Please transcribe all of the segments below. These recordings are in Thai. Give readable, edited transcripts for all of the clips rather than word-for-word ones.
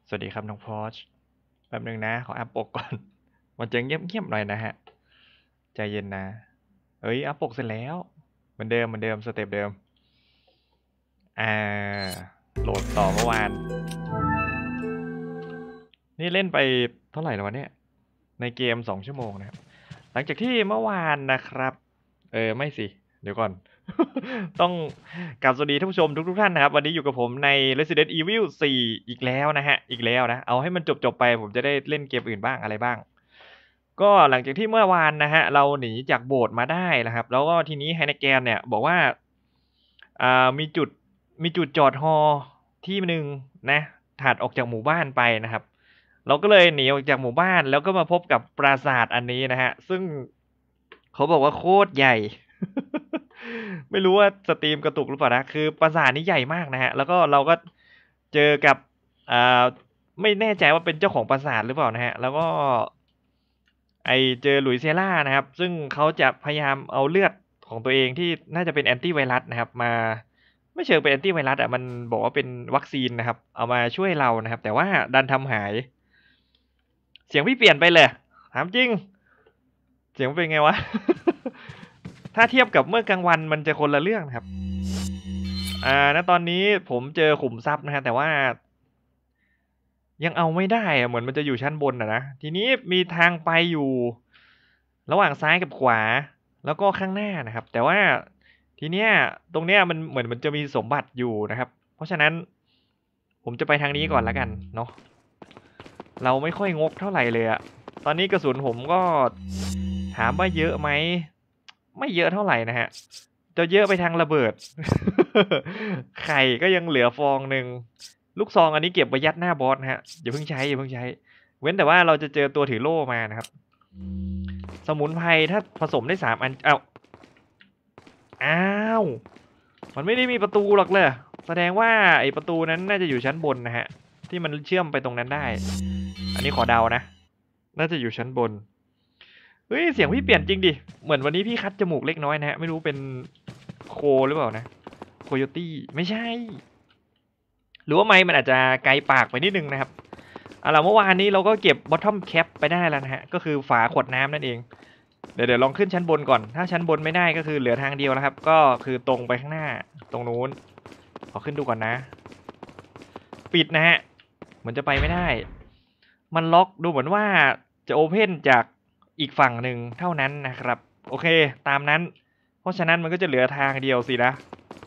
สวัสดีครับน้องพอชแป๊บนึงนะขออัพปกก่อนมันจะเงียบๆหน่อยนะฮะใจเย็นนะเอ้ยอัพปกเสร็จแล้วเหมือนเดิมสเต็ปเดิมอ่าโหลดต่อเมื่อวานนี่เล่นไปเท่าไหร่แล้ววะเนี่ยในเกม2 ชั่วโมงนะครับหลังจากที่เมื่อวานนะครับไม่สิเดี๋ยวก่อน ต้องกราบสวัสดีท่านผู้ชมทุกท่านนะครับวันนี้อยู่กับผมใน Resident Evil 4อีกแล้วนะฮะอีกแล้วนะเอาให้มันจบไปผมจะได้เล่นเกมอื่นบ้างอะไรบ้างก็หลังจากที่เมื่อวานนะฮะเราหนีจากโบสถ์มาได้นะครับแล้วก็ทีนี้ไฮเนแกนเนี่ยบอกว่ามีจุดจอดฮอที่หนึ่งนะถัดออกจากหมู่บ้านไปนะครับเราก็เลยหนีออกจากหมู่บ้านแล้วก็มาพบกับปราสาทอันนี้นะฮะซึ่งเขาบอกว่าโคตรใหญ่ ไม่รู้ว่าสตรีมกระตุกหรือเปล่านะคือปราสาทนี้ใหญ่มากนะฮะแล้วก็เราก็เจอกับอ่าไม่แน่ใจว่าเป็นเจ้าของปราสาทหรือเปล่านะฮะแล้วก็เจอหลุยเซล่านะครับซึ่งเขาจะพยายามเอาเลือดของตัวเองที่น่าจะเป็นแอนตี้ไวรัสนะครับมาไม่เชิงเป็นแอนตี้ไวรัสอ่ะมันบอกว่าเป็นวัคซีนนะครับเอามาช่วยเรานะครับแต่ว่าดันทำหายเสียงพี่เปลี่ยนไปเลยถามจริงเสียงเป็นไงวะ ถ้าเทียบกับเมื่อกลางวันมันจะคนละเรื่องนะครับณตอนนี้ผมเจอขุมทรัพย์นะฮะแต่ว่ายังเอาไม่ได้อะเหมือนมันจะอยู่ชั้นบนนะทีนี้มีทางไปอยู่ระหว่างซ้ายกับขวาแล้วก็ข้างหน้านะครับแต่ว่าทีเนี้ยตรงเนี้ยมันเหมือนมันจะมีสมบัติอยู่นะครับเพราะฉะนั้นผมจะไปทางนี้ก่อนแล้วกันเนาะเราไม่ค่อยงกเท่าไหร่เลยอะตอนนี้กระสุนผมก็ถามว่าเยอะไหมไม่เยอะเท่าไหร่นะฮะจะเยอะไปทางระเบิด ไข่ก็ยังเหลือฟองหนึ่งลูกซองอันนี้เก็บไว้ยัดหน้าบอสนะฮะอย่าเพิ่งใช้เว้นแต่ว่าเราจะเจอตัวถือโล่มานะครับสมุนไพรถ้าผสมได้3 อันอ้าวมันไม่ได้มีประตูหรอกเลยแสดงว่าไอประตูนั้นน่าจะอยู่ชั้นบนนะฮะที่มันเชื่อมไปตรงนั้นได้อันนี้ขอเดานะน่าจะอยู่ชั้นบนเฮ้ยเสียงพี่เปลี่ยนจริงดิเหมือนวันนี้พี่คัดจมูกเล็กน้อยนะฮะไม่รู้เป็นโคหรือเปล่านะโคโยตี้ไม่ใช่หรือว่าไมค์มันอาจจะไกลปากไปนิดนึงนะครับเมื่อวานนี้เราก็เก็บบอททอมแคปไปได้แล้วนะฮะก็คือฝาขวดน้ำนั่นเองเดี๋ยวลองขึ้นชั้นบนก่อนถ้าชั้นบนไม่ได้ก็คือเหลือทางเดียวแล้วครับก็คือตรงไปข้างหน้าตรงนู้นขอขึ้นดูก่อนนะปิดนะฮะเหมือนจะไปไม่ได้มันล็อกดูเหมือนว่าจะโอเพนจากอีกฝั่งหนึ่งเท่านั้นนะครับโอเคตามนั้นเพราะฉะนั้นมันก็จะเหลือทางเดียวสินะ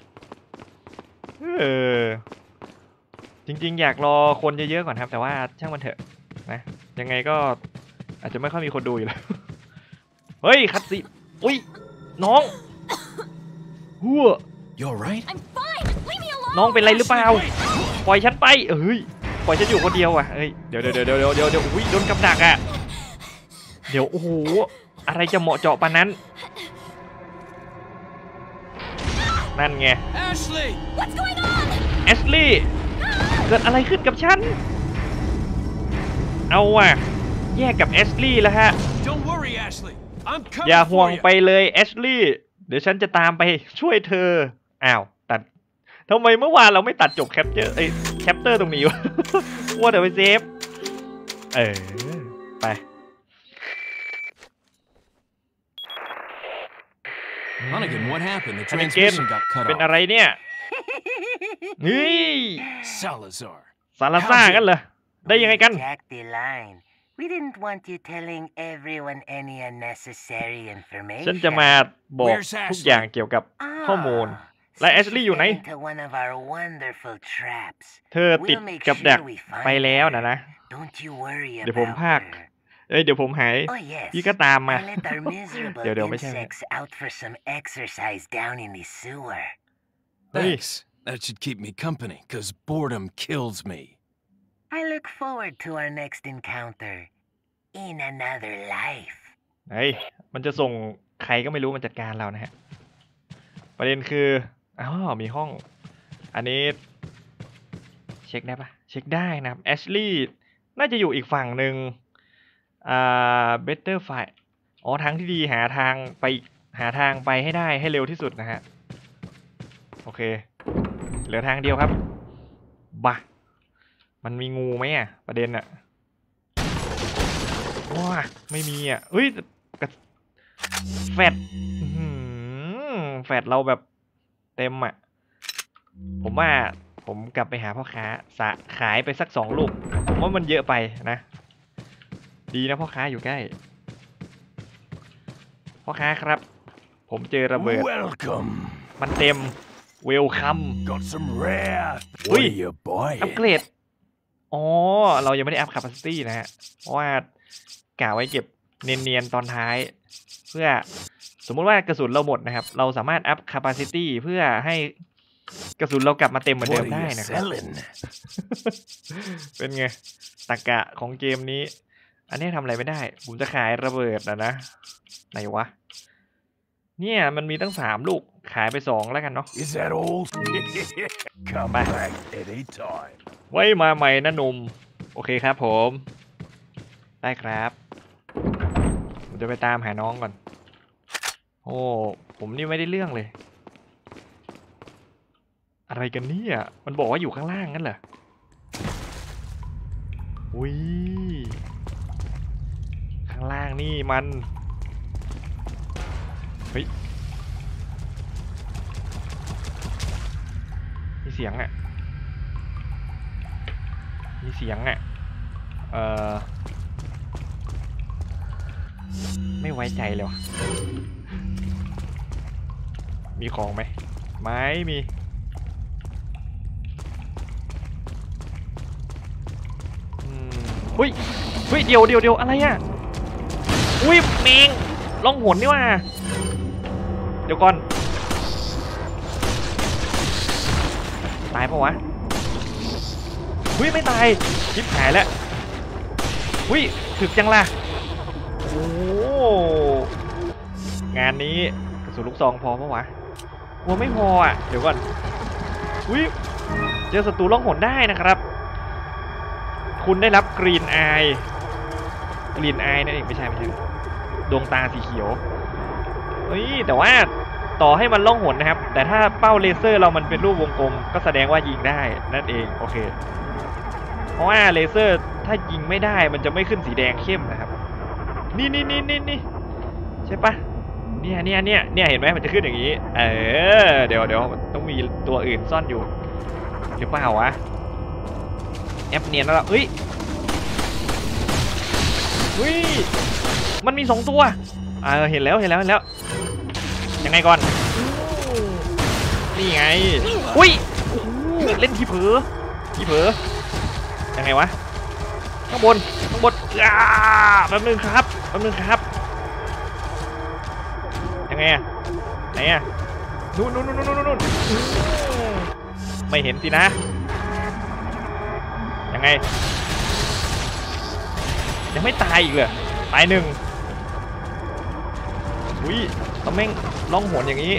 จริงๆอยากรอคนเยอะๆก่อนครับแต่ว่าช่างมันเถอะนะยังไงก็อาจจะไม่ค่อยมีคนดูอยู่แล้วเฮ้ยคัดสิอุ้ยน้องหัวน้องเป็นไรหรือเปล่าปล่อยฉันไปปล่อยฉันอยู่คนเดียวอ่ะเดี๋ยวอุ้ยโดนกับดักอ่ะเดี๋ยวโอ้โหอะไรจะเหมาะเจาะปานนั้นนั่นไงแอชลีย์เกิดอะไรขึ้นกับฉันเอาว่ะแยกกับแอชลีย์แล้วฮะอย่าห่วงไปเลยแอชลีย์เดี๋ยวฉันจะตามไปช่วยเธออ้าวตัดทำไมเมื่อวานเราไม่ตัดจบแคปเตอร์ตรงนี้วะว่าเดี๋ยวไปเซฟไป Hunnigan, what happened? The transmission got cut off. เป็นอะไรเนี่ยนี่ Salazar ซาลาซ่ากันเหรอได้ยังไงกัน We didn't want you telling everyone any unnecessary information. ฉันจะมาบอกทุกอย่างเกี่ยวกับข้อมูลและแอชลีย์อยู่ไหนเธอติดกับดักไปแล้วนะเดี๋ยวผมพากเดี๋ยวผมหายพี่ก็ตามมาเดี๋ยวไม่ใช่ Thanks. That should keep me company, cause boredom kills me. I look forward to our next encounter in another life. มันจะส่งใครก็ไม่รู้มาจัดการเรานะฮะประเด็นคือมีห้องอันนี้เช็คได้ปะเช็คได้นะครับแอชลีย์น่าจะอยู่อีกฝั่งหนึ่งbetter fight ทางที่ดีหาทางไปให้ได้ให้เร็วที่สุดนะฮะโอเคเหลือทางเดียวครับบะมันมีงูไหมอ่ะประเด็นอ่ะว้าไม่มีอ่ะเฮ้ยแฟดแฟดเราแบบเต็มอ่ะผมว่าผมกลับไปหาพ่อค้าขายไปสัก2 ลูกผมว่ามันเยอะไปนะดีนะพ่อค้าอยู่ใกล้พ่อค้าครับผมเจอระเบิด Welcome. มันเต็มเวลคัม Got some rare. Ui. What are you อัป buying? เกรดอ๋อเรายังไม่ได้อัพ capacity นะฮะเพราะว่ากะไว้เก็บเนียนๆตอนท้ายเพื่อสมมุติว่ากระสุนเราหมดนะครับเราสามารถอัพ capacity เพื่อให้กระสุนเรากลับมาเต็มเหมือนเดิ What ม are ได้ you นะครับ selling? เป็นไงตรรกะของเกมนี้อันนี้ทำอะไรไม่ได้ผมจะขายระเบิดนะไหนวะเนี่ยมันมีตั้ง3 ลูกขายไป2แล้วกันเนาะ Is that all? Come Bye. back anytime. ไว้มาใหม่นะหนุ่มโอเคครับผมได้ครับผมจะไปตามหาน้องก่อนโอ้ผมนี่ไม่ได้เรื่องเลยอะไรกันเนี่ยมันบอกว่าอยู่ข้างล่างงั้นเหรออุ้ยข้างล่างนี่มันเฮ้ยมีเสียงอ่ะมีเสียงอ่ะไม่ไว้ใจเลยวะมีของไหมไม่มีอุ้ยอุ้ยเดี๋ยวอะไรอ่ะอุ้ยแมงล่องหนนี่ว่าเดี๋ยวก่อนตายปะวะอุ้ยไม่ตายชิบหายแล้วอุ้ยถึกจังล่ะโอ้งานนี้กระสุนลูกซองพอปะวะกลัวไม่พออ่ะเดี๋ยวก่อนอุ้ยเจอศัตรูล่องหนได้นะครับคุณได้รับกรีนไอกรีนไอนั่นเองไม่ใช่ดวงตาสีเขียวเฮ้ยแต่ว่าต่อให้มันล่องหนนะครับแต่ถ้าเป้าเลเซอร์เรามันเป็นรูปวงกลมก็แสดงว่ายิงได้นั่นเองโอเคเพราะว่าเลเซอร์ถ้ายิงไม่ได้มันจะไม่ขึ้นสีแดงเข้มนะครับนี่ใช่ปะเนี่ยเห็นไหมมันจะขึ้นอย่างนี้เดี๋ยวต้องมีตัวอื่นซ่อนอยู่หรือเปล่าวะแอปเนียนแล้วเฮ้ยมันมี2 ตัวเห็นแล้วยังไงก่อนนี่ไงอุ้ยเล่นทีเผลอยังไงวะข้างบนแป๊บนึงครับยังไงไหนนู่นไม่เห็นสินะยังไงยังไม่ตายอีกเลยตาย1อุ้ยต้องแม่งล่องหนอย่างนี้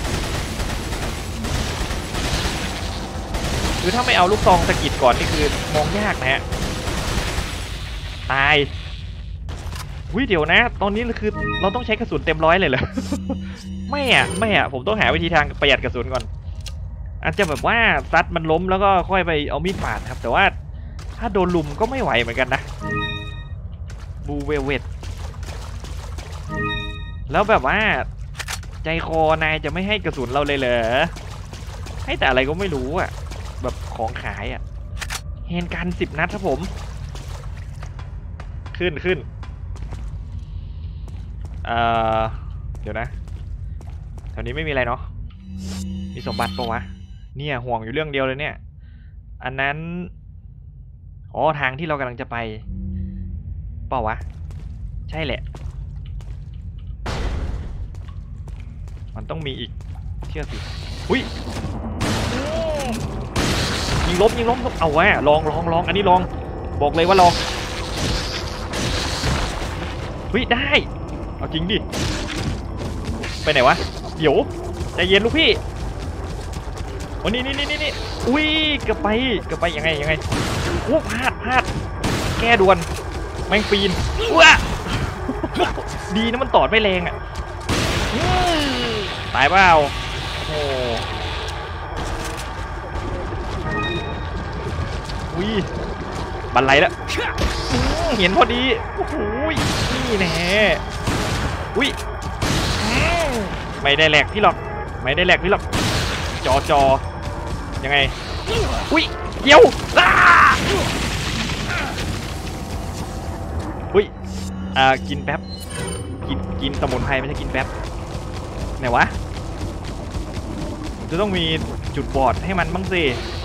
คือถ้าไม่เอาลูกซองสะกิดก่อนนี่คือมองยากนะฮะตายอุ้ยเดี๋ยวนะตอนนี้คือเราต้องใช้กระสุนเต็ม100เลยเหรอ ไม่อะผมต้องหาวิธีทางประหยัดกระสุนก่อนอาจจะแบบว่าซัดมันล้มแล้วก็ค่อยไปเอามีดปาดครับแต่ว่าถ้าโดนลุมก็ไม่ไหวเหมือนกันนะบูเวเวตแล้วแบบว่าใจคอนายจะไม่ให้กระสุนเราเลยเหรอให้แต่อะไรก็ไม่รู้อ่ะแบบของขายอ่ะเฮนกัน10 นัดครับผมขึ้นเดี๋ยวนะแถวนี้ไม่มีอะไรเนาะมีสมบัติปะวะเนี่ยห่วงอยู่เรื่องเดียวเลยเนี่ยอันนั้นทางที่เรากำลังจะไปเปล่าวะใช่แหละมันต้องมีอีกเชื่อสิอุ้ยยิงล้มเอาวะลองอันนี้ลองบอกเลยว่าลองได้เอาจริงดิไปไหนวะเดี๋ยวใจเย็นลูกพี่วันนี้อุ้ยเกือบไปยังไงโอ้พลาดแก้ด่วนแม่งปีนว้าดีนะมันตอดไม่แรงอ่ะตายเปล่าโอ้บันไลแล้วเห็นพอดีโอ้โหนี่แน่อุ้ยไม่ได้แหลกพี่หรอกไม่ได้แหลกพี่หรอกจอยังไงอุ้ยเดี๋ยวอุ้ยกินแป๊บกินสมุนไพรไม่ใช่กินแป๊บไหนวะจะต้องมีจุดบอดให้มันบ้างสิ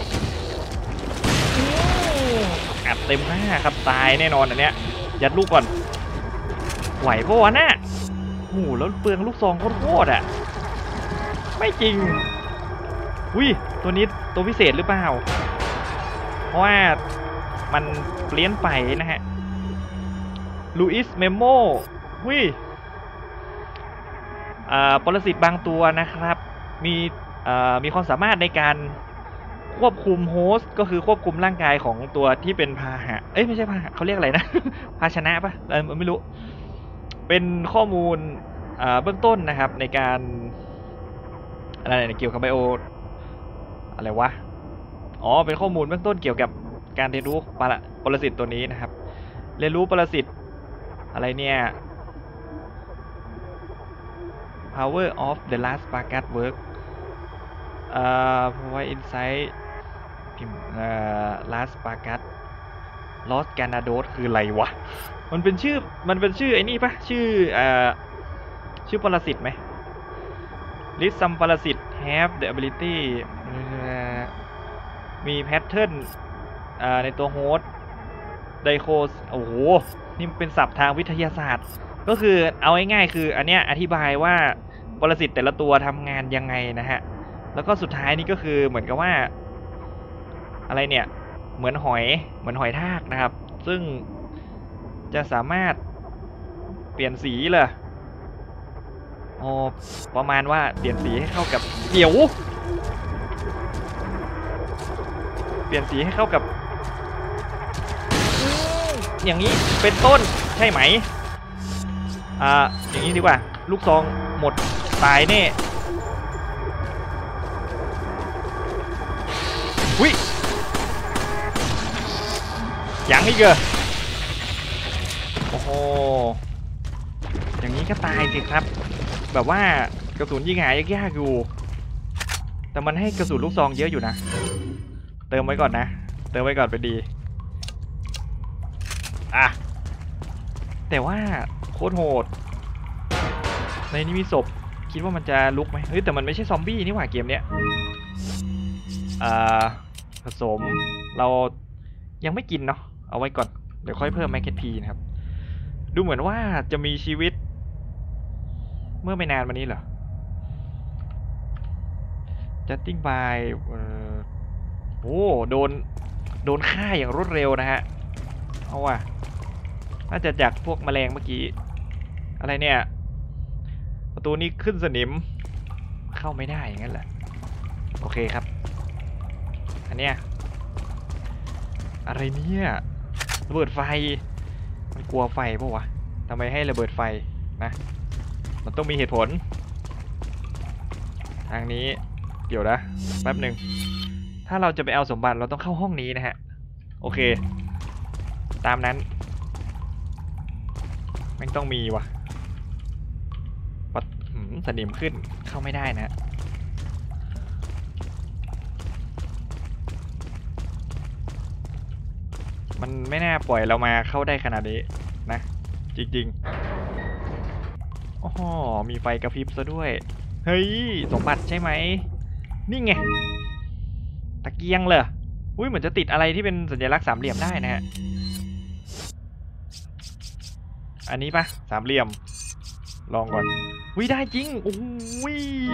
อัดเต็มหน้าครับตายแน่นอนอันเนี้ยยัดลูกก่อนไหวปะวะน่ะโอ้โหแล้วเปลืองลูกซองโคตรอ่ะไม่จริงอุ้ยตัวนี้ตัวพิเศษหรือเปล่าเพราะว่ามันเปลี่ยนไปนะฮะลูอิสเมโมอุ้ยปรสิตบางตัวนะครับมีความสามารถในการควบคุมโฮสต์ก็คือควบคุมร่างกายของตัวที่เป็นพาหะไม่ใช่พาหะเขาเรียกอะไรนะ ภาชนะปะไม่รู้เป็นข้อมูลเบื้องต้นนะครับในการอะไรเกี่ยวกับไบโออะไรวะอ๋อเป็นข้อมูลเบื้องต้นเกี่ยวกับการเรียนรู้ปรสิตตัวนี้นะครับเรียนรู้ปรสิตอะไรเนี่ย Power of the Last Sparkus Work provide insight Last Sparkus Lost Ganados คืออะไรวะมันเป็นชื่อไอ้นี่ปะชื่อปรสิตไหม List some ปรสิต have the ability มีแพทเทิร์นในตัวโฮสต์ไดโคสโอ้โหนี่เป็นศัพท์ทางวิทยาศาสตร์ก็คือเอาง่ายๆคืออันเนี้ยอธิบายว่าปรสิตแต่ละตัวทำงานยังไงนะฮะแล้วก็สุดท้ายนี่ก็คือเหมือนกับว่าอะไรเนี่ยเหมือนหอยทากนะครับซึ่งจะสามารถเปลี่ยนสีเลยประมาณว่าเปลี่ยนสีให้เข้ากับเดี๋ยวเปลี่ยนสีให้เข้ากับอย่างนี้เป็นต้นใช่ไหมอย่างนี้ดีกว่าลูกซองหมดตายแน่วิยังอีกเหรอโอ้โหอย่างนี้ก็ตายสิครับแบบว่ากระสุนยิงหายากๆอยู่แต่มันให้กระสุนลูกซองเยอะอยู่นะเติมไว้ก่อนนะเติมไว้ก่อนเป็นดีแต่ว่าโคตรโหดในนี้มีศพคิดว่ามันจะลุกไหมเฮ้ยแต่มันไม่ใช่ซอมบี้นี่หว่าเกมเนี้ยผสมเรายังไม่กินเนาะเอาไว้ก่อนเดี๋ยวค่อยเพิ่มแมคเก็ตพีนะครับดูเหมือนว่าจะมีชีวิตเมื่อไม่นานมานี้เหรอ Jutting by โอ้โดนฆ่าอย่างรวดเร็วนะฮะเอาว่ะน่าจะจากพวกแมลงเมื่อกี้อะไรเนี่ยประตูนี้ขึ้นสนิมเข้าไม่ได้อย่างนั้นแหละโอเคครับอันเนี้ยอะไรเนี่ยระเบิดไฟมันกลัวไฟปะวะทำไมให้ระเบิดไฟนะมันต้องมีเหตุผลทางนี้เดี๋ยวนะแป๊บหนึ่งถ้าเราจะไปเอาสมบัติเราต้องเข้าห้องนี้นะฮะโอเคตามนั้นไม่ต้องมีวะสนิมขึ้นเข้าไม่ได้นะมันไม่น่าปล่อยเรามาเข้าได้ขนาดนี้นะจริงๆโอ้โหมีไฟกระพริบซะด้วยเฮ้ยสมบัติใช่ไหมนี่ไงตะเกียงเลยอุ้ยเหมือนจะติดอะไรที่เป็นสัญลักษณ์สามเหลี่ยมได้นะฮะอันนี้ปะสามเหลี่ยมลองก่อนวิได้จริงโอ้ย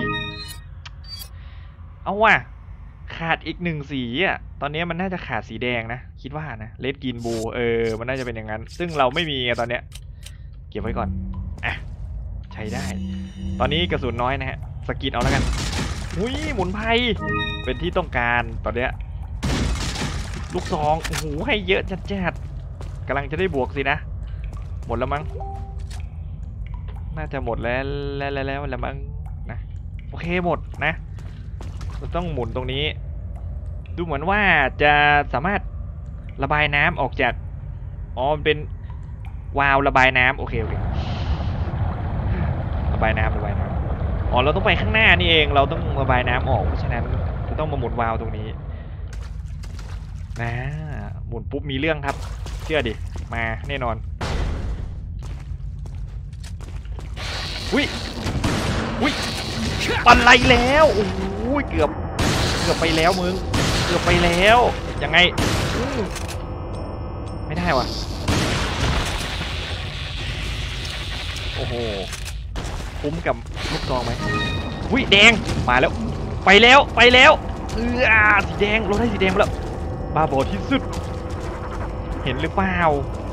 เอาว่ะขาดอีก1สีอ่ะตอนนี้มันน่าจะขาดสีแดงนะคิดว่านะเลดกรีนบูมันน่าจะเป็นอย่างนั้นซึ่งเราไม่มีตอนเนี้ยเก็บไว้ก่อนใช้ได้ตอนนี้กระสุนน้อยนะฮะสกินเอาแล้วกันอุ้ยหมุนไพเป็นที่ต้องการตอนเนี้ยลูกซองโอ้โหให้เยอะจัดๆกำลังจะได้บวกสินะหมดแล้วมั้งน่าจะหมดแล้วมั้งนะโอเคหมดนะเราต้องหมุนตรงนี้ดูเหมือนว่าจะสามารถระบายน้ำออกจากอ๋อมันเป็นวาล์วระบายน้ำโอเคระบายน้ำอ๋อเราต้องไปข้างหน้านี่เองเราต้องระบายน้ำออกเพราะฉะนั้นจะต้องมาหมุนวาล์วตรงนี้นะหมุนปุ๊บมีเรื่องครับเชื่อดิมาแน่นอนอุ้ยปันไรแล้วโอ้ยเกือบไปแล้วมึงเกือบไปแล้วยังไงไม่ได้วะโอ้โหคุ้มกับลูกซองไหมอุ้ยแดงมาแล้วไปแล้วสีแดงเราได้สีแดงมาแล้วบ้าบอที่สุดเห็นหรือเปล่า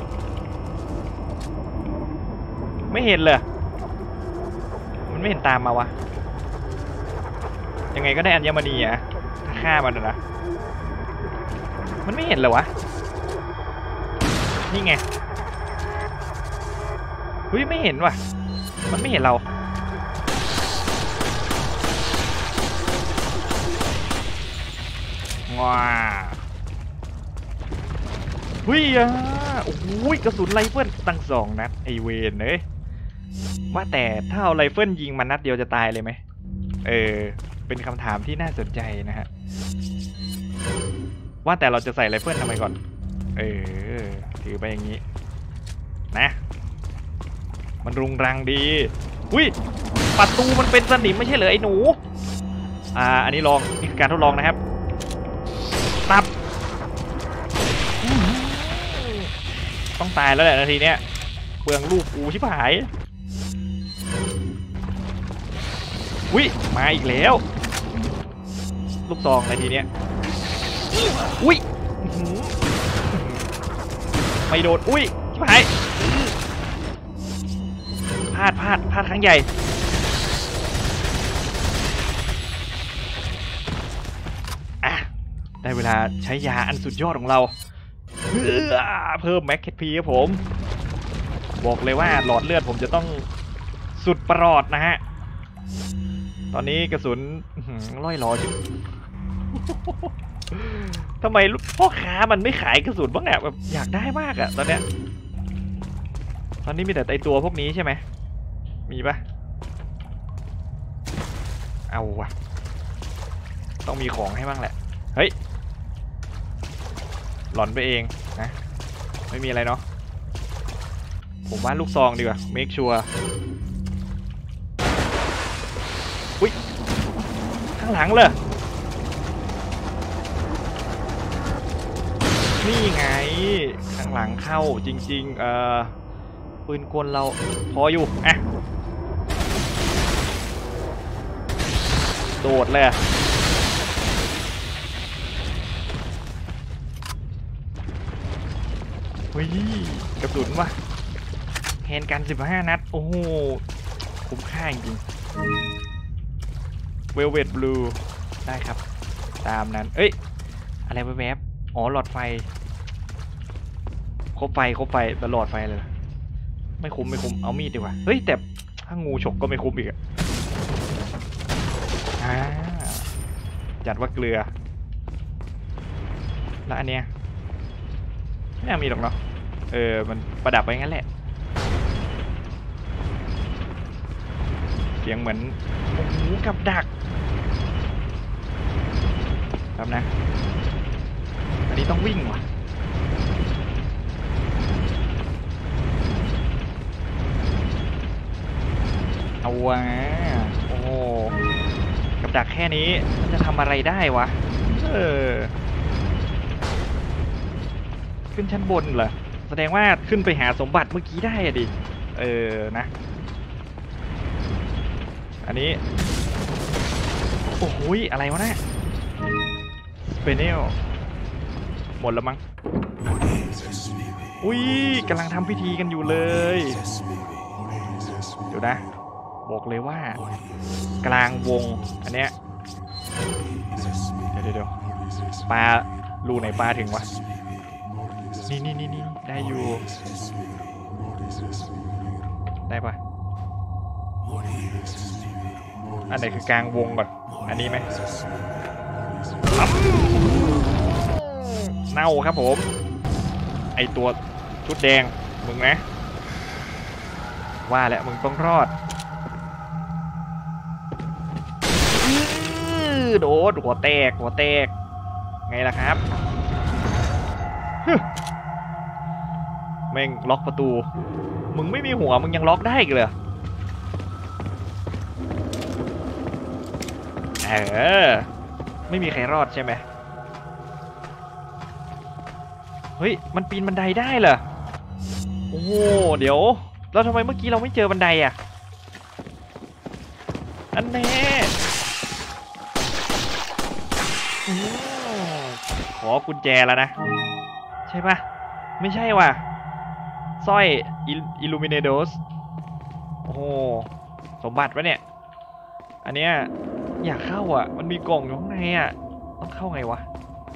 ไม่เห็นเลยมันไม่เห็นตามมาวะยังไงก็ได้อัญมณีอะถ้าฆ่ามันนะมันไม่เห็นเลยวะนี่ไงเฮ้ยไม่เห็นว่ะมันไม่เห็นเราว้าเฮ้ยโอ้โหกระสุนไรเฟิลตั้ง2 นัดไอเวนเอ้ยว่าแต่ถ้าเอาไรเฟิลยิงมันนัดเดียวจะตายเลยไหมเป็นคำถามที่น่าสนใจนะฮะว่าแต่เราจะใส่ไรเฟิลทำไมก่อนถือไปอย่างนี้นะมันรุงรังดีอุ้ยประตูมันเป็นสนิมไม่ใช่เหรอไอ้หนูอันนี้นี่คือการทดลองนะครับตับต้องตายแล้วแหละนาทีเนี้ยเปลืองลูกกูชิบหายอุ้ยมาอีกแล้วลูกซองนาทีเนี้ยอุ้ยไม่โดนอุ้ยชิบหายพลาดครั้งใหญ่ได้เวลาใช้ยาอันสุดยอดของเราเพิ่มแม็กซ์พีครับผมบอกเลยว่าหลอดเลือดผมจะต้องสุดประหลอดนะฮะตอนนี้กระสุนล่อยหลอดทำไมพ่อค้ามันไม่ขายกระสุนบ้างเนี่ยแบบอยากได้มากอะตอนนี้มีแต่ไอตัวพวกนี้ใช่ไหมมีปะเอาวะต้องมีของให้บ้างแหละเฮ้ยหลอนไปเองนะไม่มีอะไรเนาะผมว่าลูกซองดีกว่า make sure อุ้ยข้างหลังเลยนี่ไงข้างหลังเข้าจริงๆปืนกลเราพออยู่โดดเลยเฮ้ยกระสุนว่ะแฮนด์กัน15 นัดโอ้โหคุ้มค่าจริงเวลเวทบลูได้ครับตามนั้นเอ้ยอะไรแวบๆอ๋อหลอดไฟครบไฟตลอดไฟเลยไม่คุ้มเอามีดดีกว่าเฮ้ยแต่ถ้างูฉกก็ไม่คุ้มอีกจัดว่าเกลือแล้วอันเนี้ยไม่น่ามีหรอกเนาะมันประดับไว้งั้นแหละเสียงเหมือนโอ้โหกับดักครับนะอันนี้ต้องวิ่งว่ะเอาวะโอ้กับดักแค่นี้มันจะทำอะไรได้วะขึ้นชั้นบนเหรอแสดงว่าขึ้นไปหาสมบัติเมื่อกี้ได้อะดินะอันนี้โอ้โหอะไรวะเนี่ยสเปเนลหมดแล้วมั้งอุ้ยกำลังทำพิธีกันอยู่เลยเดี๋ยวนะบอกเลยว่ากลางวงอันเนี้ยเดี๋ยวปลารูไหนปลาถึงวะนี่ได้อยู่ได้ปะอันไหนคือกลางวงก่อนอันนี้ไหมเน่าครับผมไอตัวชุดแดงมึงนะว่าแล้วมึงต้องรอดโดนหัวแตกไงล่ะครับแม่งล็อกประตูมึงไม่มีหัวมึงยังล็อกได้อีกเลยไม่มีใครรอดใช่ไหมเฮ้ยมันปีนบันไดได้เหรอโอ้โหเดี๋ยวแล้วทำไมเมื่อกี้เราไม่เจอบันไดอ่ะอันแน่ขอกุญแจแล้วนะใช่ปะไม่ใช่ว่ะสร้อยอิลูมิเนโดสโอ้โหสมบัติวะเนี่ยอันเนี้ยอยากเข้าอ่ะมันมีกล่องอยู่ข้างในอ่ะต้องเข้าไงวะ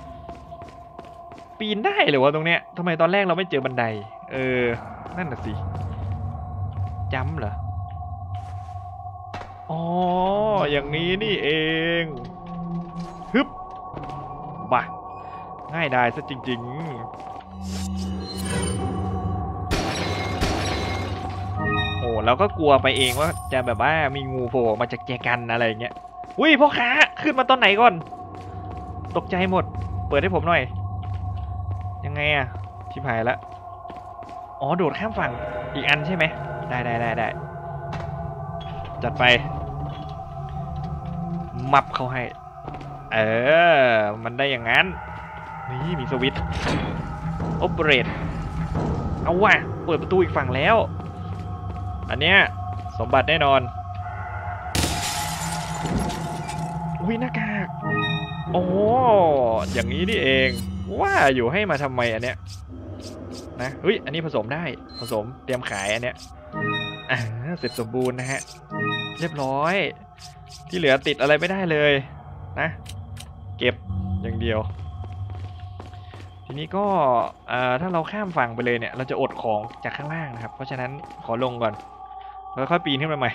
ปีนได้หรือวะตรงเนี้ยทำไมตอนแรกเราไม่เจอบันไดนั่นน่ะสิจัมป์เหรออ๋ออย่างนี้นี่เองฮึบบ้าง่ายได้ซะจริงๆโอ้แล้วก็กลัวไปเองว่าจะแบบว่ามีงูโผล่ออกมาจากแจกันอะไรอย่างเงี้ยอุ้ยพ่อค้าขึ้นมาตอนไหนก่อนตกใจหมดเปิดให้ผมหน่อยยังไงอะชิบหายแล้วอ๋อโดดข้ามฝั่งอีกอันใช่ไหมได้จัดไปมับเขาให้มันได้อย่างนั้นนี่มีสวิตช์โอเปเรตเอาว่ะเปิดประตูอีกฝั่งแล้วอันเนี้ยสมบัติแน่นอนอุ้ยหน้ากากโอ้อย่างนี้นี่เองว่าอยู่ให้มาทำไมอันเนี้ยนะเฮ้ยอันนี้ผสมได้ผสมเตรียมขายอันเนี้ยเสร็จสมบูรณ์นะฮะเรียบร้อยที่เหลือติดอะไรไม่ได้เลยนะเก็บอย่างเดียวทีนี้ก็ถ้าเราข้ามฝั่งไปเลยเนี่ยเราจะอดของจากข้างล่างนะครับเพราะฉะนั้นขอลงก่อนแล้วค่อยปีนขึ้นมาใหม่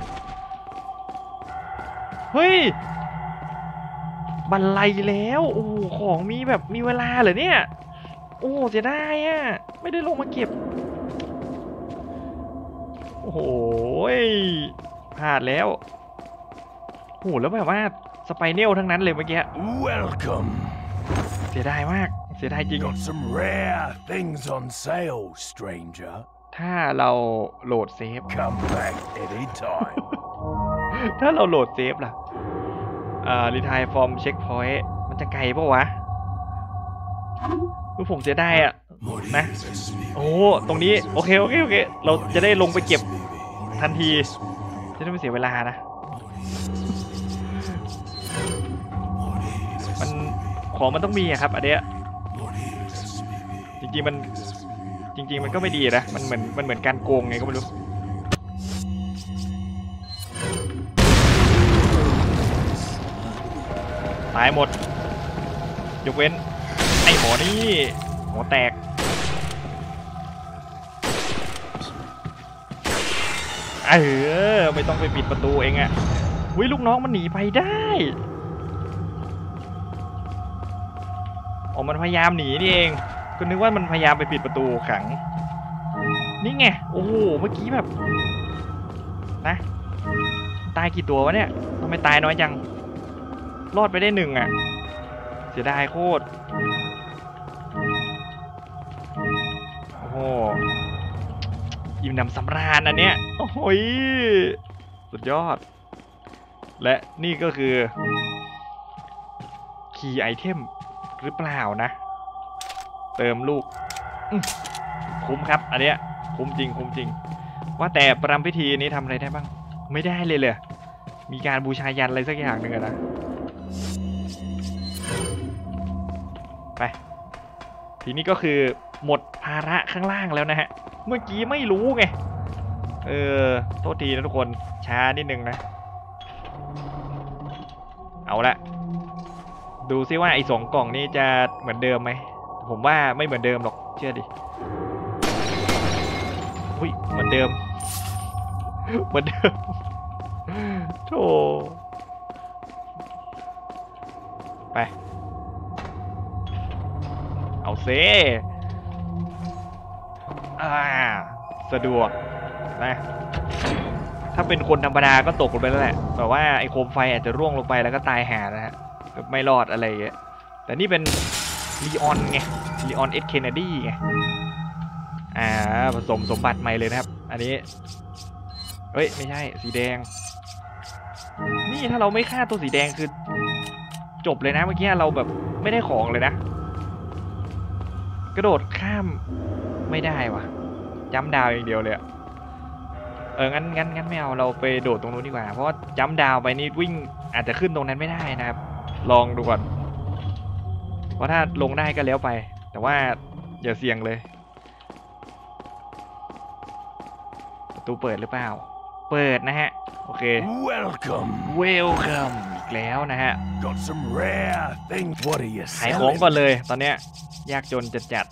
เฮ้ยบันไลแล้วโอ้ของมีแบบมีเวลาเหรอเนี่ยโอ้เสียดายอ่ะไม่ได้ลงมาเก็บโอ้โหพลาดแล้วโอ้แล้วแบบว่าสไปเนลทั้งนั้นเลยเมื่อกี้ Welcome. เสียดายมากเสียดายจริง Got some rare things on sale, stranger. ถ้าเราโหลดเซฟ Come back anytime. ถ้าเราโหลดเซฟล่ะรีไทร์ฟอร์มเช็คพอยต์มันจะไกลปะวะคือผมเสียดายอ่ะนะโอ้ตรงนี้โอเคเราจะได้ลงไปเก็บทันทีจะได้ไม่เสียเวลานะมันของมันต้องมีอะครับอันเนี้ยจริงๆมันก็ไม่ดีนะมันเหมือนการโกงไงก็ไม่รู้ตายหมดยกเว้นไอ้หมอนี่หัวแตกไม่ต้องไปปิดประตูเองอะวิลูกน้องมันหนีไปได้มันพยายามหนีนี่เองก็นึกว่ามันพยายามไปปิดประตูขังนี่ไงโอ้โหเมื่อกี้แบบนะตายกี่ตัววะเนี่ยทำไมตายน้อยจังรอดไปได้1อ่ะเสียดายโคตรโอ้โหอิ่มหนำสำราญอันเนี้ยโอ้โหสุดยอดและนี่ก็คือคีย์ไอเทมหรือเปล่านะเติมลูกคุ้มครับอันเนี้ยคุ้มจริงว่าแต่ประรำพิธีนี้ทำอะไรได้บ้างไม่ได้เลยมีการบูชายันอะไรสักอย่างหนึ่งนะไปทีนี้ก็คือหมดภาระข้างล่างแล้วนะฮะเมื่อกี้ไม่รู้ไงโทษทีนะทุกคนช้านิดนึงนะเอาละดูซิว่าไอ้2 กล่องนี้จะเหมือนเดิมไหมผมว่าไม่เหมือนเดิมหรอกเชื่อดิอุ้ยเหมือนเดิมโธ่ไปเอาเซสะดวกนะถ้าเป็นคนธรรมดาก็ตกลงไปแล้วแหละแต่ว่าไอ้โคมไฟอาจจะร่วงลงไปแล้วก็ตายหานะฮะไม่รอดอะไรอย่างเงี้ยแต่นี่เป็นลีออนไงลีออนเอสเคนเนดีไงผสมสมบัติใหม่เลยนะครับอันนี้เฮ้ยไม่ใช่สีแดงนี่ถ้าเราไม่ฆ่าตัวสีแดงคือจบเลยนะเมื่อกี้เราแบบไม่ได้ของเลยนะกระโดดข้ามไม่ได้ว่ะจัมป์ดาวอย่างเดียวเลยงั้นไม่เอาเราไปโดดตรงนู้นดีกว่าเพราะว่าจัมป์ดาวไปนี่วิ่งอาจจะขึ้นตรงนั้นไม่ได้นะครับลองดูก่อนเพราะถ้าลงได้ก็แล้วไปแต่ว่าอย่าเสี่ยงเลยประตูเปิดหรือเปล่าเปิดนะฮะโอเค Welcome อีกแล้วนะฮะ Got some rare things What are you ขายของก่อนเลยตอนเนี้ยยากจนจัด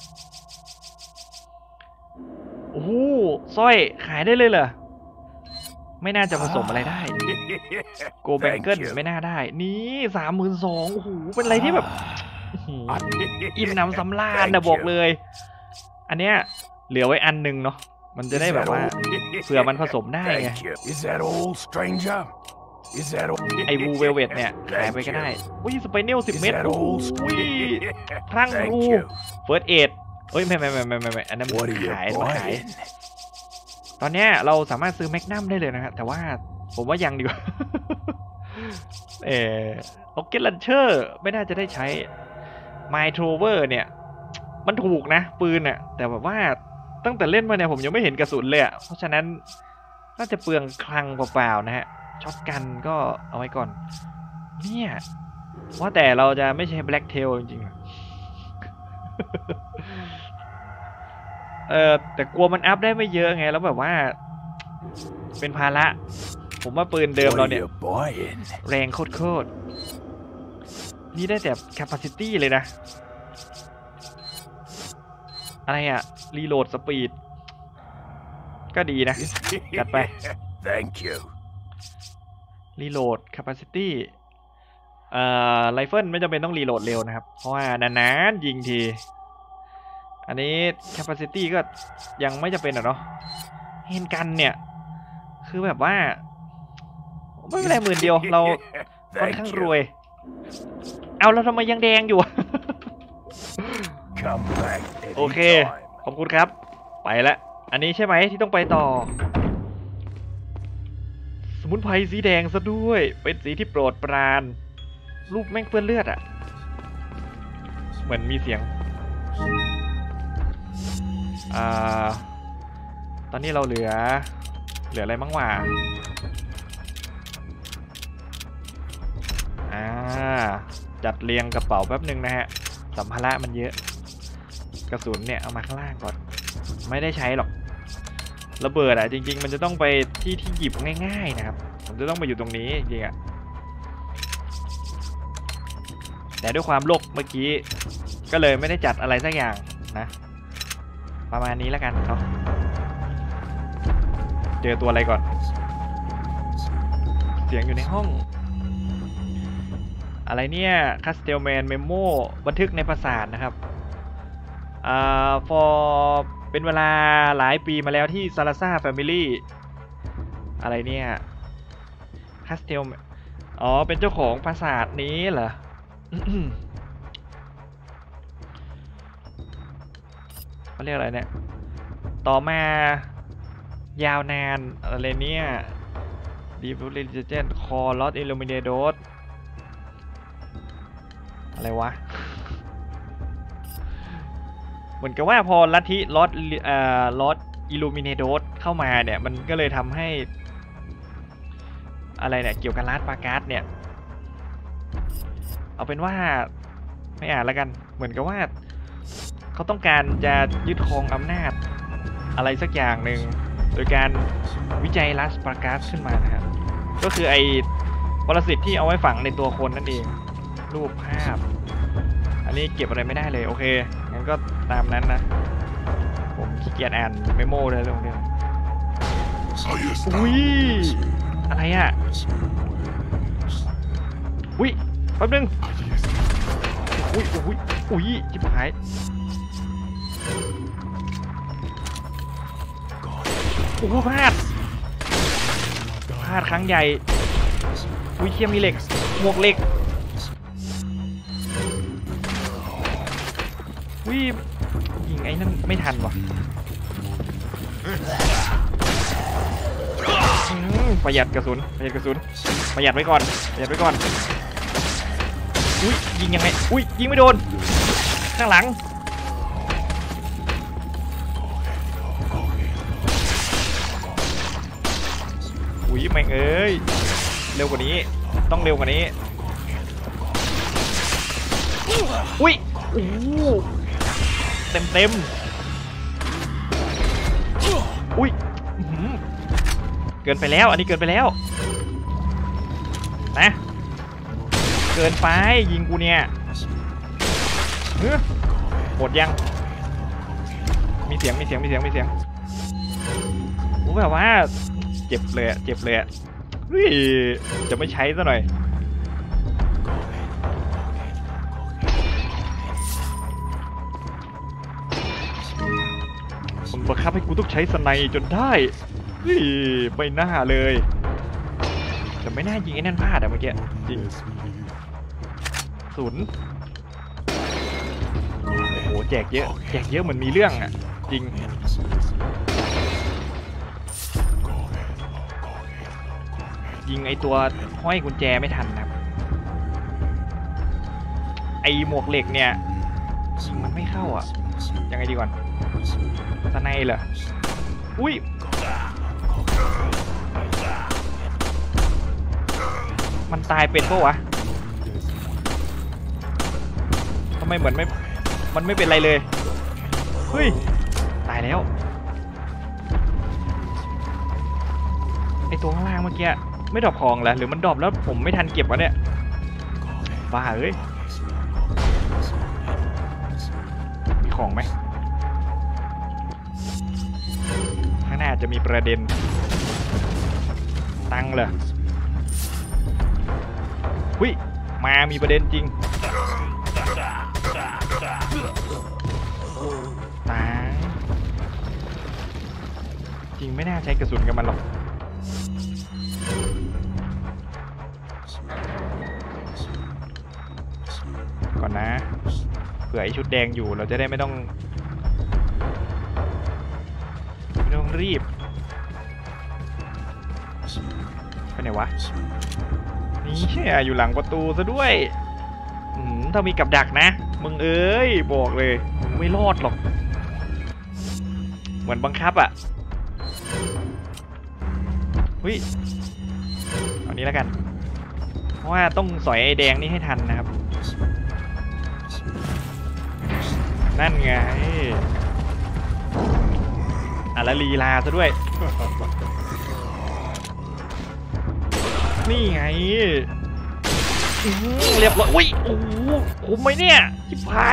โอ้โหสร้อยขายได้เลยเหรอไม่น่าจะผสมอะไรได้โกแบงเกิลไม่น่าได้นี่32,000โอ้โหเป็นอะไรที่แบบอิ่มหนำสำราญนะบอกเลยอันเนี้ยเหลือไว้อันนึงเนาะมันจะได้แบบว่าเผื่อมันผสมได้ไงไอ้วูเวลเวตเนี่ยขายไปก็ได้อุ้ยสไปเนล10 เม็ดอุ้ยพรั่งรูเฟิร์สเอดเอ้ยไม่อันนั้นขายตอนเนี้ยเราสามารถซื้อแมกนัมได้เลยนะครับแต่ว่าผมว่ายังดีกว่าล็อกเก็ตลันเชอร์ไม่น่าจะได้ใช้ไมโทรเวอร์เนี่ยมันถูกนะปืนน่ะแต่แบบว่าตั้งแต่เล่นมาเนี่ยผมยังไม่เห็นกระสุนเลยเพราะฉะนั้นน่าจะเปลืองคลังเปล่าๆนะฮะช็อตกันก็เอาไว้ก่อนเนี่ยว่าแต่เราจะไม่ใช้แบล็กเทลจริงๆแต่กลัวมันอัพได้ไม่เยอะไงแล้วแบบว่าเป็นภาระผมว่าปืนเดิมเราเนี่ยแรงโคตรนี่ได้แต่ capacity เลยนะอะไรอะรีโหลดสปีดก็ดีนะจัดไป Thank you รีโหลด capacity ไรเฟิลไม่จำเป็นต้องรีโหลดเร็วนะครับเพราะว่านานๆยิงทีอันนี้ capacity ก็ยังไม่จำเป็นเนาะเฮนกันเนี่ยคือแบบว่าไม่เป็นไร10,000เราค่อนข้างรวยเอาแล้วทำไมยังแดงอยู่ โอเคขอบคุณครับไปละอันนี้ใช่ไหมที่ต้องไปต่อสมุนไพรสีแดงซะด้วยเป็นสีที่โปรดปรานรูปแม่งเปื้อนเลือดอ่ะเหมือนมีเสียงตอนนี้เราเหลืออะไรมั่งวะจัดเรียงกระเป๋าแป๊บหนึ่งนะฮะสัมภาระมันเยอะกระสุนเนี่ยเอามาข้างล่างก่อนไม่ได้ใช้หรอกระเบิดจริงๆมันจะต้องไปที่หยิบง่ายๆนะครับผมจะต้องมาอยู่ตรงนี้จริงแต่ด้วยความโลภเมื่อกี้ก็เลยไม่ได้จัดอะไรสักอย่างนะประมาณนี้แล้วกันเนาะเจอตัวอะไรก่อนเสียงอยู่ในห้องอะไรเนี่ยคาสเตลแมนเมโมบันทึกในปราสาทนะครับเป็นเวลาหลายปีมาแล้วที่ซาลาซ่าแฟมิลี่อะไรเนี่ยคาสเตลเป็นเจ้าของปราสาทนี้เหรอ เขาเรียกอะไรเนี่ยต่อมายาวนานอะไรเนี่ยดีฟูลิเจนคอลอสอิลูมิเนโดสอะไรวะเหมือนกับว่าพอลัทธิลอสอิลูมิเนโดสเข้ามาเนี่ยมันก็เลยทำให้อะไรเนี่ยเกี่ยวกับลาสปาการ์ดเนี่ยเอาเป็นว่าไม่อ่านแล้วกันเหมือนกับว่าเขาต้องการจะยึดครองอำนาจอะไรสักอย่างหนึ่งโดยการวิจัยลาสปาการ์ดขึ้นมานะครับก็คือไอ้ปรสิตที่เอาไว้ฝังในตัวคนนั่นเองรูปภาพอันนี้เก็บอะไรไม่ได้เลยโอเคงั้นก็ตามนั้นนะผมขี้เกียจอ่านเมโมเลยเรื่องนี้อุ้ยอะไรอ่ะอุ้ยแป๊บนึงอุ้ยจิบหายโอ้โหพลาดครั้งใหญ่อุ้ยเชี่ยมีเหล็กหมวกเหล็กอุ้ยยิงไอ้นั่นไม่ทันว่ะประหยัดกระสุนประหยัดไว้ก่อนอุ้ยยิงยังไงอุ้ยยิงไม่โดนข้างหลังอุ้ยแม่งเอ้ยเร็วกว่านี้ต้องเร็วกว่านี้อุ้ยโอ้เต็มอุ้ยเกินไปแล้วอันนี้เกินไปแล้วนะเกินไปยิงกูเนี่ยหมดยังมีเสียงโอ้แบบว่าเจ็บเลยเฮ้ยจะไม่ใช้ซะหน่อยมันบังคับให้กูต้องใช้สไนจนได้เฮ้ยไม่น่าเลยแต่ไม่น่ายิงไอ้นั่นพลาดอะเมื่อกี้จริงศูนย์โอ้โหแจกเยอะเหมือนมีเรื่องอะจริงยิงไอตัวห้อยกุญแจไม่ทันครับไอหมวกเหล็กเนี่ยยิงมันไม่เข้าอ่ะยังไงดีก่อนสไนเหรออุ้ยมันตายเป็นปะวะทำไมเหมือนมันไม่เป็นไรเลยเฮ้ยตายแล้วไอตัวข้างล่างเมื่อกี้ไม่ดรอปของเหรอหรือมันดรอปแล้วผมไม่ทันเก็บวะเนี่ยบ้าเอ้ยมีของไหมข้างหน้าจะมีประเด็นตังค์เหรอหุ้ยมามีประเด็นจริงตังจริงไม่น่าใช้กระสุนกับมันหรอกก่อนนะเผื่อไอชุดแดงอยู่เราจะได้ไม่ต้องรีบไปไหนวะนี่อยู่หลังประตูซะด้วยถ้ามีกับดักนะมึงเอ้ยบอกเลยมึงไม่รอดหรอกเหมือนบังคับอ่ะเฮ้ยเอานี้แล้วกันเพราะว่าต้องสอยไอแดงนี่ให้ทันนะครับนั่นไงแล้วลีลาซะด้วยนี่ไงเรียบร้อยอุ้ยโอ้โหคุ้มไหมเนี่ยชิบหาย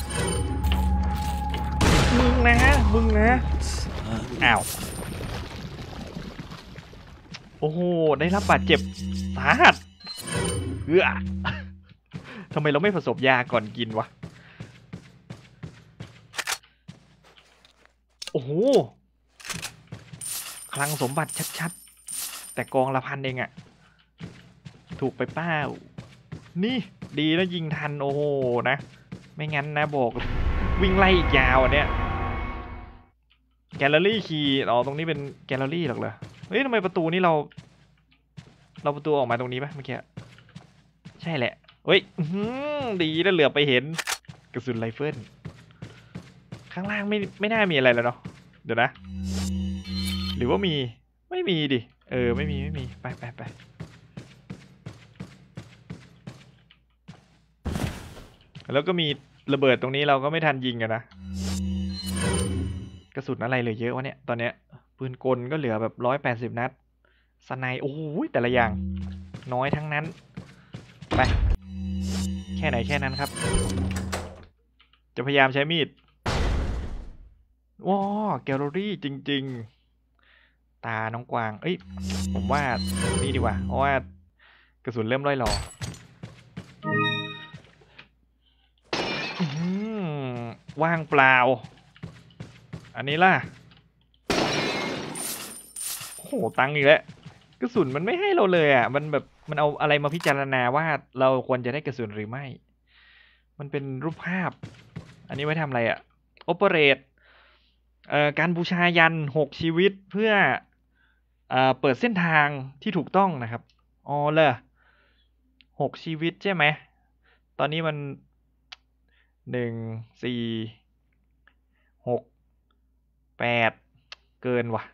มึงนะอ้าวโอ้โหได้รับบาดเจ็บสาหัสทำไมเราไม่ผสมยาก่อนกินวะโอ้โหคลังสมบัติชัดๆแต่กองละ1,000เองอะถูกไปเป้านี่ดีนะยิงทันโอ้โหนะไม่งั้นนะบอกวิ่งไล่อีกยาวอันเนี้ยแกลเลอรี่คีย์ตรงนี้เป็นแกลเลอรี่หรอกเหรอเฮ้ยทำไมประตูนี้เราประตูออกมาตรงนี้ปะเมื่อกี้ใช่แหละเฮ้ยดีนะเหลือไปเห็นกระสุนไรเฟิลข้างล่างไม่น่ามีอะไรแล้วเนาะเดี๋ยวนะหรือว่ามีไม่มีดิไม่มีไปแล้วก็มีระเบิดตรงนี้เราก็ไม่ทันยิงกันนะกระสุนอะไรเหลือเยอะวะเนี่ยตอนเนี้ยปืนกลก็เหลือแบบ180 นัดสไนโอ้ยแต่ละอย่างน้อยทั้งนั้นไปแค่ไหนแค่นั้นครับจะพยายามใช้มีดว้าแกลเลอรี่จริงๆตาน้องกวางผมว่านี่ดีกว่าเพราะว่ากระสุนเริ่มร่อยหรอว่างเปล่าอันนี้ล่ะโหตังค์อีกแล้วกระสุนมันไม่ให้เราเลยอ่ะมันแบบมันเอาอะไรมาพิจารณาว่าเราควรจะได้กระสุนหรือไม่มันเป็นรูปภาพอันนี้ไว้ทำอะไรอ่ะ operate การบูชายัน6 ชีวิตเพื่อเปิดเส้นทางที่ถูกต้องนะครับอ๋อเลย6 ชีวิตใช่ไหมตอนนี้มัน1 4 6 8เกินว่ะ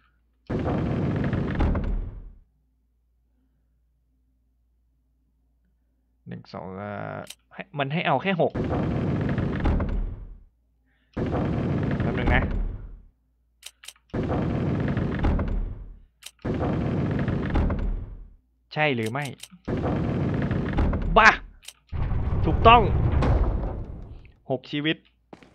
1 2มันให้เอาแค่6แป๊บนึงนะใช่หรือไม่บ้าถูกต้อง6 ชีวิต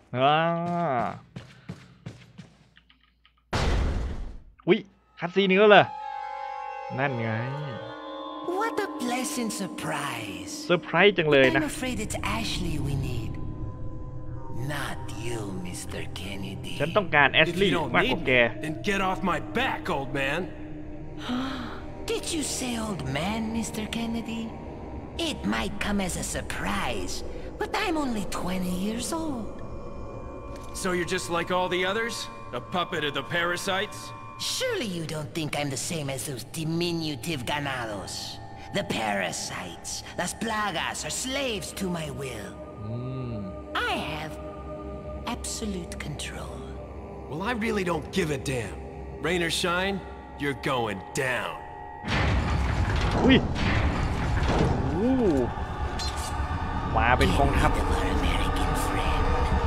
อุ๊ยคัดซีนนี้ก็เลยนั่นไง What a pleasant surprise. เซอร์ไพรส์จังเลย I'm นะ afraid it's Ashley we need. Not you, Mr. Kennedy. ฉันต้องการแอช If ลี you ย์ don't มากกว่า need แก me, then get off my back, old man. Did you say old man, Mr. Kennedy? It might come as a surprise, but I'm only 20 years old. So you're just like all the others? A puppet of the parasites? Surely you don't think I'm the same as those diminutive ganados. The parasites, las plagas, are slaves to my will. I have absolute control. Well, I really don't give a damn. Rain or shine, you're going down. อุ้ยโอ้มาเป็นกองทัพ Of our American friend.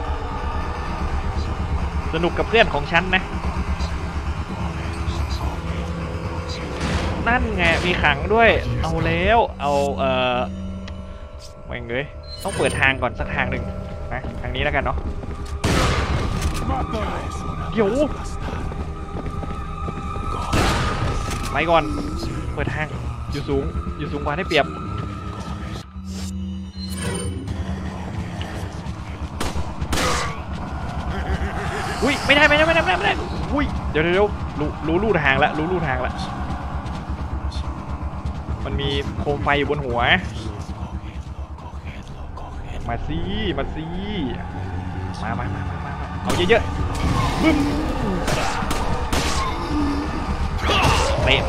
สนุกกับเพื่อนของฉันนะ นั่นไงมีขังด้วยเอาแล้วเอาแม่งเลยต้องเปิดทางก่อนสักทางหนึ่งนะทางนี้แล้วกันเนาะเดี๋ยวไปก่อนเปิดทางอยู่สูงกว่าได้เปรียบอุ้ยไม่ได้อุ้ยเดี๋ยวรู้ลู่ทางละมันมีโคมไฟอยู่บนหัวมาสิมาเอาเยอะๆบึ้มเตะไป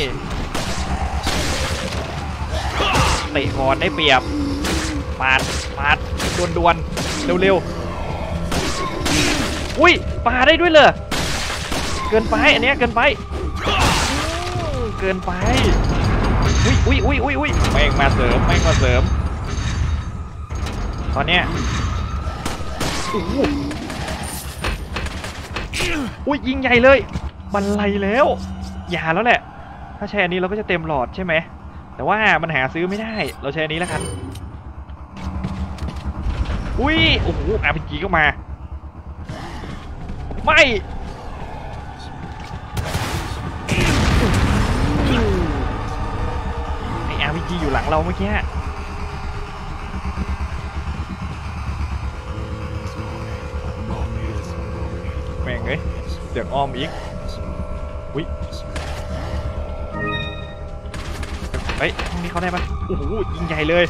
เตะก่อนได้เปรียบปาดดวนเร็วอุ้ยปาได้ด้วยเลยเกินไปอันเนี้ยเกินไปอุ้ยแม่งมาเสริมตอนเนี้ยอุ้ยยิงใหญ่เลยบันไลแล้วอย่าแล้วแหละถ้าใช้อันนี้เราก็จะเต็มหลอดใช่ไหมแต่ว่ามันหาซื้อไม่ได้เราใช้อันนี้แล้วกันอุ้ยโอ้โหRPGก็มาไม่RPG อยู่หลังเราเมื่อกี้แม่งเลยเสือกอ้อมอีกอุ้ยเฮ้ยห้องนี้เขาได้ปะโอ้โหยิงใหญ่เลย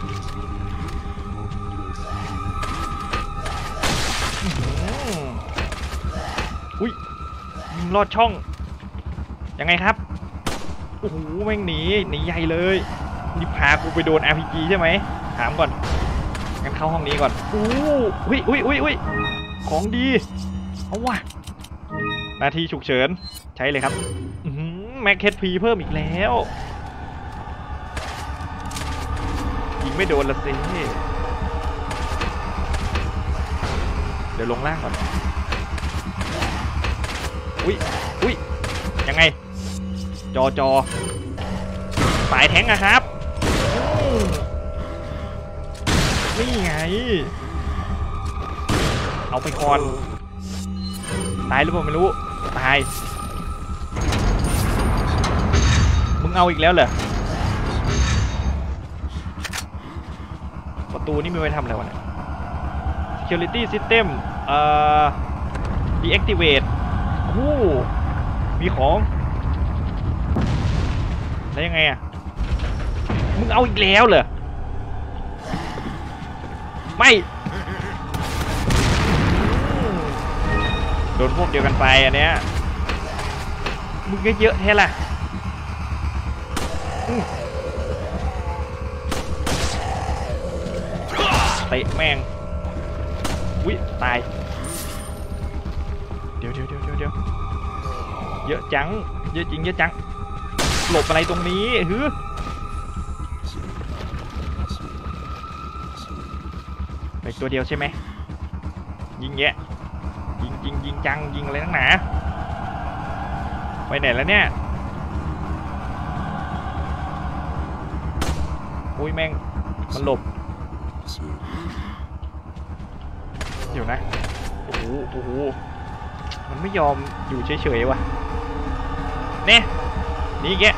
อุ้ยยิงลอดช่องยังไงครับโอ้โหแม่งหนีใหญ่เลยนี่พากูไปโดน RPG ใช่ไหมถามก่อนงั้นเข้าห้องนี้ก่อนอุ้ยของดีเอาว่ะนาทีฉุกเฉินใช้เลยครับแม็กเคทพีเพิ่มอีกแล้วยิงไม่โดนละสิเดี๋ยวลงล่างก่อนอุ้ยยังไงจอสายแทงอะครับนี่ไงเอาไปก่อนตายหรือเปล่าไม่รู้ตายมึงเอาอีกแล้วเหรอประตูนี่มีไว้ทำอะไรวะเนี่ย security system deactivate โอ้มีของแล้วยังไงอ่ะมึงเอาอีกแล้วเหรอไม่โดนพวกเดียวกันไปอันเนี้ยมึงก็เยอะแท้ล่ะเตะแม่งอุ๊ยตายเดี๋ยวเยอะจังเยอะจริงเยอะจังหลบอะไรตรงนี้ฮือไปตัวเดียวใช่ไหมยิงแยะยิงจังยิงอะไรนักหนาไปไหนแล้วเนี่ยอุ้ยแม่งมันหลบเดี๋ยวนะโอ้โหมันไม่ยอมอยู่เฉยๆว่ะเนี่ยนี่แก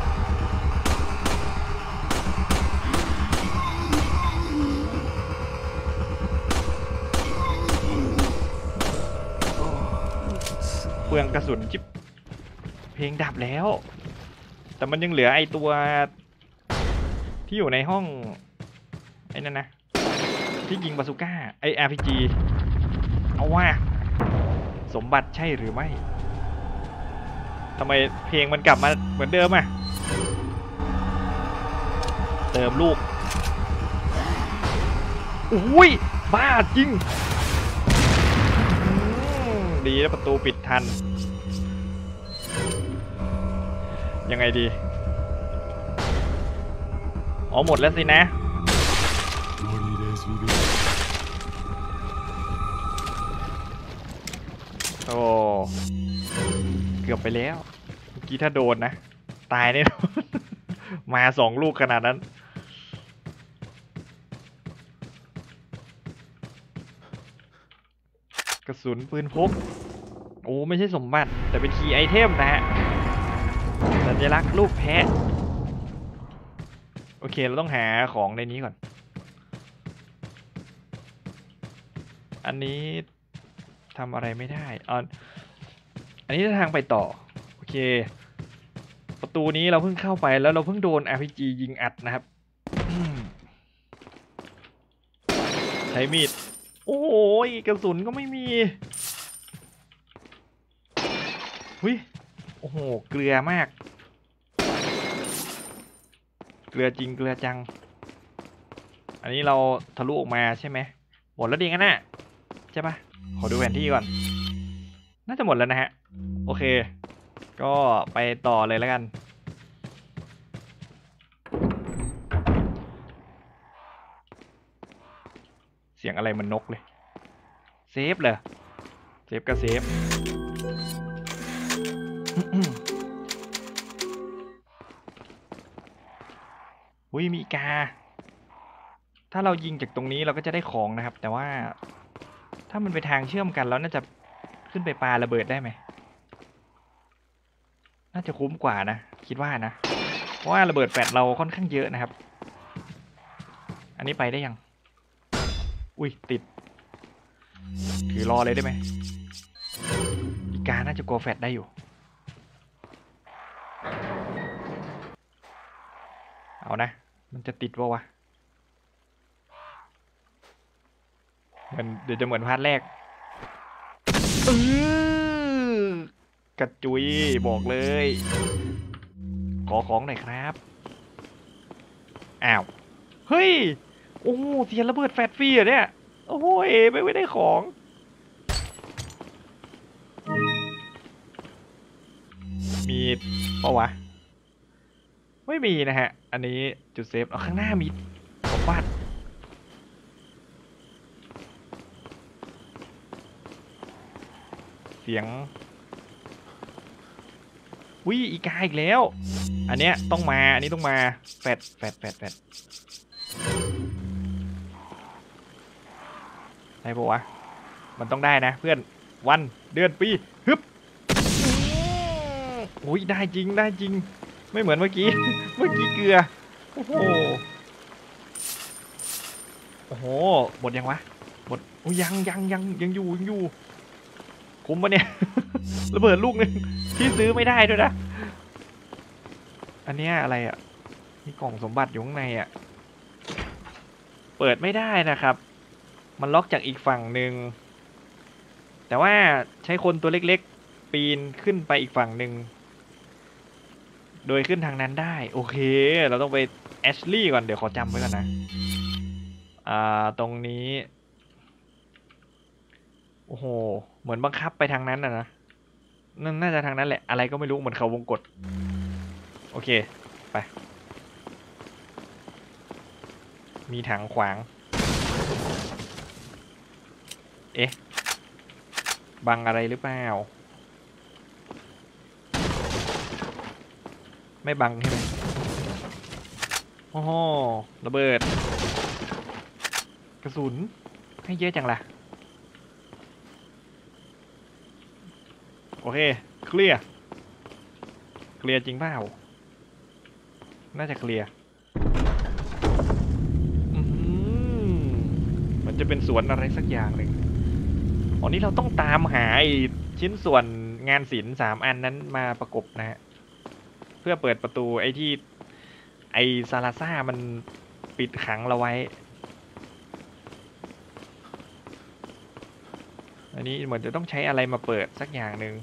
เปลืองกระสุนจิ๊บเพลงดับแล้วแต่มันยังเหลือไอตัวที่อยู่ในห้องไอ้นั่นนะที่ยิงบาซูก้าไอ RPG เอาว่าสมบัติใช่หรือไม่ทำไมเพลงมันกลับมาเหมือนเดิมอ่ะเติมลูกอุ้ยบ้าจริงดีแล้วประตูปิดทันยังไงดีอ๋อหมดแล้วสินะโอ้เกือบไปแล้วเมื่อกี้ถ้าโดนนะตายแน่นอนมา2 ลูกขนาดนั้นกระสุนปืนพกโอ้ไม่ใช่สมบัติแต่เป็นคีย์ไอเทมนะฮะสัญลักษณ์รูปแพะโอเคเราต้องหาของในนี้ก่อนอันนี้ทำอะไรไม่ได้อันนี้ทางไปต่อโอเคประตูนี้เราเพิ่งเข้าไปแล้วเราเพิ่งโดน RPG ยิงอัดนะครับใช้มีดโอ้ยกระสุนก็ไม่มีหุยโอ้โหเกลือมากเกลือจริงเกลือจังอันนี้เราทะลุออกมาใช่ไหมหมดแล้วดิงั้นน่ะใช่ปะขอดูแผนที่ก่อนน่าจะหมดแล้วนะฮะโอเคก็ไปต่อเลยแล้วกันเสียงอะไรมันนกเลยเซฟเลยเซฟก็เซฟอุ้ยมีกาถ้าเรายิงจากตรงนี้เราก็จะได้ของนะครับแต่ว่าถ้ามันไปทางเชื่อมกันแล้วน่าจะขึ้นไปปาระเบิดได้ไหมน่าจะคุ้มกว่านะคิดว่านะเพราะว่าระเบิดแฟลชเราค่อนข้างเยอะนะครับอันนี้ไปได้ยังอุ้ยติดถือรอเลยได้ไหมอีกาน่าจะกลัวแฟลชได้อยู่เอานะมันจะติดวะมันเดี๋ยวจะเหมือนพาร์ทแรกกระจุยบอกเลยขอของหน่อยครับอ้าวเฮ้ยโอ้เสียระเบิดแฟลชฟรีเหรอเนี่ยโอ้ยไม่ได้ของมีปะวะไม่มีนะฮะอันนี้จุดเซฟข้างหน้ามีสมบัติเสียงวิอีกาอีกแล้วอันเนี้ยต้องมาอันนี้ต้องมาแฟดได้ปะวะมันต้องได้นะเพื่อนวันเดือนปีฮึบอุ้ยได้จริงไม่เหมือนเมื่อกี้ เมื่อกี้เกลือโอ้โหหมดยังวะหมดโอ้ยังอยู่คุ้มปะเนี่ย ระเบิดลูกนึงที่ซื้อไม่ได้ด้วยนะอันเนี้ยอะไรอ่ะมีกล่องสมบัติอยู่ข้างในอ่ะเปิดไม่ได้นะครับมันล็อกจากอีกฝั่งหนึ่งแต่ว่าใช้คนตัวเล็กๆปีนขึ้นไปอีกฝั่งหนึ่งโดยขึ้นทางนั้นได้โอเคเราต้องไปแอชลี่ก่อนเดี๋ยวขอจำไว้ก่อนนะตรงนี้โอ้โหเหมือนบังคับไปทางนั้นนะนั่นน่าจะทางนั้นแหละอะไรก็ไม่รู้เหมือนเขาวงกตโอเคไปมีถังขวางเอ๊ะบังอะไรหรือเปล่าไม่บังใช่ไหมโอ้โหระเบิดกระสุนให้เยอะจังล่ะโอเคเคลียร์จริงเปล่าน่าจะเคลียร์มันจะเป็นสวนอะไรสักอย่างหนึ่งอ๋อนี่เราต้องตามหาไอ้ชิ้นส่วนงานศิลป์3 อันนั้นมาประกบนะฮะเพื่อเปิดประตูไอ้ที่ไอ้ซาลาซ่ามันปิดขังเราไว้อันนี้เหมือนจะต้องใช้อะไรมาเปิดสักอย่างหนึ่ง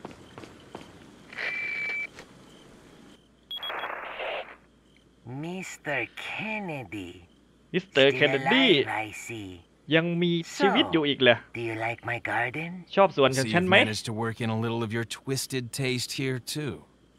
มิสเตอร์เคนเนดีมิสเตอร์เคนเนดียังมีชีวิตอยู่อีกเหรอ Do you like my garden? ชอบสวนของ See, ฉัน you've ไหม managed to work in a little of your twisted taste here too.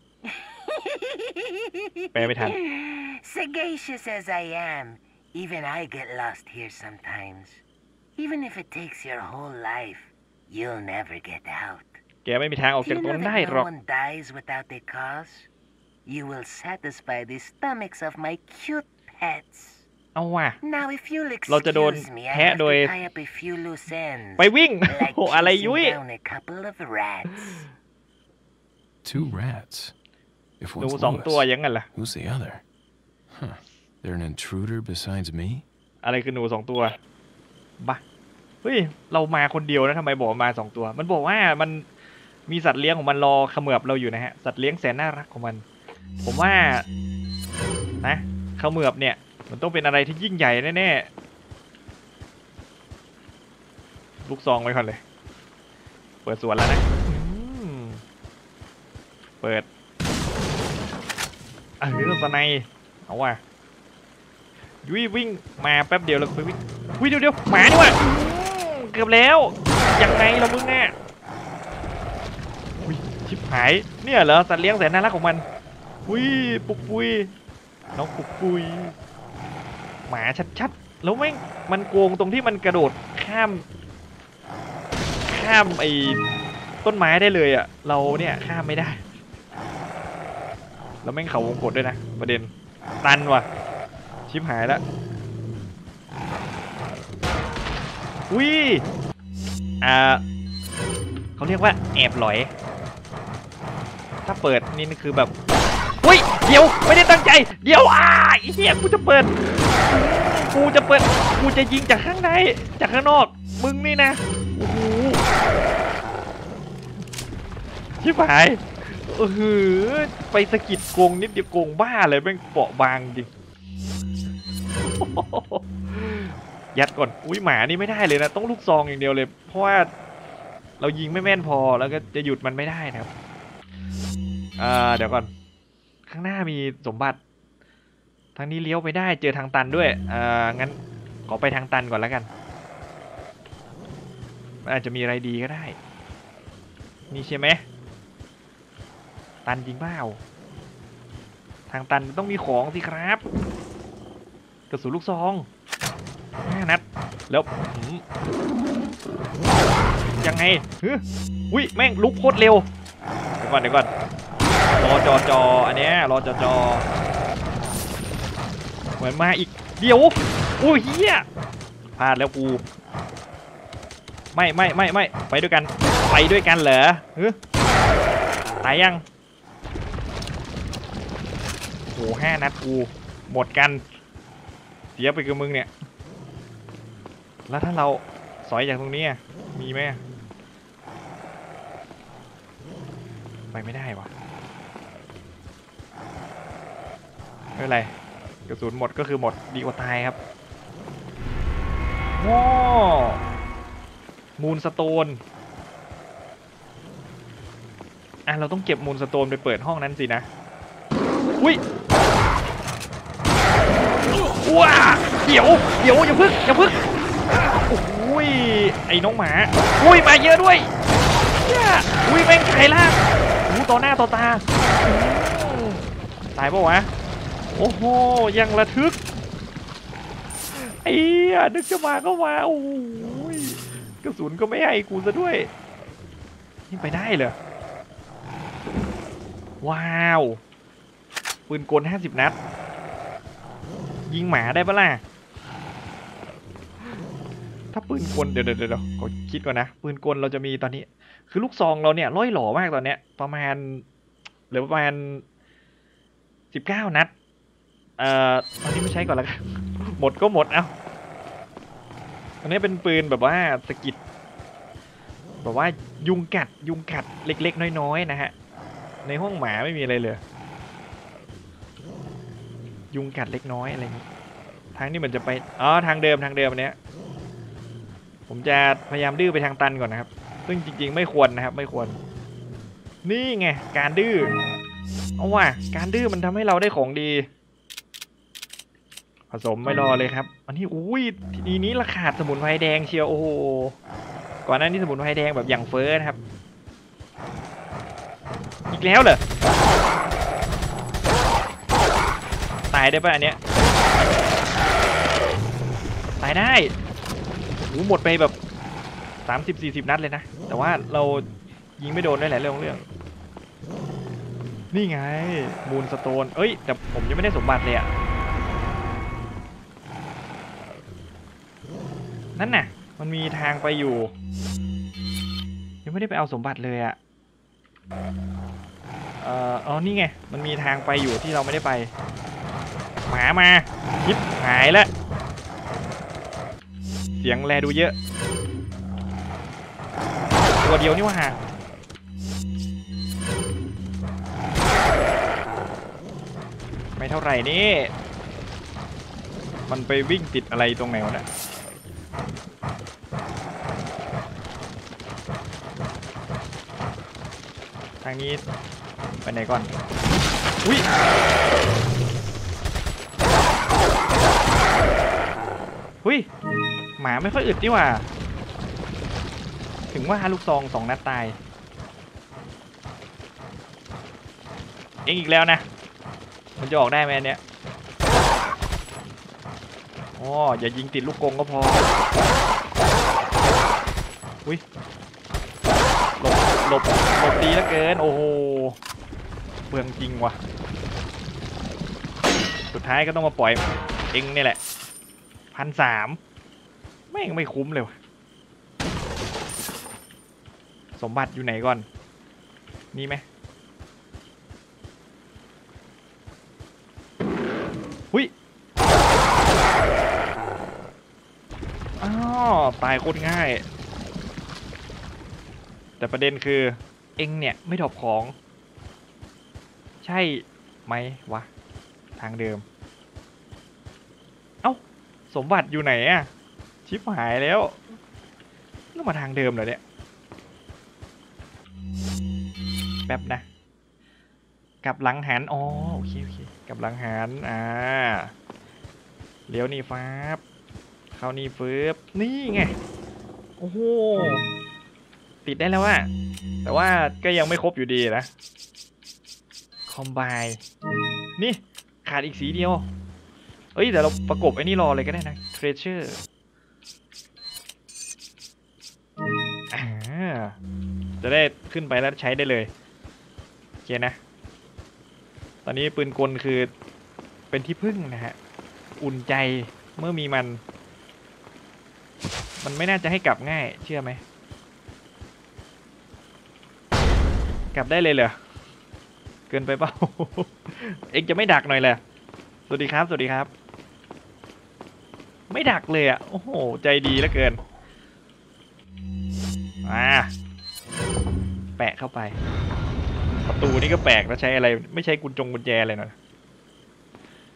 แปลไม่ทัน Sagacious as I am, even I get lost here sometimes. Even if it takes your whole life, you'll never get out. แกไม่มีทางออก Do จาก you ตรง know นั้นได้ that หร no อก one dies without a cause? You will satisfy the stomachs of my cute pets. เอาว่ะ Now, if you'll เราจะโดน excuse me, I แทะ have โดย to tie up a few loose ends. ไปวิ่ง Like โอ้อะไรยุ้ย chasing down a couple of rats. 2 rats. If หนู one's 2 ตัว Louis, ยังไงล่ะ who's the other? Huh. They're an intruder besides me? อะไรคือหนู2 ตัวบ้าเฮ้ยเรามาคนเดียวนะทำไมบอกมา2 ตัวมันบอกว่ามันมีสัตว์เลี้ยงของมันรอเขมือบเราอยู่นะฮะสัตว์เลี้ยงแสนน่ารักของมันผมว่านะเขมือบเนี่ยมันต้องเป็นอะไรที่ยิ่งใหญ่แน่ๆลูกซองไว้ก่อนเลยเปิดสวนแล้วนะเปิดสไนด์เอาว่ะยุ้ยวิ่งมาแป๊บเดียวแล้วไปวิ่งเดี๋ยวหมานี่ว่ะเกือบแล้วยังไงเรามึงเนี่ยชิบหายเนี่ยเหรอสัตว์เลี้ยงแสนน่ารักของมันปุกปุยน้องปุกปุยหมาชัดๆแล้วแม่งมันโกงตรงที่มันกระโดดข้ามไอ้ต้นไม้ได้เลยอ่ะเราเนี่ยข้ามไม่ได้แล้วแม่งเขาวงกตด้วยนะประเด็นตันว่ะชิบหายแล้วเขาเรียกว่าแอบหลอยถ้าเปิดนี่คือแบบเดี๋ยวไม่ได้ตั้งใจเดี๋ยวไอ้เหี้ยกูจะยิงจากข้างในจากข้างนอกมึงนี่นะโอ้โหชิบหายไปสะกิดโกงนิดเดียวโกงบ้าเลยแม่งเปราะบางจริงยัดก่อนหมานี่ไม่ได้เลยนะต้องลูกซองอย่างเดียวเลยเพราะว่าเรายิงไม่แม่นพอแล้วก็จะหยุดมันไม่ได้นะครับเดี๋ยวก่อนข้างหน้ามีสมบัติทางนี้เลี้ยวไปได้เจอทางตันด้วยงั้นขอไปทางตันก่อนแล้วกันอาจจะมีอะไรดีก็ได้นี่ใช่ไหมตันจริงเปล่าทางตันต้องมีของสิครับกระสุนลูกซอง5 นัดแล้วยังไงแม่งลุกโคตรเร็วเดี๋ยวก่อนรอจออันเนี้ยรอจอเหมือนมาอีกเดี๋ยวเฮียพลาดแล้วกูไม่ไปด้วยกันเหรอตายยัง5 นัดกูหมดกันเสียไปกับมึงเนี่ยแล้วถ้าเราสอยจากตรงนี้มีไหมไปไม่ได้วะไม่เป็นไรกระสุนหมดก็คือหมดดีกว่าตายครับว้ามูนสโตนเราต้องเก็บมูนสโตนไปเปิดห้องนั้นสินะอุ้ยว้าเดี๋ยวอย่าพึ่งโอ้ยไอ้น้องหมาอุ้ยมาเยอะด้วยอุ้ยแม่งไข่ล่างต่อหน้าต่อตาตายปะวะโอ้โหยังระทึกไอ้นึกจะมาก็มาโอ้ยกระสุนก็ไม่ให้กูซะด้วยนี่ไปได้เหรอว้าวปืนกล50 นัดยิงหมาได้ปะล่ะถ้าปืนกลเดี๋ยวขอคิดก่อนนะปืนกลเราจะมีตอนนี้คือลูกซองเราเนี่ยล่อยหล่อมากตอนเนี้ยประมาณเหลือประมาณ19 นัดตอนนี้ไม่ใช้ก่อนแล้วกันหมดก็หมดอันนี้เป็นปืนแบบว่าสกิดแบบว่ายุงกัดเล็กๆน้อยๆนะฮะในห้องหมาไม่มีอะไรเลยยุงกัดเล็กน้อยอะไรอย่างนี้ทางนี้มันจะไปทางเดิมอันเนี้ยผมจะพยายามดื้อไปทางตันก่อนนะครับซึ่งจริงๆไม่ควรนะครับไม่ควรนี่ไงการดื้อเอาว่ะการดื้อมันทำให้เราได้ของดีผสมไม่รอเลยครับอันนี้อุ้ยทีนี้ราคาสมุนไพรแดงเชียวโอ้โหก่อนหน้านี้สมุนไพรแดงแบบอย่างเฟ้อนะครับอีกแล้วเหรอตายได้ป่ะอันเนี้ยตายได้หมดไปแบบ30-40 นัดเลยนะแต่ว่าเรายิงไม่โดนด้วยแหละเรื่องนี่ไงมูนสโตนแต่ผมยังไม่ได้สมบัติเลยนั่นน่ะมันมีทางไปอยู่ยังไม่ได้ไปเอาสมบัติเลยนี่ไงมันมีทางไปอยู่ที่เราไม่ได้ไปหมามาคิดหายแล้วเสียงแลดูเยอะตัวเดียวนี่ว่าไม่เท่าไหร่นี่มันไปวิ่งติดอะไรตรงไหนวะเนี่ยทางนี้ไปไหนก่อนอุ้ยหมาไม่ค่อยอึดนี่หว่าถึงว่าลูกซอง2 นัดตายเองอีกแล้วนะมันจะออกได้ไหมอันเนี้ยอย่ายิงติดลูกกรงก็พออุ้ยหลบดีเหลือเกินโอ้โหเบืองจริงว่ะสุดท้ายก็ต้องมาปล่อยเองนี่แหละ1,300แม่งไม่คุ้มเลยวะสมบัติอยู่ไหนก่อนนี่ไหมตายโคตรง่ายแต่ประเด็นคือเอ็งเนี่ยไม่ดรอปของใช่ไหมวะทางเดิมสมบัติอยู่ไหนชิปหายแล้วมาทางเดิมเหรอเนี่ยแป๊บนะกลับหลังหันโอเคกลับหลังหันเลี้ยวนี่ฟ้าเข้านี่ฟื้บนี่ไงโอ้โหติดได้แล้วแต่ว่าก็ยังไม่ครบอยู่ดีนะคอมไบนี่ขาดอีกสีเดียวแต่เราประกบไอ้นี่รอเลยก็ได้นะเทรเชอร์จะได้ขึ้นไปแล้วใช้ได้เลยโอเคนะตอนนี้ปืนกลคือเป็นที่พึ่งนะฮะอุ่นใจเมื่อมีมันไม่น่าจะให้กลับง่ายเชื่อไหมกลับได้เลยเหรอเกินไปเปล่า เอ็งจะไม่ดักหน่อยเลยสวัสดีครับไม่ดักเลยโอ้โหใจดีเหลือเกินแปะเข้าไปประตูนี่ก็แปลกแล้วใช้อะไรไม่ใช้กุญแจอะไรหน่อย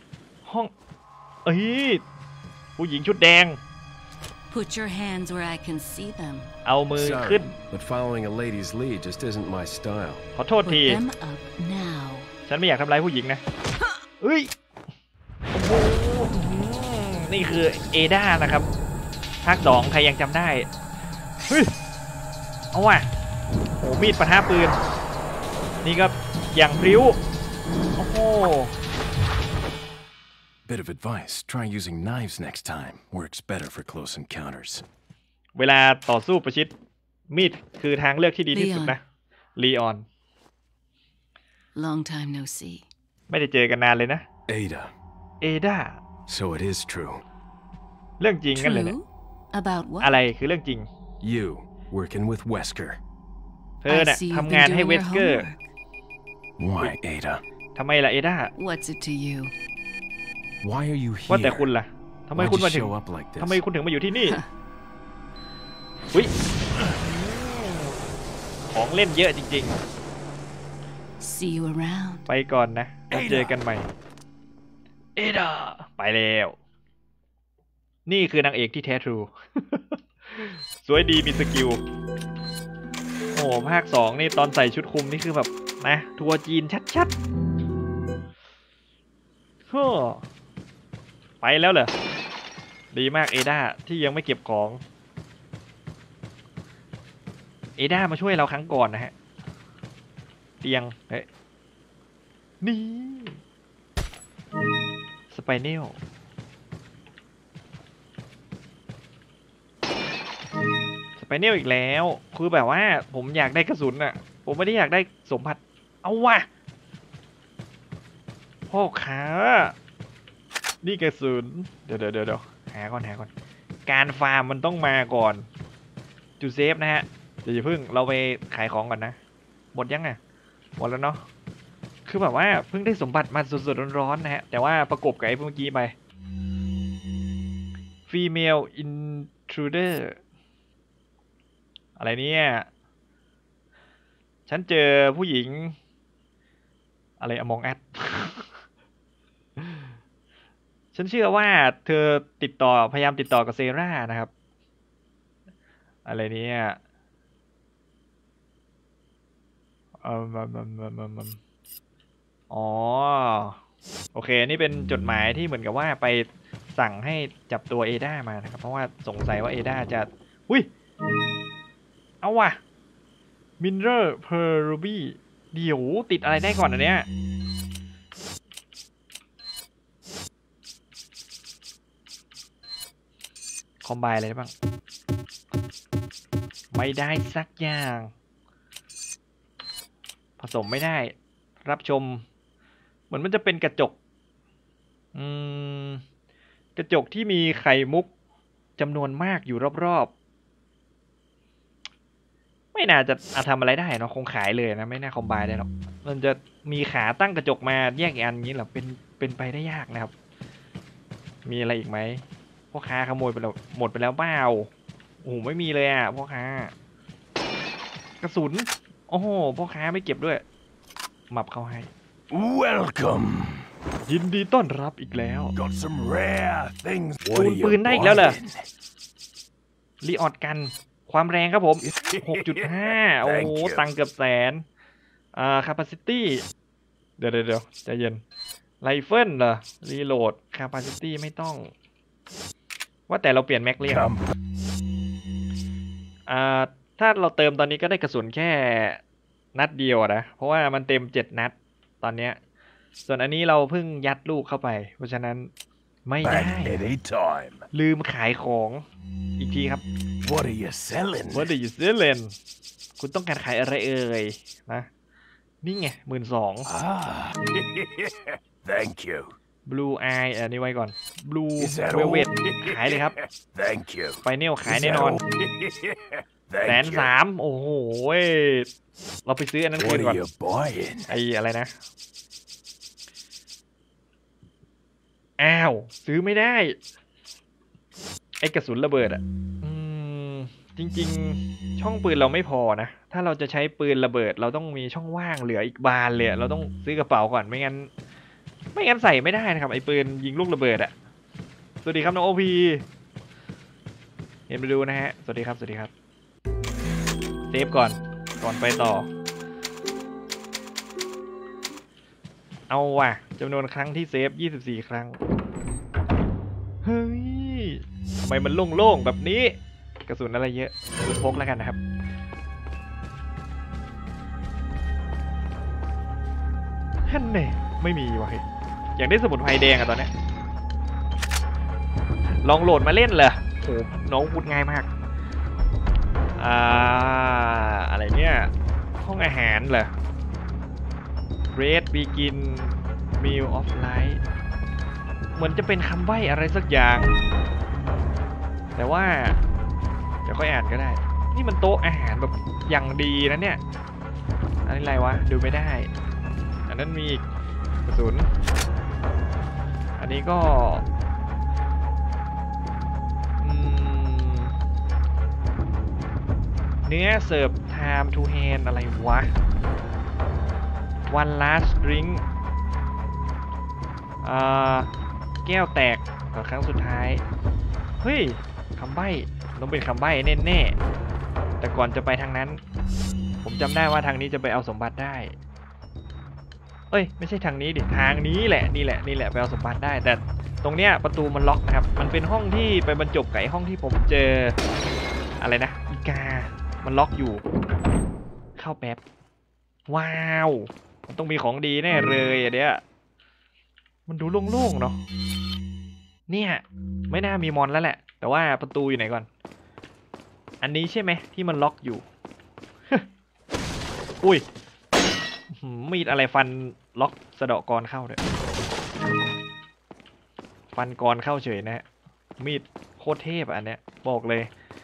ห้องเอ้ยผู้หญิงชุดแดง Put your hands where I can see them. เอามือ Sorry, ขึ้น but following a lady's lead just isn't my style. ขอโทษ Put ที them up now. ฉันไม่อยากทำร้ายผู้หญิงนะเอ้ยโอ้โหนี่คือเอดานะครับภาค 2ใครยังจำได้เฮ้ยเอาว่ะโอ้มีดปะทะปืนนี่ก็อย่างพริ้วโอ้โห Bit of advice, try using knives next time. Works better for close encounters. เวลาต่อสู้ประชิดมีดคือทางเลือกที่ดีที่สุดนะลีออน Long time no see. ไม่ได้เจอกันนานเลยนะ Ada. เอดา So it is true. เรื่องจริงกันเลยเนี่ย True? About what? อะไรคือเรื่องจริง You working with Wesker. เธอเนี่ย I see you've ทำงาน been ให้ doing เว your สเกอร์ homework. Why, Ada? ทำไมล่ะเอดา What's it to you? Why are you ว่าแต่ here? คุณล่ะทำไม Why'd คุณ you มาถึง show up like ทำไม this? คุณถึงมาอยู่ที่นี่อุ๊ยของเล่นเยอะจริง See you around. ๆ ไปก่อนนะแล้วเจอกันใหม่ เอดาไปแล้ว นี่คือนางเอกที่แท้ทรู สวยดีมีสกิล โอ้โหภาค 2นี่ตอนใส่ชุดคลุมนี่คือแบบนะทัวร์จีนชัดๆฮ้อไปแล้วเหรอ ดีมากเอดาที่ยังไม่เก็บของ เอดามาช่วยเราครั้งก่อนนะฮะ เตียงเฮ้ยนี่สไปเนลสไปเนลอีกแล้วคือแบบว่าผมอยากได้กระสุนอะผมไม่ได้อยากได้สมบัติเอาว่ะพ่อค้านี่กระสุนเดี๋ยวหาก่อนการฟาร์มมันต้องมาก่อนจูเซฟนะฮะเดี๋ยวอย่าเพิ่งเราไปขายของก่อนนะหมดยังอะหมดแล้วเนาะคือแบบว่าเพิ่งได้สมบัติมาสดๆร้อนๆนะฮะแต่ว่าประกบกับไอ้เมื่อกี้ไป Female Intruder อะไรเนี่ยฉันเจอผู้หญิงอะไร Among Us ฉันเชื่อว่าเธอพยายามติดต่อกับเซรานะครับอะไรเนี่ยอ๋อโอเคนี่เป็นจดหมายที่เหมือนกับว่าไปสั่งให้จับตัวเอดามานะครับเพราะว่าสงสัยว่าเอดาจะอุ้ยเอาว่ะมินเนอร์เพอร์รูบี้เดี๋ยวติดอะไรได้ก่อนอันเนี้ยคอมไบอะไรได้บ้างไม่ได้สักอย่างผสมไม่ได้รับชมเหมือนมันจะเป็นกระจกกระจกที่มีไข่มุกจำนวนมากอยู่รอบๆไม่น่าจะทำอะไรได้เนาะคงขายเลยนะไม่น่าคอมไบได้หรอกมันจะมีขาตั้งกระจกมาแยกอีกอันนี้หรอเป็นไปได้ยากนะครับมีอะไรอีกไหมพ่อค้าขโมยไปแล้วหมดไปแล้วเปล่าโอ้โหไม่มีเลยอ่ะพ่อค้ากระสุนโอ้โหพ่อค้าไม่เก็บด้วยหมับเข้าให้ Welcome. ยินดีต้อนรับอีกแล้ว Got some rare things. ปูนปืนได้อีกแล้วเหรอรีออดกันความแรงครับผม 6.5 โอ้โหตังค์เกือบแสนcapacity เดี๋ยวใจเย็นไรเฟิลเหรอรีโหลด capacity ไม่ต้องว่าแต่เราเปลี่ยนแม็กเรียงถ้าเราเติมตอนนี้ก็ได้กระสุนแค่นัดเดียวนะเพราะว่ามันเต็ม7 นัดตอนเนี้ยส่วนอันนี้เราเพิ่งยัดลูกเข้าไปเพราะฉะนั้นไม่ได้ Anytime. ลืมขายของอีกทีครับ What are you selling? What are you selling คุณต้องการขายอะไรเอ่ยนะนี่ไง 12,000 Ah. Thank you. Blue Eye อันนี้ไว้ก่อน Blue Is that Velvet all? ขายเลยครับ Thank you. ไฟเนลขาย Is แน่ that นอน all? 130,000 Thank you. โอ้โหเราไปซื้ออันนั้นคื What นก่อน are you buying? ไอ้อะไรนะอ้าวซื้อไม่ได้ไอ้กระสุนระเบิดอ่ะจริงๆช่องปืนเราไม่พอนะถ้าเราจะใช้ปืนระเบิดเราต้องมีช่องว่างเหลืออีกบานเลยเราต้องซื้อกระเป๋าก่อนไม่งั้นไม่งั้นใส่ไม่ได้นะครับไอ้ปืนยิงลูกระเบิดอะสวัสดีครับน้องโอพีเห็นไปดูนะฮะสวัสดีครับสวัสดีครับเซฟก่อนไปต่อเอาว่ะจำนวนครั้งที่เซฟ24 ครั้งเฮ้ยทำไมมันโล่งๆแบบนี้กระสุนอะไรเยอะกระสุนพกแล้วกันนะครับฮั่นเน่ไม่มีว่ะอยากได้สมุนไพรแดงอะตอนนี้ลองโหลดมาเล่นเลยโหน้องพูดง่ายมากอะไรเนี่ยห้องอาหารเหรอ Red Begin Meal of Light เหมือนจะเป็นคำใบ้อะไรสักอย่างแต่ว่าเดี๋ยวค่อยอ่านก็ได้นี่มันโต๊ะอาหารแบบอย่างดีนะเนี่ยอันนี้อะไรวะดูไม่ได้อันนั้นมีกระสุนอันนี้ก็เนื้อเสิร์ฟ time to hand อะไรวะ one last drink แก้วแตกครั้งสุดท้ายเฮ้ยคำใบ้ต้องเป็นคำใบ้แน่ๆแต่ก่อนจะไปทางนั้นผมจำได้ว่าทางนี้จะไปเอาสมบัติได้เอ้ยไม่ใช่ทางนี้ดิทางนี้แหละนี่แหละไปเอาสมบัติได้แต่ตรงเนี้ยประตูมันล็อกนะครับมันเป็นห้องที่ไปบรรจบกับห้องที่ผมเจออะไรนะอีกามันล็อกอยู่เข้าแป๊บว้าวมันต้องมีของดีแน่เลยอันเนี้ยมันดูโล่งๆเนาะเนี่ยไม่น่ามีมอนแล้วแหละแต่ว่าประตูอยู่ไหนก่อนอันนี้ใช่ไหมที่มันล็อกอยู่ อุ้ยมีดอะไรฟันล็อกสะเดาะกรเข้าด้วยฟันกรเข้าเฉยนะฮะมีดโคตรเทพอันเนี้ยบอกเลย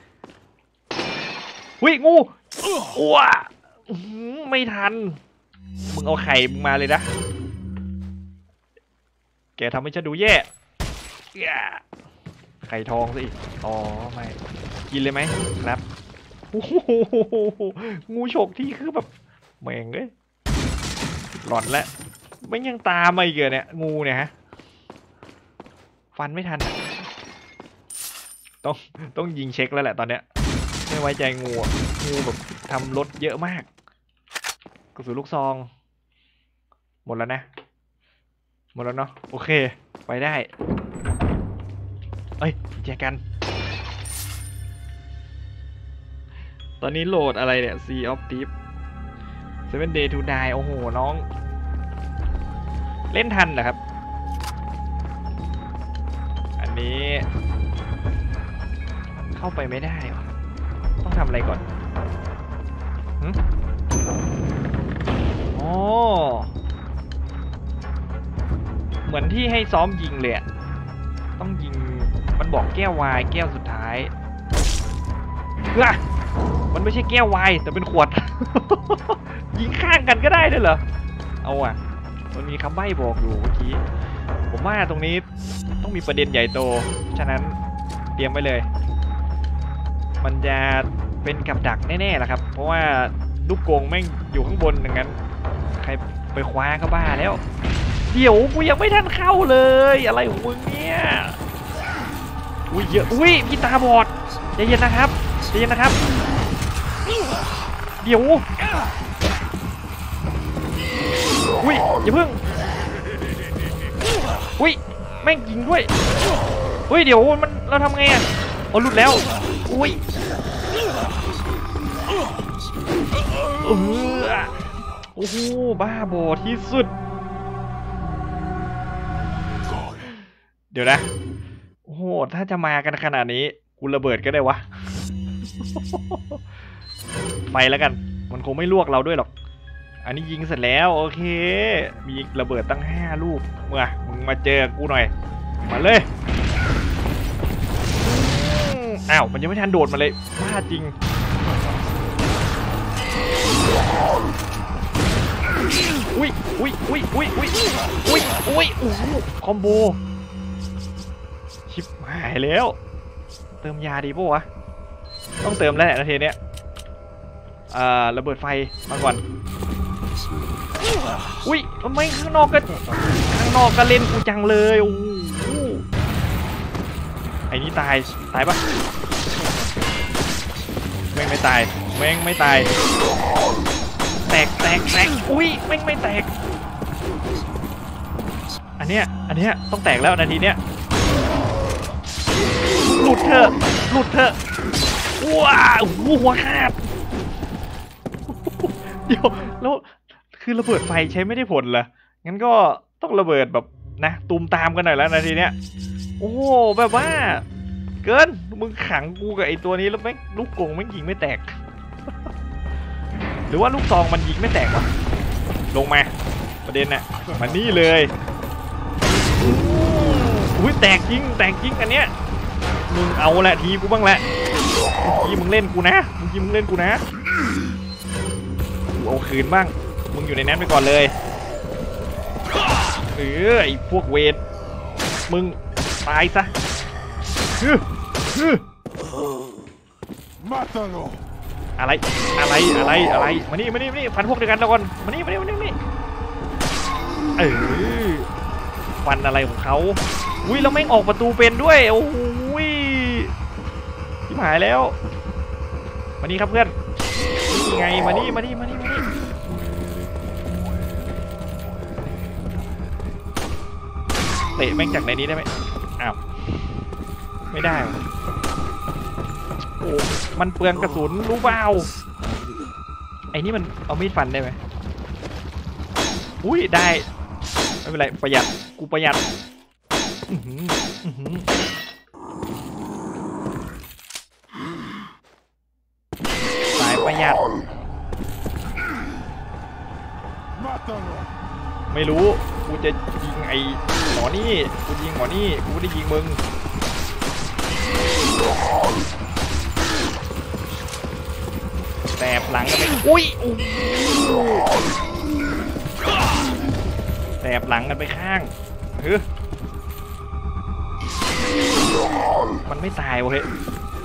หุ้ยงูอ้วไม่ทันมึงเอาไข่มึงมาเลยนะแกทำให้ฉันดูแย่ไข่ทองสิอ๋อไม่กินเลยไหมครับโอ้โหงูฉกที่คือแบบแม่งเลยหลอนแล้วไม่ยังตามมาอีกเนี่ยงูเนี่ยฮะฟันไม่ทันต้องยิงเช็คแล้วแหละตอนเนี้ยไม่ไว้ใจงูแบบทำรถเยอะมากกระสุนลูกซองหมดแล้วนะหมดแล้วเนาะโอเคไปได้เอ้ยแจกัน ตอนนี้โหลดอะไรเนี่ย Sea of Thieves 7 Day to Die โอ้โหน้องเล่นทันเหรอครับอันนี้เข้าไปไม่ได้หรอต้องทำอะไรก่อนอ๋อเหมือนที่ให้ซ้อมยิงเลยต้องยิงมันบอกแก้ววายแก้วสุดท้ายมันไม่ใช่แก้ววายแต่เป็นขวด ยิงข้างกันก็ได้ด้วยเหรอเอาอ่ะมันมีคำใบ้บอกอยู่เมื่อกี้ผมว่าตรงนี้ต้องมีประเด็นใหญ่โตฉะนั้นเตรียมไว้เลยมันจะเป็นกับดักแน่ๆแหละครับเพราะว่าลูกกรงแม่งอยู่ข้างบนอย่างนั้นใครไปคว้าก็บ้าแล้วเดี๋ยวกูยังไม่ทันเข้าเลยอะไรของมึงเนี่ยอุ้ยเยอะอุ้ยพี่ตาบอดใจเย็นนะครับใจเย็นนะครับเดี๋ยวอุ้ยอย่าเพิ่งอุ้ยแม่งยิงด้วยอุ้ยเดี๋ยวมันเราทำไงอ่ะอ๋อหลุดแล้วอุ้ยโอ้โหบ้าบอที่สุดเดี๋ยวนะโอ้โหถ้าจะมากันขนาดนี้กูระเบิดก็ได้วะ ไปแล้วกันมันคงไม่ลวกเราด้วยหรอกอันนี้ยิงเสร็จแล้วโอเคมีระเบิดตั้ง5 ลูกมึงมาเจอกูหน่อยมาเลยอ้าวมันยังไม่ทันโดดมาเลยบ้าจริงอุ้ยโอ้โหคอมโบชิบหายแล้วเติมยาดีป่ะวะต้องเติมแล้วแหละนาทีเนี้ยระเบิดไฟมาก่อนอุ้ยทำไมข้างนอกก็เล่นกูจังเลยโอ้โหไอ้นี่ตายปะแม่งไม่ตายแตกอุ้ยแม่งไม่แตกอันเนี้ยต้องแตกแล้วนาทีเนี้ยหลุดเถอะว้าวหัวขาดเดี๋ยวแล้วคือระเบิดไฟใช้ไม่ได้ผลเหรองั้นก็ต้องระเบิดแบบนะตูมตามกันหน่อยแล้วนาทีเนี้ยโอ้แบบว่าเกินมึงขังกูกับไอตัวนี้แล้วแม่งลูกกงแม่งยิงไม่แตกหรือว่าลูกซองมันยิงไม่แตกวะลงมาประเด็นน่ะมานี่เลยอุ้ยแตกจริงอันเนี้ยมึงเอาแหละทีกูบ้างแหละมึงเล่นกูนะเอาคืนบ้างมึงอยู่ในนั้นไปก่อนเลยไอพวกเวทมึงตายซะอะไรมานี่ฟันพวกเดียวกันแล้วก่อนมานี่ฟันอะไรของเขาอุ้ยแล้วแม่งออกประตูเป็นด้วยโอ้ยชิบหายแล้วมานี่ครับเพื่อนนี่ไงมานี่เตะแม่งจากในนี้ได้ไหมอ้าวไม่ได้โอ้มันเปลืองกระสุนรู้เปล่าไอ้นี่มันเอามีดฟันได้ไหมอุ้ยได้ไม่เป็นไรประหยัดสายประหยัดไม่รู้กูจะยิงไอ้หมอนี่กูไม่ได้ยิงมึงแสบหลังกันไปอุ้ยแสบหลังกันไปข้างมันไม่ตายวะเฮ้ย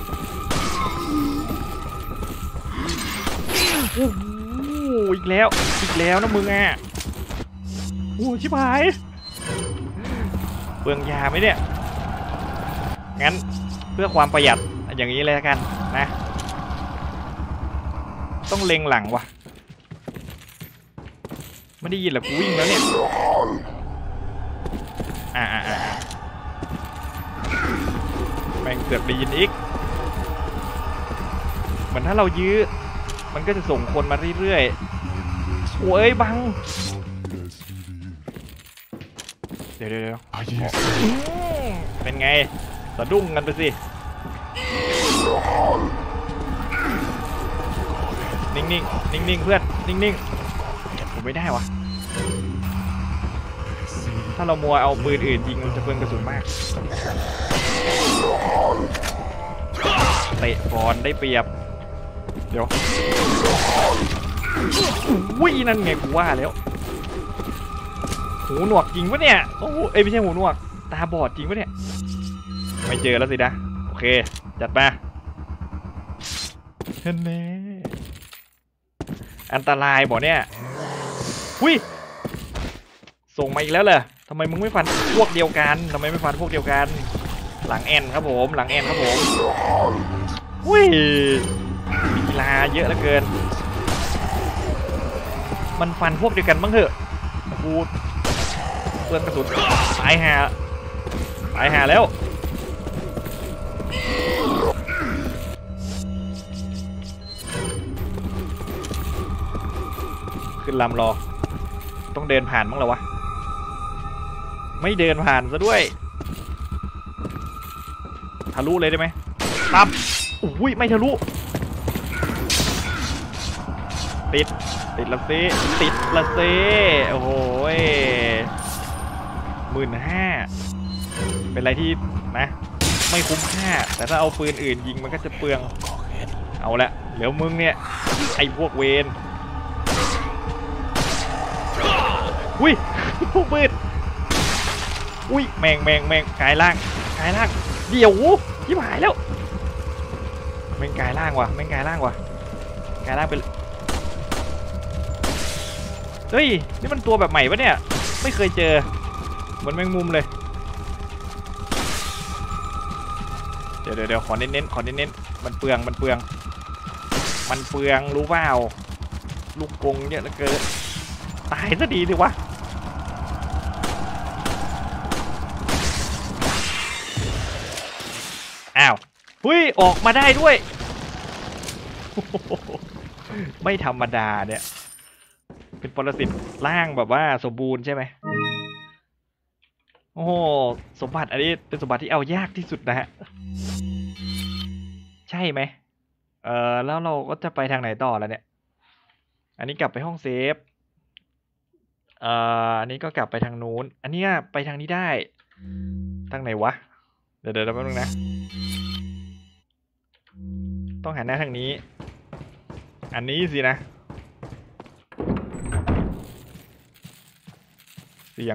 อีกแล้วนะมึงอ่ะโอ้ชิบหายเปลืองยาไหมเนี่ยงั้นเพื่อความประหยัดอย่างนี้เลยกันนะต้องเล็งหลังวะไม่ได้ยินหรอกูวิ่งแล้วเนี่ยแม่งเสือกได้ยินอีกเหมือนถ้าเรายื้อมันก็จะส่งคนมาเรื่อยๆโอ้ยบังเดี๋ยวเป็นไงสะดุ้งกันไปสินิ่งเพื่อนนิ่งผมไม่ได้วะถ้าเรามัวเอาปืนอื่นยิงมันจะเปลืองกระสุนมากเตะก่อนได้เปรียบเดี๋ยววิ่งนั่นไงกูว่าแล้วหูหนวกจริงปะเนี่ยโอ้ไม่ใช่หูหนวกตาบอดจริงปะเนี่ยไม่เจอแล้วสินะโอเคจัดมาเห็นไหมอันตรายบ่เนี่ยหุ้ยส่งมาอีกแล้วเหรอทำไมมึงไม่ฟันพวกเดียวกันหลังแอนครับผมหุ้ยมีกีฬาเยอะเหลือเกินมันฟันพวกเดียวกันบ้างเถอะกูเปลืองกระสุนตายหาแล้วขึ้นลำรอต้องเดินผ่านมั้งเหรอวะไม่เดินผ่านซะด้วยทะลุเลยได้ไหมปั๊บอุ้ยไม่ทะลุติดละเซโอ้โห15,000เป็นอะไรที่นะไม่คุ้มค่าแต่ถ้าเอาปืนอื่นยิงมันก็จะเปลืองเอาละเหลือมึงเนี่ยไอ้พวกเวนอุ้ยพวกปืนอุ้ยแมงกายล่างเดี๋ยวชิบหายแล้วแมงกายล่างว่ะกายล่างเป็นเฮ้ยนี่มันตัวแบบใหม่ปะเนี่ยไม่เคยเจอเหมือนแมงมุมเลยเดี๋ยวขอเน้นมันเปลืองรู้เปล่าลูกกงเยอะเหลือเกินตายซะดีสิวะอ้าวหุ้ยออกมาได้ด้วย ไม่ธรรมดาเนี่ยเป็นปรสิตร่างแบบว่าสมบูรณ์ใช่ไหมโอ้โหสมบัติอันนี้เป็นสมบัติที่เอายากที่สุดนะฮะใช่ไหมแล้วเราก็จะไปทางไหนต่อแล้วเนี่ยอันนี้กลับไปห้องเซฟอันนี้ก็กลับไปทางนู้นอันนี้ไปทางนี้ได้ทางไหนวะเดี๋ยวแป๊บนึงนะต้องหันหน้าทางนี้อันนี้สินะเสียง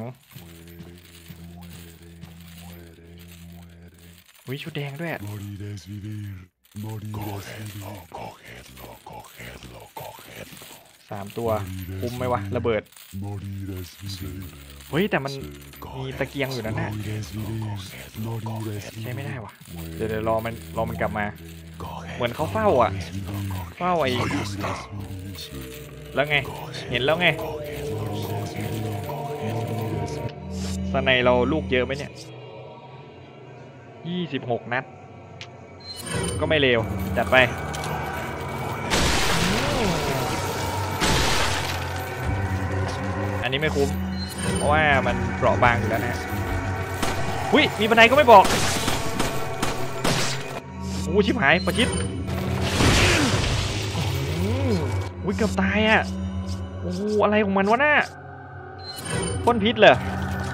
วิชุดแดงด้วย3 ตัวคุ้มไหมวะระเบิดเฮ้ยแต่มันมีตะเกียงอยู่นั่นน่ะใช้ไม่ได้วะเดี๋ยวรอมันกลับมาเหมือนเขาเฝ้าอ่ะเฝ้าไอ้แล้วไงเห็นแล้วไงสไนเราลูกเยอะไหมเนี่ย26 นัดก็ไม่เลวจัดไปอันนี้ไม่คุ้มเพราะว่ามันเปราะบางอยู่แล้วนะหุ้ยมีบันไดก็ไม่บอกโอ้ชิบหายประชิดอุ้ยเกือบตายอ่ะโอ้อะไรของมันวะน่ะพ่นพิษเหรอ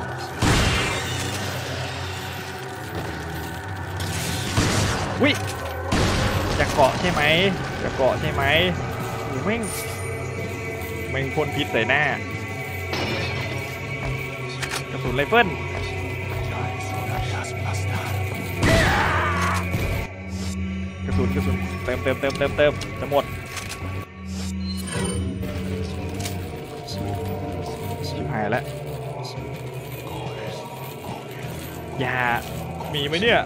อุ้ยจะเกาะใช่ไหมโอ้แม่งพ่นพิษใส่หน้ากระสุนไรเฟิลกระสุนเติมจะหมดชิบหายแล้วยามีไหมเนี่ย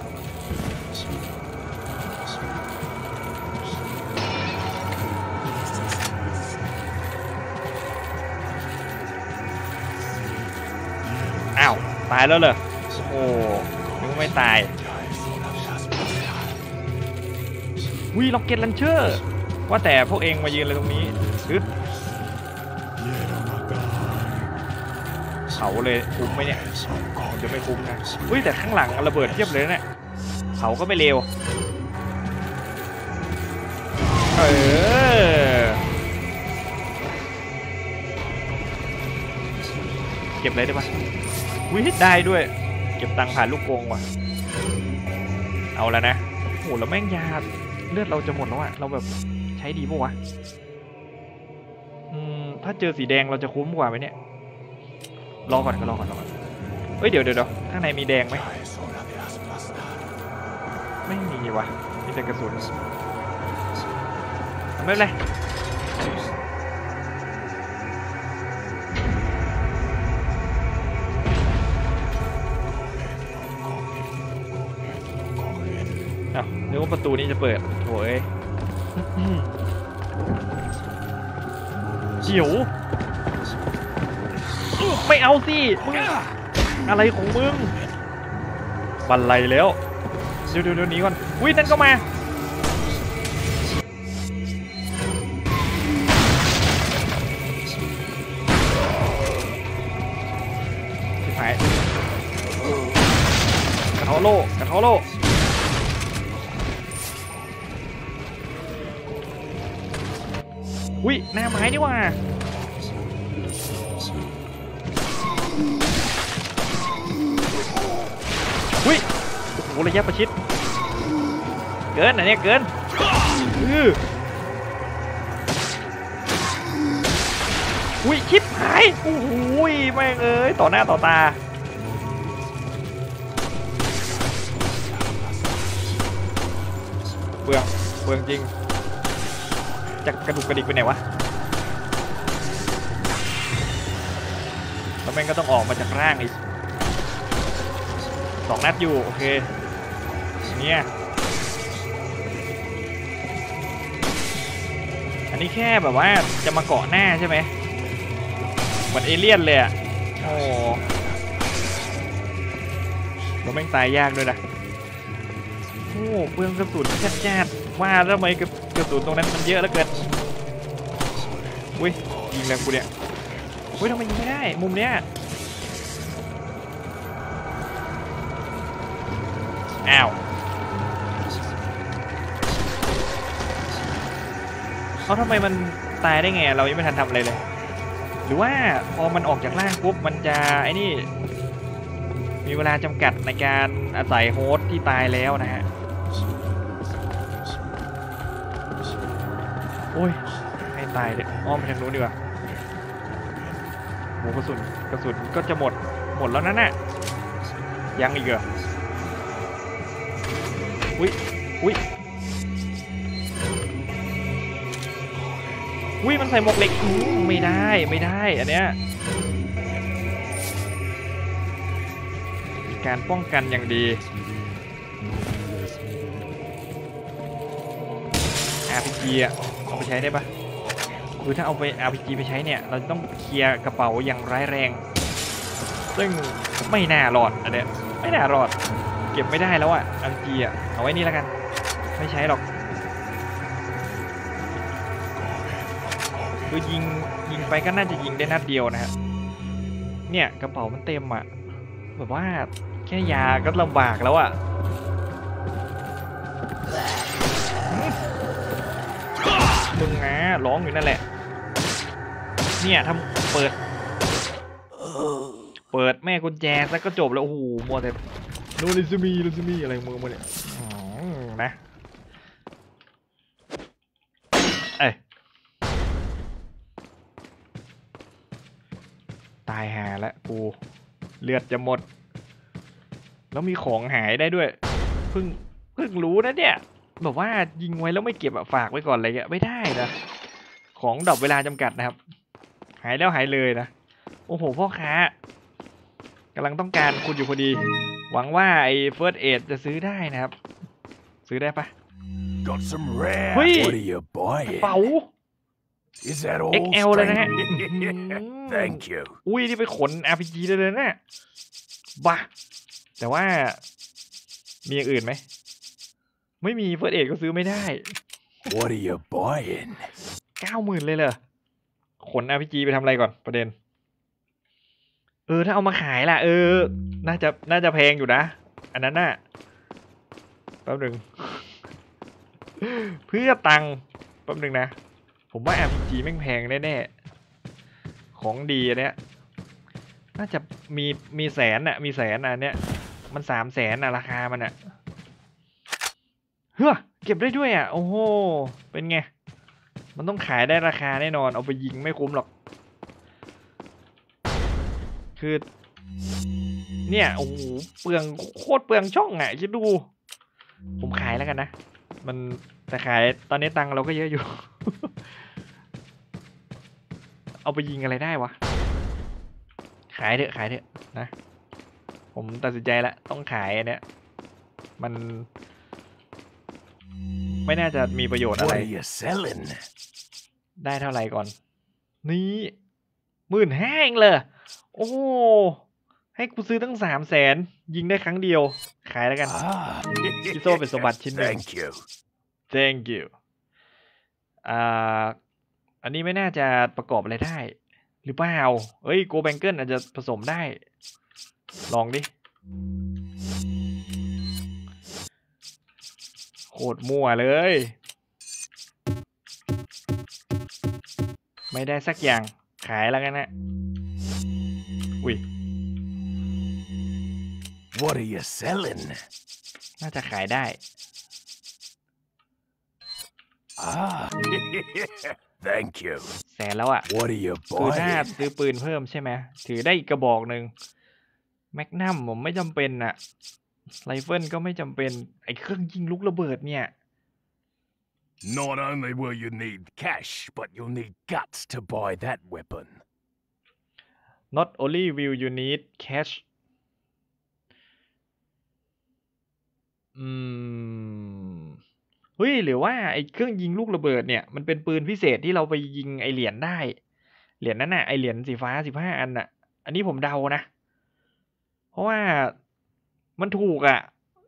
อ้าวตายแล้วเหรอโอ้นึกว่าไม่ตายวิล็อกเก็ตลันเชอร์ว่าแต่พวกเองมายืนอะไรตรงนี้อึดเผาเลยคุ้มไหมเนี่ยผมจะไม่คุ้มนะอุ้ยแต่ข้างหลังระเบิดเทียบเลยเนี่ยเผาก็ไม่เลวเก็บอะไรได้ปะอุ้ยได้ด้วยเก็บตังค์ผ่านลูกกงว่ะเอาแล้วนะโหแล้วแม่งยาเลือดเราจะหมดแล้วอะเราแบบใช้ดีปะวะถ้าเจอสีแดงเราจะคุ้มกว่าไหมเนี่ยรอก่อนเฮ้ยเดี๋ยวข้างในมีแดงไหมไม่มีวะมีแต่กระสุนไม่เป็นไรนึกว่าประตูนี้จะเปิดโถ่เอ้ยเดี๋ยวไม่เอาสิมึงอะไรของมึงบันไลแล้วเดี๋ยวนี้ก่อนอุ้ยนั่นก็มาชิบหายกระเทาะโล่อุ้ยหน้าไม้นี่ว่าอุ้ยโอ้โหระยะประชิดเกินอันนี้เกินอุ้ยชิบหายโอ้โหแม่งเอ้ยต่อหน้าต่อตาเบืองจริงจะกระดุกกระดิกไปไหนวะแล้วแม่งก็ต้องออกมาจากร่างอีก2 นัดอยู่โอเคเนี่ยอันนี้แค่แบบว่าจะมาเกาะหน้าใช่ไหมเหมือนเอเลี่ยนเลยอ่ะโอ้แล้วแม่งตายยากด้วยนะโอ้เปลืองกระสุนจัดๆว่าแล้วทำไมกระสุนตรงนั้นมันเยอะเหลือเกินอุ้ยยิงแรงกูเนี่ยอุ้ยทำไมยิงไม่ได้มุมเนี้ยอ้าวเขาทำไมมันตายได้ไงเรายังไม่ทันทำอะไรเลยหรือว่าพอมันออกจากร่างปุ๊บมันจะไอ้นี่มีเวลาจำกัดในการอาศัยโฮสต์ที่ตายแล้วนะฮะโอ้ยให้ตายเลยอ้อมไปทางนู้นดีกว่าโหกระสุนก็จะหมดแล้วนั่นน่ะยังอีกเหรออุ้ยมันใส่หมวกเหล็กไม่ได้อันเนี้ยมีการป้องกันอย่างดี RPG อ่ะเอาไปใช้ได้ปะคือถ้าเอาไป RPG ไปใช้เนี่ยเราจะต้องเคลียร์กระเป๋าอย่างร้ายแรงซึ่งไม่น่ารอดอันเนี้ยไม่น่ารอดเก็บไม่ได้แล้วอ่ะ RPG อ่ะเอาไว้นี่แล้วกันไม่ใช้หรอกคือยิงไปก็น่าจะยิงได้นัดเดียวนะฮะเนี่ยกระเป๋ามันเต็มอ่ะแบบว่าแค่ยาก็ลำบากแล้วอ่ะมึงนะร้องอยู่นั่นแหละเนี่ยทำเปิดแม่กุญแจแล้วก็จบแล้วโอ้โหมัวแต่โนริซูมิอะไรมึงมาเนี่ยนะตายหาแล้วกูเลือดจะหมดแล้วมีของหายได้ด้วยเพิ่งรู้นะเนี่ยแบบว่ายิงไว้แล้วไม่เก็บอะฝากไว้ก่อนอะไรเงี้ยไม่ได้นะของดรอปเวลาจำกัดนะครับหายแล้วหายเลยนะโอ้โหพ่อค้ากำลังต้องการคุณอยู่พอดีหวังว่าไอ้ First Aid จะซื้อได้นะครับซื้อได้ปะ Got some rare. เฮ้ย What are you กระ buying? เป๋า Is that all? XL เลยนะฮะ Thank you. อุ้ยนี่ไปขน RPG ได้เลยนะบ้าแต่ว่ามีอย่างอื่นไหมไม่มี First Aid ก็ซื้อไม่ได้ What are you buying? 90,000เลยเหรอขน RPG ไปทำอะไรก่อนประเด็นถ้าเอามาขายล่ะน่าจะแพงอยู่นะอันนั้นน่ะแป๊บนึง เพื่อตังค์แป๊บนึงนะผมว่า RPG แม่งแพงแน่ๆของดีอันเนี้ยน่าจะมีแสนน่ะมีแสนอันเนี้ยมัน300,000น่ะราคามันน่ะเฮ้อเก็บได้ด้วยอ่ะโอ้โหเป็นไงมันต้องขายได้ราคาแน่นอนเอาไปยิงไม่คุ้มหรอกคือเนี่ยโอ้โหเปลืองโคตรเปลืองช่องอ่ะคิดดูผมขายแล้วกันนะมันแต่ขายตอนนี้ตังค์เราก็เยอะอยู่ เอาไปยิงอะไรได้วะขายเถอะนะผมตัดสินใจแล้วต้องขายเนี่ยมันไม่น่าจะมีประโยชน์อะไร What are you selling? ได้เท่าไหร่ก่อนนี่15,000เองเลยโอ้ให้กูซื้อตั้ง300,000ยิงได้ครั้งเดียวขายแล้วกัน พี่โซ่เป็นสมบัติชิ้นหนึ่ง Thank you. Thank you อันนี้ไม่น่าจะประกอบอะไรได้หรือเปล่าเอ้ยโกแบงเกิลอาจจะผสมได้ลองดิโคตรมั่วเลยไม่ได้สักอย่างขายแล้วกันนะอุ้ย What are you selling? น่าจะขายได้ Thank you. แสนแล้วอ่ะ What are you คือถ้า buying? ซื้อปืนเพิ่มใช่ไหมถือได้อีกกระบอกหนึ่งแมกนัมผมไม่จำเป็นอะไรเฟิลก็ไม่จำเป็นไอ้เครื่องยิงลูกระเบิดเนี่ย Not only will you need cash, but you'll need guts to buy that weapon. not only will you need cash เฮ้ยหรือว่าไอ้เครื่องยิงลูกระเบิดเนี่ยมันเป็นปืนพิเศษที่เราไปยิงไอเหรียญได้เหรียญนั้นน่ะไอเหรียญสีฟ้า15 อันน่ะอันนี้ผมเดานะเพราะว่ามันถูกอ่ะ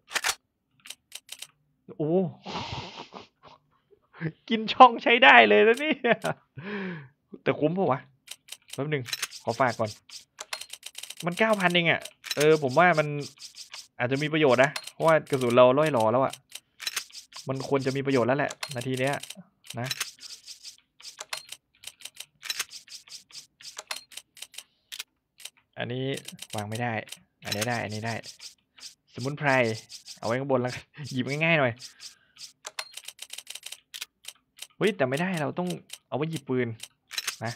โอ้กินช่องใช้ได้เลยนะนี่แต่คุ้มปะวะแป๊บนึงขอฝากก่อนมัน 9,000 เองอ่ะผมว่ามันอาจจะมีประโยชน์นะเพราะว่ากระสุนเราล่อยหล่อแล้วอ่ะมันควรจะมีประโยชน์แล้วแหละนาทีเนี้ยนะอันนี้วางไม่ได้อันนี้ได้อันนี้ได้สมุนไพรเอาไว้ข้างบนแล้วหยิบง่ายๆหน่อยเฮ้ยแต่ไม่ได้เราต้องเอาไว้หยิบปืนนะ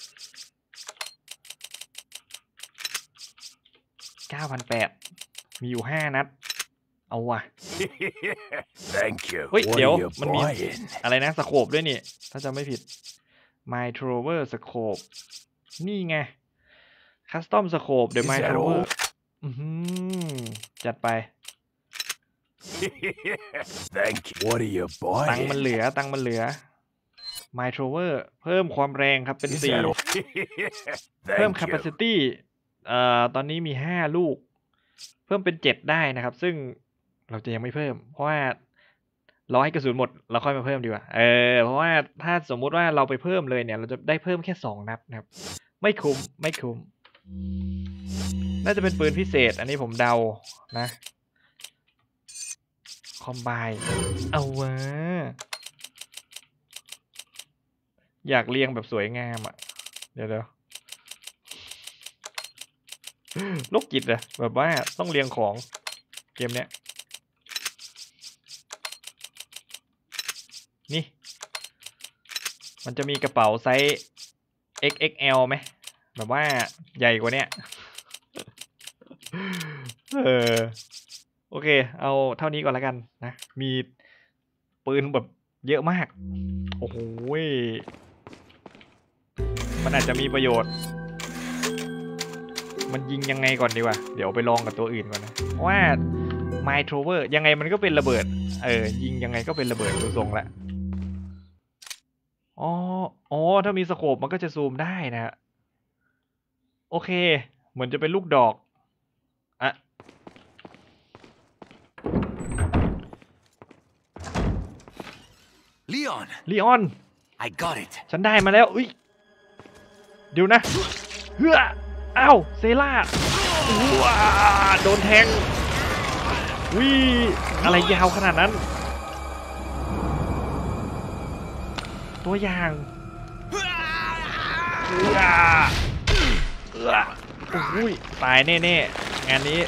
9,800 มีอยู่5 นัดเอาว่ะ Thank you. เฮ้ย What เดี๋ยว are you มันมี buying? อะไรนะสโคปด้วยนี่ถ้าจำไม่ผิด My Trover Scope นี่ไง Custom Scope The Is My that Trover all? จัดไป Thank you. What are you ตังค์มัน buying? เหลือ My Trover เพิ่มความแรงครับเป็น Is that all? 4 เพิ่ม Thank you. Capacity ตอนนี้มี5 ลูก เพิ่มเป็น7ได้นะครับ ซึ่งเราจะยังไม่เพิ่ม เพราะว่ารอให้กระสุนหมดเราค่อยมาเพิ่มดีกว่าเพราะว่าถ้าสมมุติว่าเราไปเพิ่มเลยเนี่ยเราจะได้เพิ่มแค่2 นัดนะครับไม่คุ้มน่าจะเป็นปืนพิเศษอันนี้ผมเดานะคอมไบเอาวะอยากเรียงแบบสวยงามอ่ะเดี๋ยวโรคจิตอะแบบว่าต้องเรียงของเกมเนี้ยนี่มันจะมีกระเป๋าไซส์ XXL ไหมแบบว่าใหญ่กว่าเนี้ยโอเคเอาเท่านี้ก่อนแล้วกันนะมีปืนแบบเยอะมากโอ้โหมันอาจจะมีประโยชน์มันยิงยังไงก่อนดีวะเดี๋ยวไปลองกับตัวอื่นก่อนนะเพราะว่า My Trover ยังไงมันก็เป็นระเบิดยิงยังไงก็เป็นระเบิดดูทรงละอ๋อถ้ามีสโคปมันก็จะซูมได้นะฮะโอเคเหมือนจะเป็นลูกดอกอะลีออน I got it. ฉันได้มาแล้วอุ้ยเดี๋ยวนะเฮ้ออ้าวเซล่าว้าโดนแทงวิอะไรยาวขนาดนั้นตัวอย่างโอ้ยตายแน่ๆงานนี้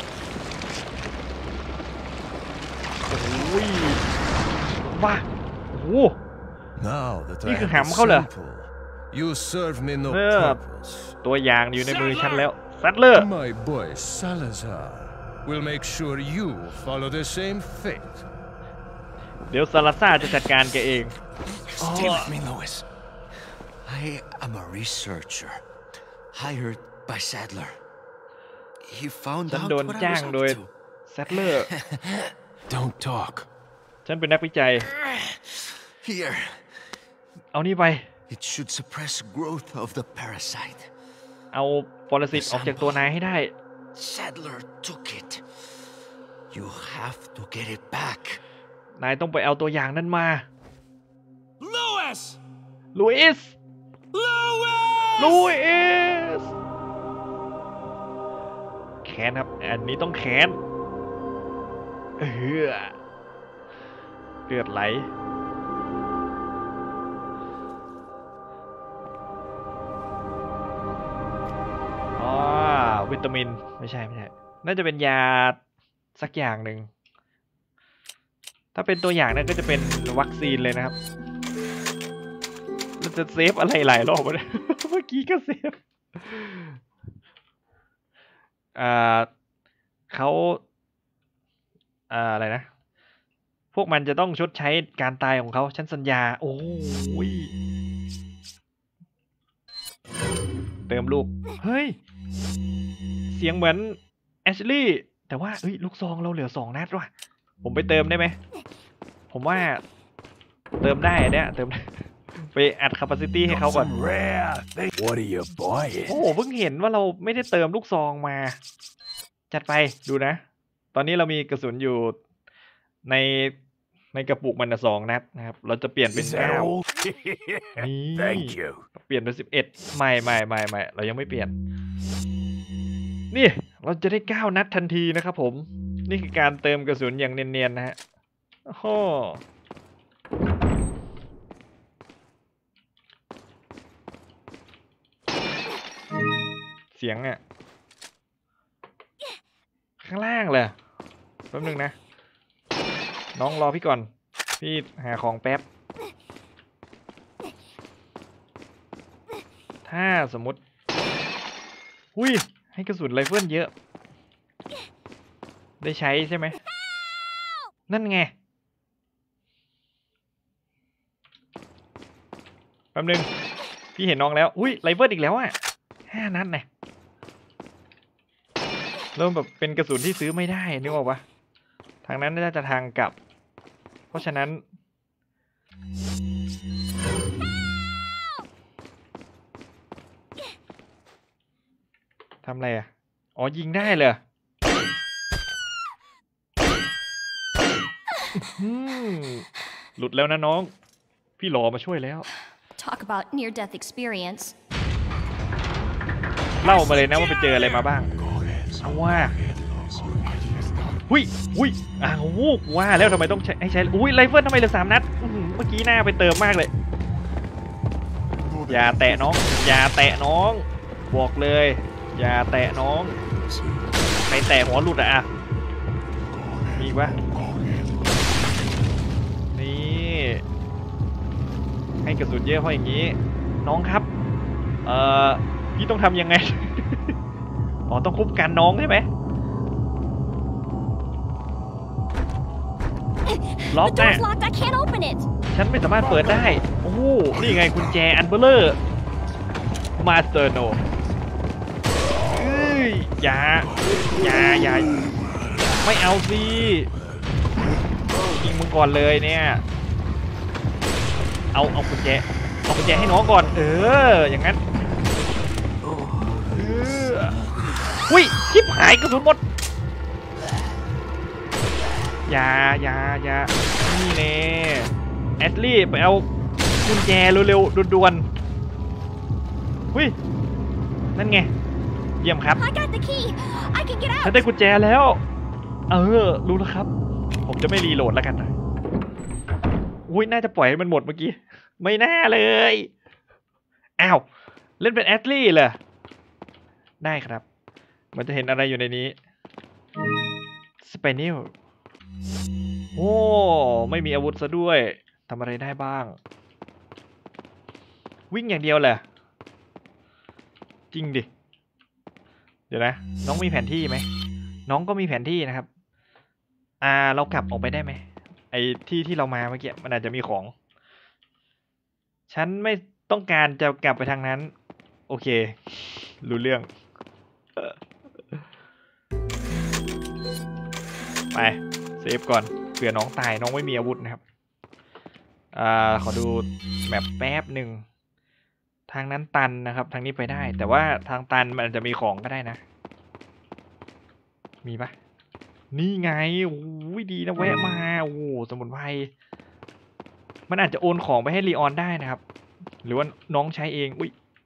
โอ้ยว้าโอ้โห Now that I นี่คือ have หำ the เขาเหรอ sample, you serve me no เออ purpose. ตัวอย่างอยู่ในมือฉันแล้วซัตเลอร์ My boy Salazar will make sure you follow the same fate. เดี๋ยวซาลาซ่าจะจัดการแกเอง Stay with me, Louis. I am a researcher hired by Sadler. He found ฉัน out โดน what I จ้าง was โดย up to. ซัตเลอร์ Don't talk. ฉันเป็นนักวิจัย Here, เอานี่ไป it should suppress growth of the parasite. เอาปรสิตออกจากตัวนายให้ได้ Sadler took it. You have to get it back. นายต้องไปเอาตัวอย่างนั้นมา Louis! ลุยส์ Louis! แค้นครับอันนี้ต้องแค้นเลือดไหลวิตามินไม่ใช่น่าจะเป็นยาสักอย่างหนึ่งถ้าเป็นตัวอย่างนั่นก็จะเป็นวัคซีนเลยนะครับเราจะเซฟอะไรหลายรอบเลย เมื่อกี้ก็เซฟเขาอะไรนะพวกมันจะต้องชดใช้การตายของเขาฉันสัญญาโอ้ยเติมลูกเฮ้ยเสียงเหมือนแอชลี่แต่ว่าลูกซองเราเหลือ2 นัดว่ะผมไปเติมได้ไหมผมว่าเติมได้เนี่ยเติมไปอัด capacity ให้เขาก่อน What are you buying? โอ้เพิ่งเห็นว่าเราไม่ได้เติมลูกซองมาจัดไปดูนะตอนนี้เรามีกระสุนอยู่ในกระปุกมัน2 นัดนะครับเราจะเปลี่ยนเป็น Is that 9 all? นี่ Thank you. เปลี่ยนเป็น11ไม่เรายังไม่เปลี่ยนนี่เราจะได้9 นัดทันทีนะครับผมนี่คือการเติมกระสุนอย่างเนียนๆนะฮะโอ้โหเสียงอะข้างล่างเลยแป๊บนึงนะน้องรอพี่ก่อนพี่หาของแป๊บถ้าสมมติให้กระสุนไรเฟิลเยอะได้ใช้ใช่ไหมนั่นไงแป๊บนึงพี่เห็นน้องแล้วไรเฟิลอีกแล้วอ่ะ5 นัดไงเริ่มแบบเป็นกระสุนที่ซื้อไม่ได้นึกออกปะทางนั้นน่าจะทางกลับเพราะฉะนั้นทำอะไรอ่ะอ๋อยิงได้เลยหลุดแล้วนะน้องพี่หลอมาช่วยแล้ว Talk about near-death experience. เล่ามาเลยนะว่าไปเจออะไรมาบ้างว่าว่าแล้วทำไมต้องใช้ไรเฟิลทำไมเหลือ3 นัดเมื่อกี้หน้าไปเติมมากเลยอย่าแตะน้องอย่าแตะน้องบอกเลยอย่าแตะน้องใครแตะหัวหลุดอ่ะมีปะนี่ให้กระสุนเยอะเพราะอย่างนี้น้องครับพี่ต้องทำยังไง อ๋อต้องคุ้มกันน้องใช่ไหมล็อก The door's locked. I can't open it. ฉันไม่สามารถเปิดได้โอ้นี่ไงกุญแจอันเบลเลอร์มาสเตอร์โนอย่าไม่เอาสิยิงมึงก่อนเลยเนี่ยเอากุญแจให้น้องก่อนอย่างนั้นชิบหายกระสุนหมดอย่านี่เน่แอดลี่ไปเอากุญแจเร็วๆด่วนๆนั่นไงเยี่ยมครับ I got the key. I can get ฉัน out. ได้กุญแจแล้วรู้แล้วครับผมจะไม่รีโหลดแล้วกันนะน่าจะปล่อยให้มันหมดเมื่อกี้ไม่น่าเลยอ้าวเล่นเป็นแอดลี่เหรอได้ครับมันจะเห็นอะไรอยู่ในนี้สเปนิลไม่มีอาวุธซะด้วยทำอะไรได้บ้างวิ่งอย่างเดียวเหรอจริงดิเดี๋ยวนะน้องมีแผนที่ไหมน้องก็มีแผนที่นะครับเรากลับออกไปได้ไหมไอ้ที่เรามาเมื่อกี้มันอาจจะมีของฉันไม่ต้องการจะกลับไปทางนั้นโอเครู้เรื่องไปเซฟก่อนเผื่อน้องตายน้องไม่มีอาวุธนะครับขอดูแมปแป๊บหนึ่งทางนั้นตันนะครับทางนี้ไปได้แต่ว่าทางตันมันอาจจะมีของก็ได้นะมีปะนี่ไงดีนะแวะมาสมุนไพรมันอาจจะโอนของไปให้ลีออนได้นะครับหรือว่าน้องใช้เอง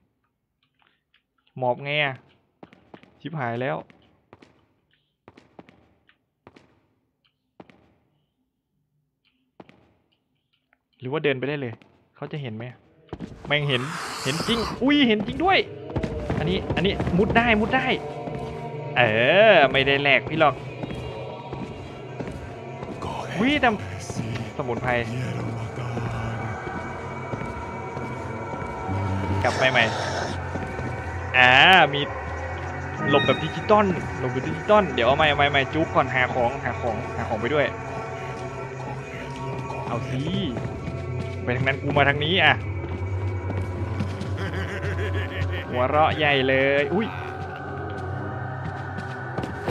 หมอบไงชิบหายแล้วหรือว่าเดินไปได้เลยเขาจะเห็นไหมแม่งเห็นจริงเห็นจริงด้วยอันนี้มุดได้ไม่ได้แหลกพี่หรอกแต่สมุนไพรกลับไปใหม่มีหลบแบบดิจิตอลเดี๋ยวเอาใหม่จุ๊บก่อนหาของไปด้วยเอาสิไปทางนั้นกูมาทางนี้หัวเราะใหญ่เลย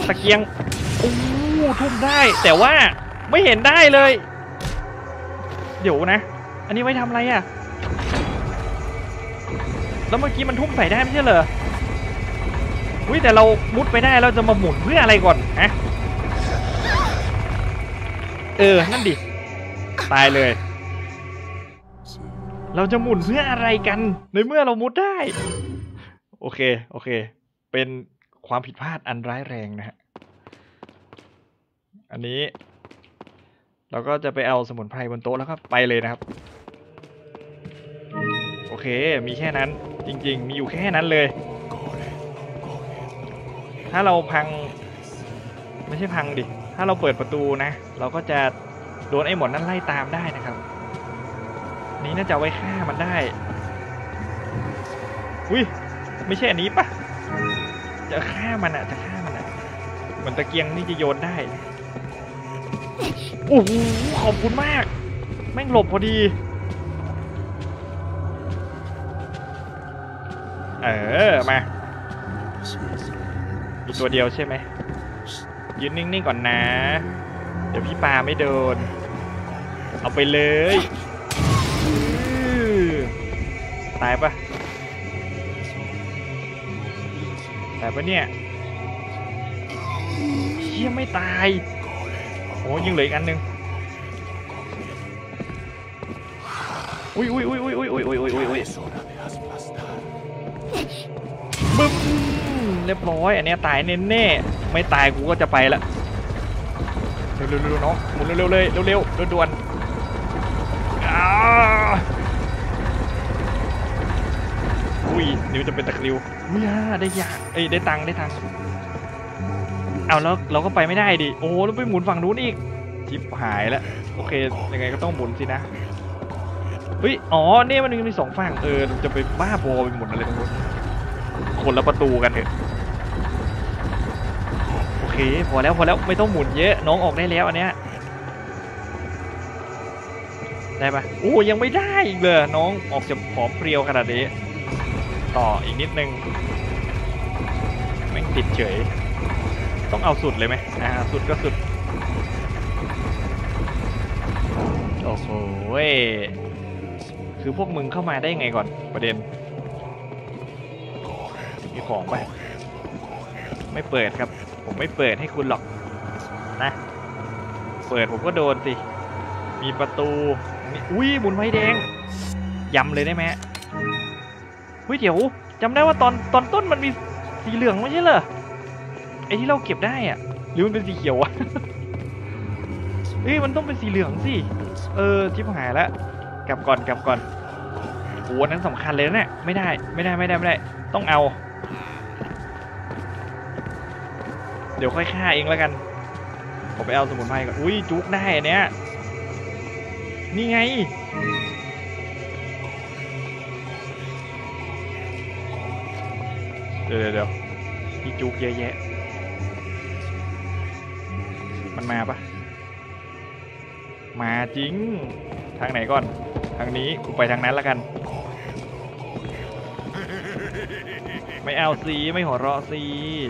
ตะเกียงโอ้ทุ่มได้แต่ว่าไม่เห็นได้เลยเดี๋ยวนะอันนี้ไว้ทำอะไรอะแล้วเมื่อกี้มันทุ่มใส่ได้ไม่ใช่เหรออุ้ยแต่เรามุดไปได้เราจะมาหมุนเพื่ออะไรก่อนฮะนั่นดิตายเลยเราจะหมุนเพื่ออะไรกันในเมื่อเรามุดได้โอเคเป็นความผิดพลาดอันร้ายแรงนะฮะอันนี้เราก็จะไปเอาสมุนไพรบนโต๊ะแล้วก็ไปเลยนะครับโอเคมีแค่นั้นจริงๆมีอยู่แค่นั้นเลยถ้าเราพังไม่ใช่พังดิถ้าเราเปิดประตูนะเราก็จะโดนไอ้หมอนนั่นไล่ตามได้นะครับนี้น่าจะไว้ฆ่ามันได้อุ้ยไม่ใช่อันนี้ปะจะฆ่ามันอะเหมือนตะเกียงนี่จะโยนได้โอ้โหขอบคุณมากแม่งหลบพอดีมามีตัวเดียวใช่ไหมยืนนิ่งๆก่อนนะเดี๋ยวพี่ปาไม่โดนเอาไปเลยตายปะเนี่ยเชี่ยไม่ตายโอ้ยังเหลืออีกอันนึงอุ้ยบึ้มเรียบร้อยอันนี้ตายแน่ๆไม่ตายกูก็จะไปละเร็วๆเนาะหมุนเร็วๆเลยเร็วๆด่วนอุ้ยนิ้วจะเป็นตะคริวอุ้ยได้ยาได้ตังค์เอาแล้วเราก็ไปไม่ได้ดิโอ้แล้วไปหมุนฝั่งนู้นอีกชิบหายแล้วโอเคยังไงก็ต้องหมุนสินะเฮ้ยอ๋อเนี่ยมันมี2ฝั่งจะไปบ้าบอไปหมุนอะไรตรงนู้นคนละประตูกันเถอะโอเคพอแล้วไม่ต้องหมุนเยอะน้องออกได้แล้วอันเนี้ยได้ปะโอ้ยังไม่ได้อีกเลยน้องออกจะผอมเพรียวขนาดนี้ต่ออีกนิดนึงแม่งติดเฉยต้องเอาสุดเลยไหมสุดก็สุดโอ้โหคือพวกมึงเข้ามาได้ไงก่อนประเด็นมีของไปไม่เปิดครับผมไม่เปิดให้คุณหรอกนะเปิดผมก็โดนสิมีประตูอุ้ยหมุนไฟแดงยำเลยได้ไหมเดี๋ยวจำได้ว่าตอนต้นมันมีสีเหลืองไม่ใช่เหรอไอ้ที่เราเก็บได้อะหรือมันเป็นสีเขียวอะมันต้องเป็นสีเหลืองสิชิบหายแล้วกลับก่อนโอ้นั้นสำคัญเลยนะเนี่ยไม่ได้ต้องเอาเดี๋ยวค่อยฆ่าเองแล้วกันผมไปเอาสมุนไพรก่อนอุ้ยจุกได้อันเนี้ยนี่ไงเดี๋ยวพี่จุกเยอะแยะมันมาปะมาจริงทางไหนก่อนทางนี้กูไปทางนั้นแล้วกันไม่เอาซีไม่หัวเราะซี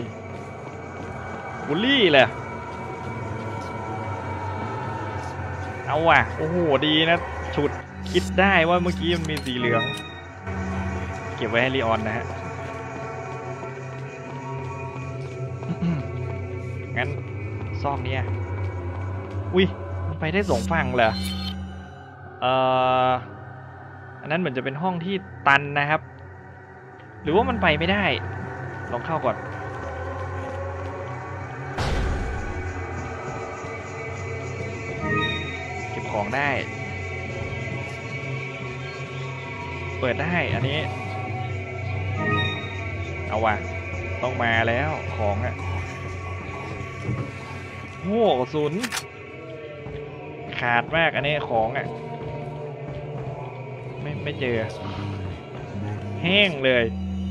บูลลี่เลยเอาว่ะโอ้โหดีนะฉุดคิดได้ว่าเมื่อกี้มันมีสีเหลืองเก็บไว้ให้ลีออนนะฮะงั้นซอกนี้อุ้ยมันไปได้2ฝั่งเหรออันนั้นเหมือนจะเป็นห้องที่ตันนะครับหรือว่ามันไปไม่ได้ลองเข้าก่อนเก็บของได้เปิดได้อันนี้เอาว่ะต้องมาแล้วของอะโอ้กระสุนขาดมากอันนี้ของอะไม่เจอแห้งเลย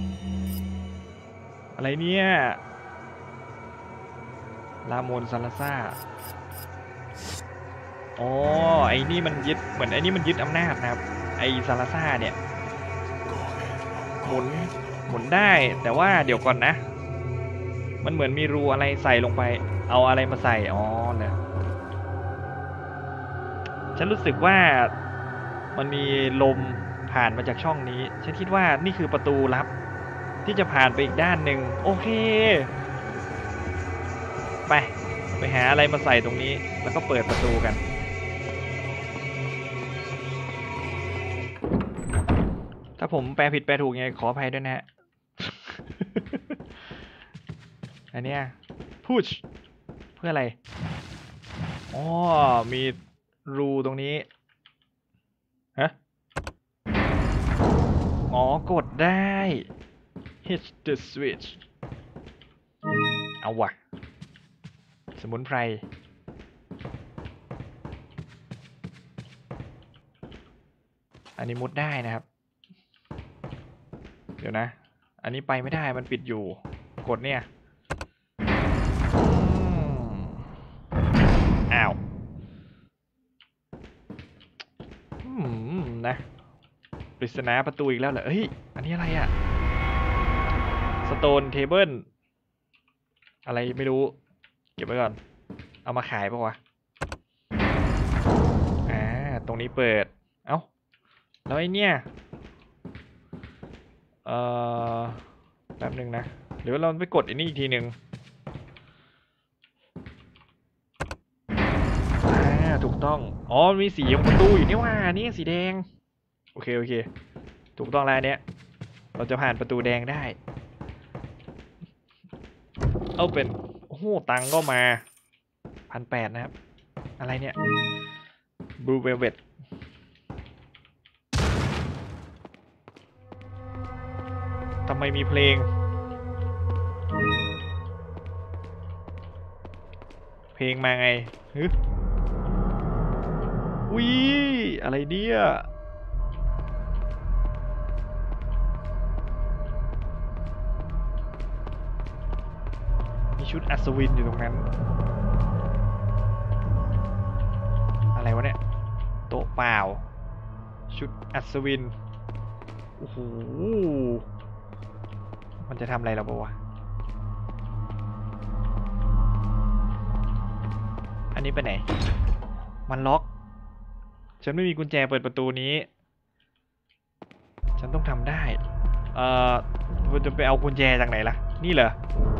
อะไรเนี่ยลาโมนซาลาซ่าอ๋อไอ้นี่มันยึดเหมือนไอ้นี่มันยึดอำนาจนะครับไอ้ซาลาซ่าเนี่ยหมุนได้แต่ว่าเดี๋ยวก่อนนะมันเหมือนมีรูอะไรใส่ลงไปเอาอะไรมาใส่อ๋อเนี่ยฉันรู้สึกว่ามันมีลมผ่านมาจากช่องนี้ฉันคิดว่านี่คือประตูลับที่จะผ่านไปอีกด้านหนึ่งโอเคไปหาอะไรมาใส่ตรงนี้แล้วก็เปิดประตูกันถ้าผมแปลผิดแปลถูกยังไงขออภัยด้วยนะฮะ อันเนี้ยpush เพื่ออะไรอ๋อมีรูตรงนี้ฮะอ๋อกดได้ hit the switch เอาว่ะสมุนไพรอันนี้มุดได้นะครับเดี๋ยวนะอันนี้ไปไม่ได้มันปิดอยู่กดเนี่ยอ้าวนะปริศนาประตูอีกแล้วเหรอเฮ้ยอันนี้อะไรอะสโตนเทเบิลอะไรไม่รู้เก็บไว้ก่อนเอามาขายป่ะวะตรงนี้เปิดเอ้าแล้วไอ้เนี่ยแป๊บนึงนะหรือเราไปกดอันนี้อีกทีหนึ่งถูกต้องอ๋อมีสีของประตูอยู่นี่ว่านี่สีแดงโอเคถูกต้องแล้วเนี้ยเราจะผ่านประตูแดงได้เอาเป็นโอ้โหตังก็มา1,800นะครับอะไรเนี่ย Blue Velvet ทำไมมีเพลงมาไงฮึอุ้ยอะไรเนี่ยมีชุดอัศวินอยู่ตรงนั้นอะไรวะเนี่ยโต๊ะเปล่าชุดอัศวินโอ้โหมันจะทำอะไรเราบ้างวะอันนี้ไปไหนมันล็อกฉันไม่มีกุญแจเปิดประตูนี้ฉันต้องทำได้จะไปเอากุญแจจากไหนล่ะนี่เหรอ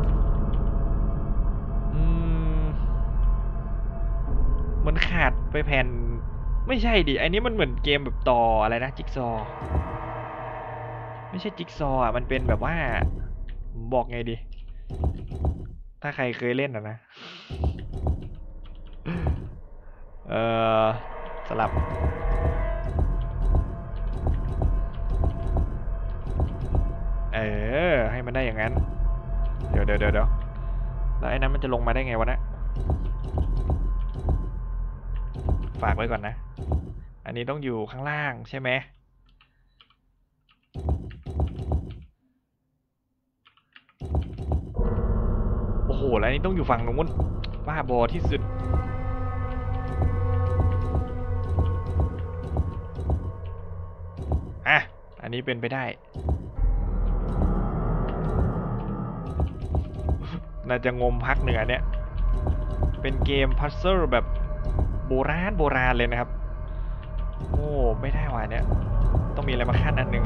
มันขาดไปแผ่นไม่ใช่ดิอันนี้มันเหมือนเกมแบบต่ออะไรนะจิ๊กซอไม่ใช่จิ๊กซออ่ะมันเป็นแบบว่าบอกไงดีถ้าใครเคยเล่นนะสลับให้มันได้อย่างนั้นเดี๋ยวแล้วไอ้นั้นมันจะลงมาได้ไงวะนะฝากไว้ก่อนนะอันนี้ต้องอยู่ข้างล่างใช่ไหมโอ้โหแล้วอันนี้ต้องอยู่ฝั่งนู้นบ้าบอที่สุดอันนี้เป็นไปได้น่าจะงมพักเหนือเนี่ยเป็นเกมพัซเซิลแบบโบราณเลยนะครับโอ้ไม่ได้ว่ะเนี่ยต้องมีอะไรมาขั้นอันหนึ่ง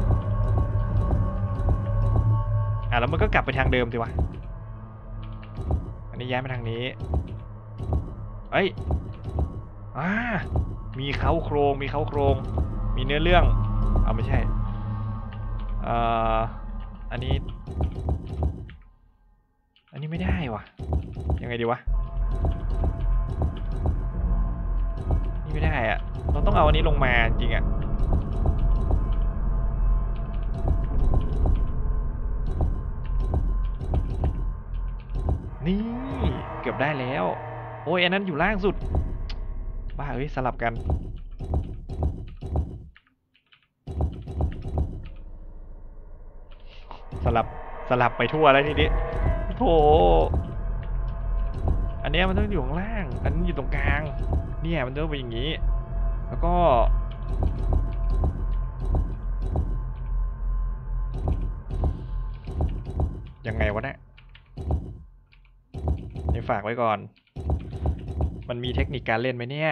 แล้วมันก็กลับไปทางเดิมสิวะอันนี้ย้ายมาทางนี้เอ้ยมีเค้าโครงมีเนื้อเรื่องเอาไม่ใช่อันนี้ไม่ได้วะยังไงดีวะนี่ไม่ได้อะเราต้องเอาอันนี้ลงมาจริงอะนี่เกือบได้แล้วโอ้ยอันนั้นอยู่ล่างสุดบ้าเอ้ยสลับกันสลับไปทั่วแล้วทีนี้โถอันนี้มันต้องอยู่ข้างล่างอันนี้อยู่ตรงกลางเนี่ยมันต้องเป็นอย่างนี้แล้วก็ยังไงวะเนี่ยฝากไว้ก่อน มันมีเทคนิคการเล่นไหมเนี่ย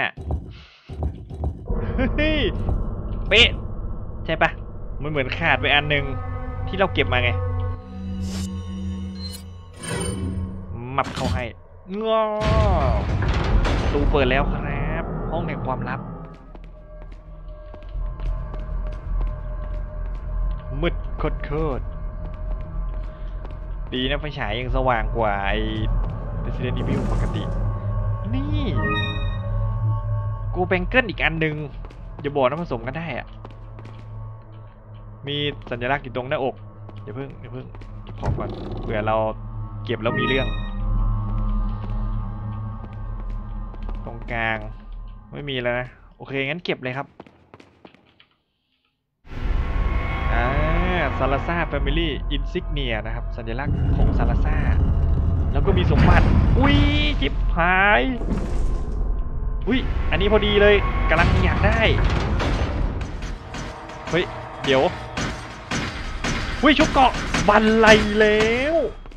เฮ้ยเป๊ะใช่ปะมันเหมือนขาดไปอันหนึ่งที่เราเก็บมาไงมับเข้าให้ง้อประตูเปิดแล้วครับห้องแห่งความลับมืดโคตรดีนะไฟฉายยังสว่างกว่าไอ้ Resident Evil ปกตินี่กูแบงเกิลอีกอันหนึ่งอย่าบอกนะผสมกันได้อะมีสัญลักษณ์อยู่ตรงหน้าอกอย่าเพิ่งเก็บของก่อนเผื่อเราเก็บแล้วมีเรื่องตรงกลางไม่มีแล้วนะโอเคงั้นเก็บเลยครับซาลาซ่าแฟมิลี่อินซิกเนียนะครับสัญลักษณ์ของซาลาซ่าแล้วก็มีสมบัติอุ้ยจิบหายอุ้ยอันนี้พอดีเลยกำลังอยากได้เฮ้ยเดี๋ยวอุ้ยชุดเกาะบันไลแล้ว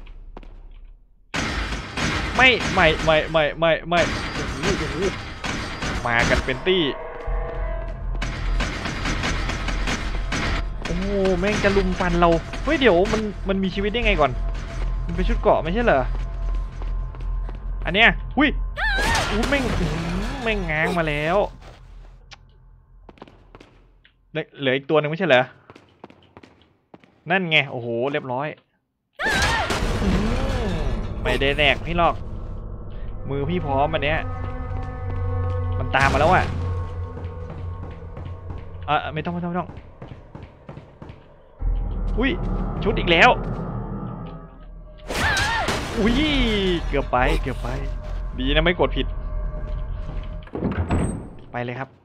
ไม่มากันเป็นตี้โอ้แม่งจะลุมฟันเราเฮ้ยเดี๋ยวมันมีชีวิตได้ไงก่อนมันเป็นชุดเกราะไม่ใช่เหรออันเนี้ยอุ้ยแม่งง้างมาแล้วเหลืออีกตัวหนึ่งไม่ใช่เหรอนั่นไงโอ้โหเรียบร้อยไม่ได้แดกพี่หรอกมือพี่พร้อมอันเนี้ยมันตามมาแล้วอ่ะไม่ต้องอุ้ยชุดอีกแล้วอุ้ยเกือบไปดีนะไม่กดผิดไปเลยครับ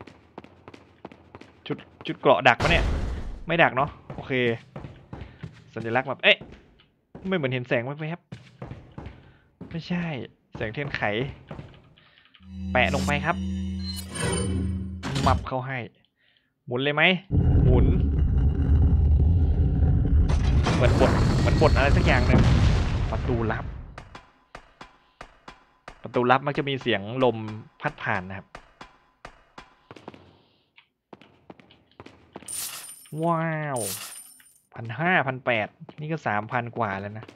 ชุดเกราะดักปะเนี่ยไม่ดักเนาะโอเคสัญลักษณ์แบบเอ๊ะไม่เหมือนเห็นแสงแวบๆไม่ใช่แสงเทียนไขแปะลงไปครับมับเข้าให้หมุนเลยไหมหมุนเหมือนบทอะไรสักอย่างหนึ่งประตูลับมักจะมีเสียงลมพัดผ่านนะครับว้าว1,500 1,800นี่ก็3,000 กว่าแล้วนะ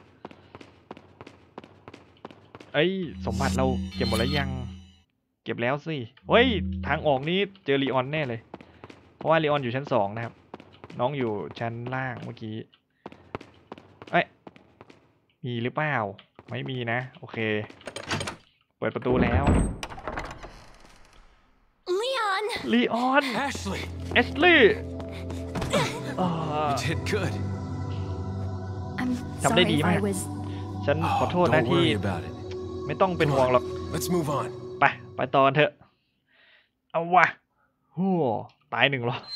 เอ้ยสมบัติเราเก็บหมดแล้วยังเก็บแล้วสิเฮ้ยทางออกนี้เจอลีออนแน่เลยเพราะว่าลีออนอยู่ชั้น2นะครับน้องอยู่ชั้นล่างเมื่อกี้เอ้ยมีหรือเปล่าไม่มีนะโอเคเปิดประตูแล้ว ลีออน Ashley! เอชลี่ You did good. I'm Chồng đây sorry đi if mà. I was ฉันขอโทษนะ Don't ที่ worry about it. ไม่ต้องเป็นห่วงหรอก Let's move on. ไปตอนเถอะเอาวะหัวตาย1 รอบ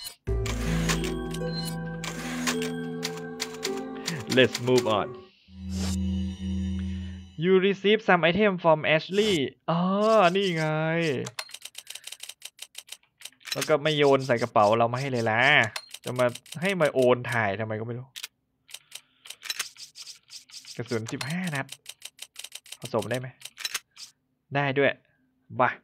Let's move on You receive some item from Ashley นี่ไงแล้วก็ไม่โยนใส่กระเป๋าเรามาให้เลยล่ะจะมาให้มาโอนถ่ายทำไมก็ไม่รู้กระสุน15 นัดผสมได้ไหมได้ด้วยบ้า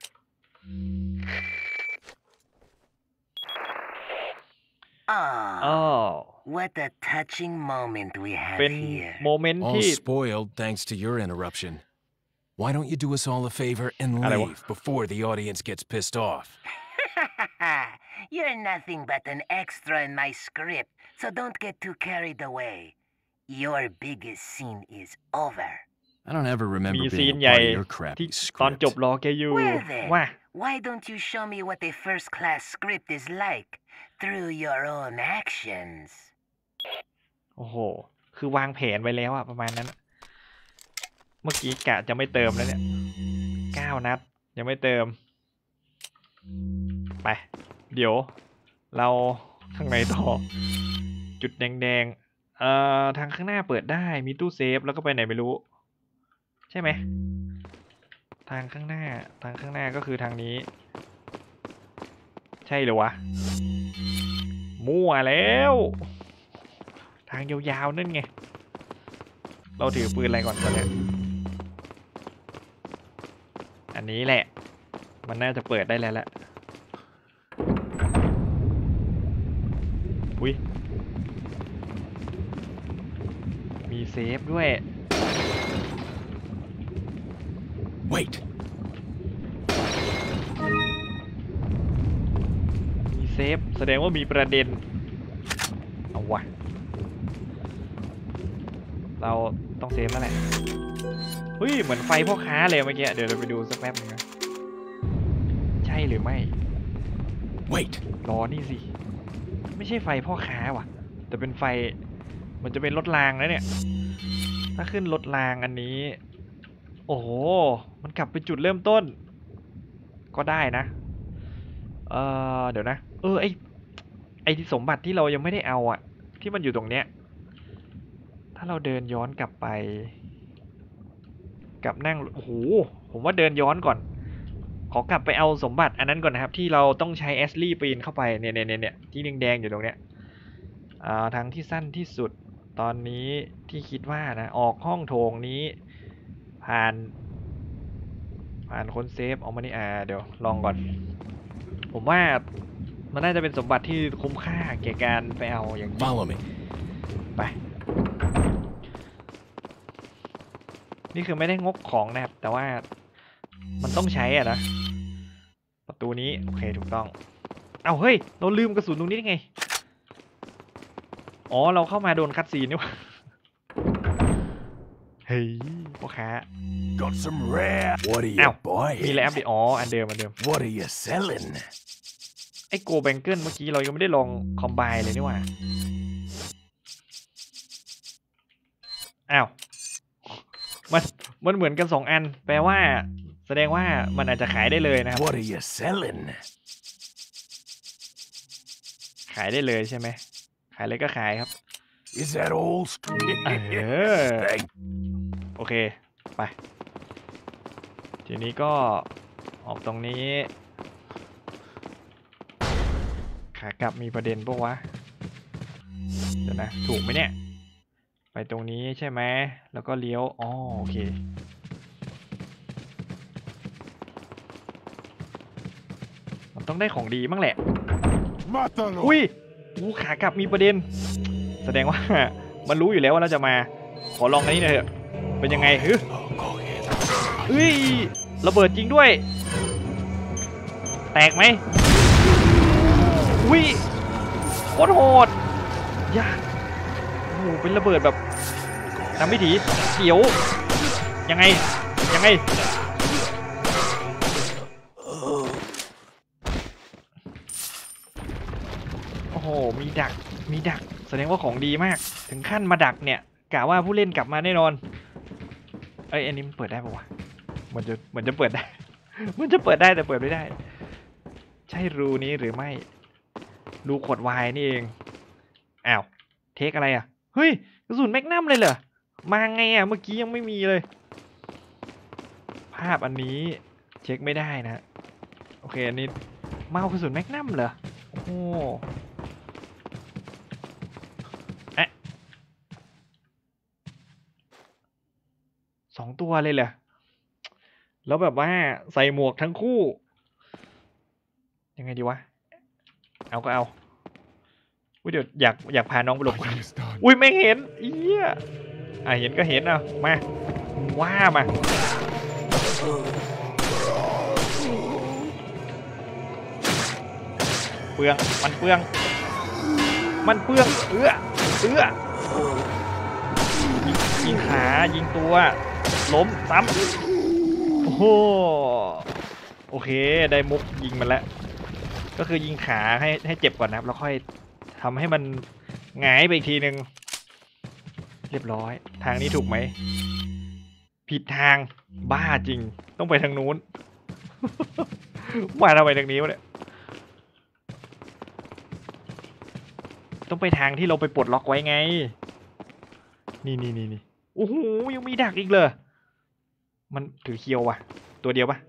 What a touching moment we have เป็น here. โมเมนต์ All ที่ spoiled thanks to your interruption. Why don't you do us all a favor and leave before the audience gets pissed off? You're nothing but an extra in my script, so don't get too carried away. Your biggest scene is over. I don't ever มี remember ซีน being a ใหญ่ part of your ที่ crappy ตอนจบ script. รอแกอยู่ Well then, ว่า why don't you show me what a first-class script is like through your own actions? โอ้โหคือวางแผนไว้แล้วอะประมาณนั้นเมื่อกี้กะจะไม่เติมแล้วเนี่ย9 นัดยังไม่เติมไปเดี๋ยวเราข้างในต่อจุดแดงๆทางข้างหน้าเปิดได้มีตู้เซฟแล้วก็ไปไหนไม่รู้ใช่ไหมทางข้างหน้าก็คือทางนี้ใช่เหรอวะมั่วแล้วทางยาวๆนั่นไงเราถือปืนอะไรก่อนตอนนี้นี้แหละมันน่าจะเปิดได้แล้วแหละอุ้ยมีเซฟด้วย Wait. มีเซฟแสดงว่ามีประเด็นเอาวะเราต้องเซฟแล้วแหละเฮ้ยเหมือนไฟพ่อค้าเลยเมื่อกี้เดี๋ยวเราไปดูสักแป๊บนึงนะใช่หรือไม่ Wait. รอนี่สิไม่ใช่ไฟพ่อค้าว่ะแต่เป็นไฟมันจะเป็นรถรางนะเนี่ยถ้าขึ้นรถรางอันนี้โอ้โหมันกลับไปจุดเริ่มต้นก็ได้นะเดี๋ยวนะไอที่สมบัติที่เรายังไม่ได้เอาอ่ะที่มันอยู่ตรงเนี้ยถ้าเราเดินย้อนกลับไปกลับนั่งโอ้โหผมว่าเดินย้อนก่อนขอกลับไปเอาสมบัติอันนั้นก่อนนะครับที่เราต้องใช้แอชลี่ปีนเข้าไปเนี่ยที่แดงๆอยู่ตรงเนี้ยทางที่สั้นที่สุดตอนนี้ที่คิดว่านะออกห้องโถงนี้ผ่านคนเซฟออกมานี่เดี๋ยวลองก่อนผมว่ามันน่าจะเป็นสมบัติที่คุ้มค่าแก่การไปเอาอย่างจริง Follow me. ไปนี่คือไม่ได้งกของนะครับแต่ว่ามันต้องใช้อ่ะนะประตูนี้โอเคถูกต้องเอ้าเฮ้ยเราลืมกระสุนตรงนี้ได้ไงอ๋อเราเข้ามาโดนคัดซีนนี่วะเฮ้ยพ่อค้า Got some rare. What are อ้าว you, boy? มีแล้วดิอ๋ออันเดิม What are you selling? ไอ้โกแบงเกิลเมื่อกี้เรายังไม่ได้ลองคอมไบเลยนี่หว่าอ้าวมันเหมือนกัน2อันแปลว่าแสดงว่ามันอาจจะขายได้เลยนะครับ What are you selling? ขายได้เลยใช่ไหมขายเลยก็ขายครับ Is that all? Thank โอเคไปทีนี้ก็ออกตรงนี้ขากลับมีประเด็นปะวะเดี๋ยวนะถูกไหมเนี่ยไปตรงนี้ใช่ไหมแล้วก็เลี้ยวอ๋อโอเคมันต้องได้ของดีมั้งแหละอุ้ยขากลับมีประเด็นแสดงว่ามันรู้อยู่แล้วว่าเราจะมาขอลองอันนี้หน่อยเถอะเป็นยังไงเฮ้ยระเบิดจริงด้วยแตกไหมอุ้ยโคตรโหดยากโอ้โหเป็นระเบิดแบบทำพิธีเขียวยังไงโอ้โหมีดักแสดงว่าของดีมากถึงขั้นมาดักเนี่ยกะว่าผู้เล่นกลับมาแน่นอนอันนี้มันเปิดได้ปะวะมันจะเปิดได้ มันจะเปิดได้แต่เปิดไม่ได้ใช่รูนี้หรือไม่รูขวดไวน์นี่เองอ้าวเทคอะไรอ่ะเฮ้ยกระสุนแมกนัมเลยเหรอมาไงอ่ะเมื่อกี้ยังไม่มีเลยภาพอันนี้เช็คไม่ได้นะโอเคอันนี้เมากระสุนแมกนัมเหรอโอ้โห2 ตัวเลยเหรอแล้วแบบว่าใส่หมวกทั้งคู่ยังไงดีวะเอาก็เอาเดี๋ยวอยากพาน้องไปหลบอุ้ยไม่เห็นเอี้ยเห็นก็เห็นเอามาว่ามาเปลืองมันเปลืองยิงขายิงตัวล้มซ้ำโอ้โหโอเคได้มุกยิงมันแล้วก็คือยิงขาให้เจ็บก่อนนะครับแล้วค่อยทำให้มันหงายไปอีกทีนึงเรียบร้อยทางนี้ถูกไหมผิดทางบ้าจริงต้องไปทางนู้น มาทำไมทางนี้วะเนี่ยต้องไปทางที่เราไปปลดล็อกไว้ไงนี่โอ้โหยังมีดักอีกเลยมันถือเคียวว่ะตัวเดียวปะ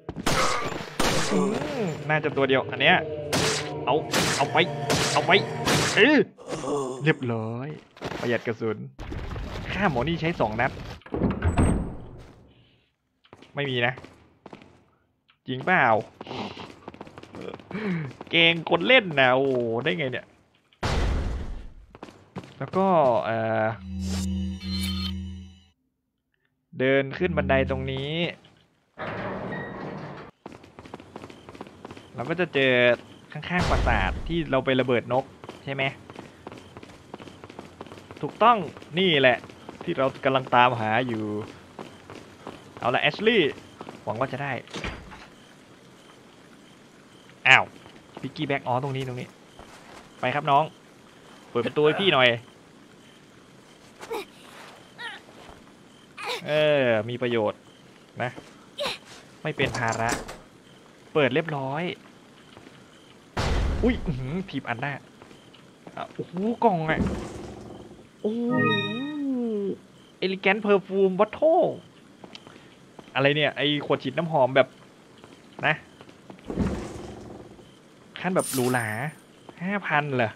น่าจะตัวเดียวอันเนี้ยเอาไปเรียบร้อยประหยัดกระสุนฆ่าหมอนี่ใช้2 นัดไม่มีนะจริงเปล่าเกงคนเล่นนะโอ้ได้ไงเนี่ยแล้วก็เดินขึ้นบันไดตรงนี้เราก็จะเจอข้างๆปราสาทที่เราไประเบิดนกใช่ไหมถูกต้องนี่แหละที่เรากำลังตามหาอยู่เอาละแอชลี่หวังว่าจะได้อ้าวพิกกี้แบ็กอ๋อตรงนี้ไปครับน้องเปิดประตูให้พี่หน่อยมีประโยชน์นะไม่เป็นภาระเปิดเรียบร้อยอุ้ยถีบอันได้โอ้โหกล่องอ่ะโอ้เอลิแกนเพอร์ฟูมวัตโธอะไรเนี่ยไอขวดฉีดน้ำหอมแบบนะขั้นแบบหรูหรา 5,000เหรอ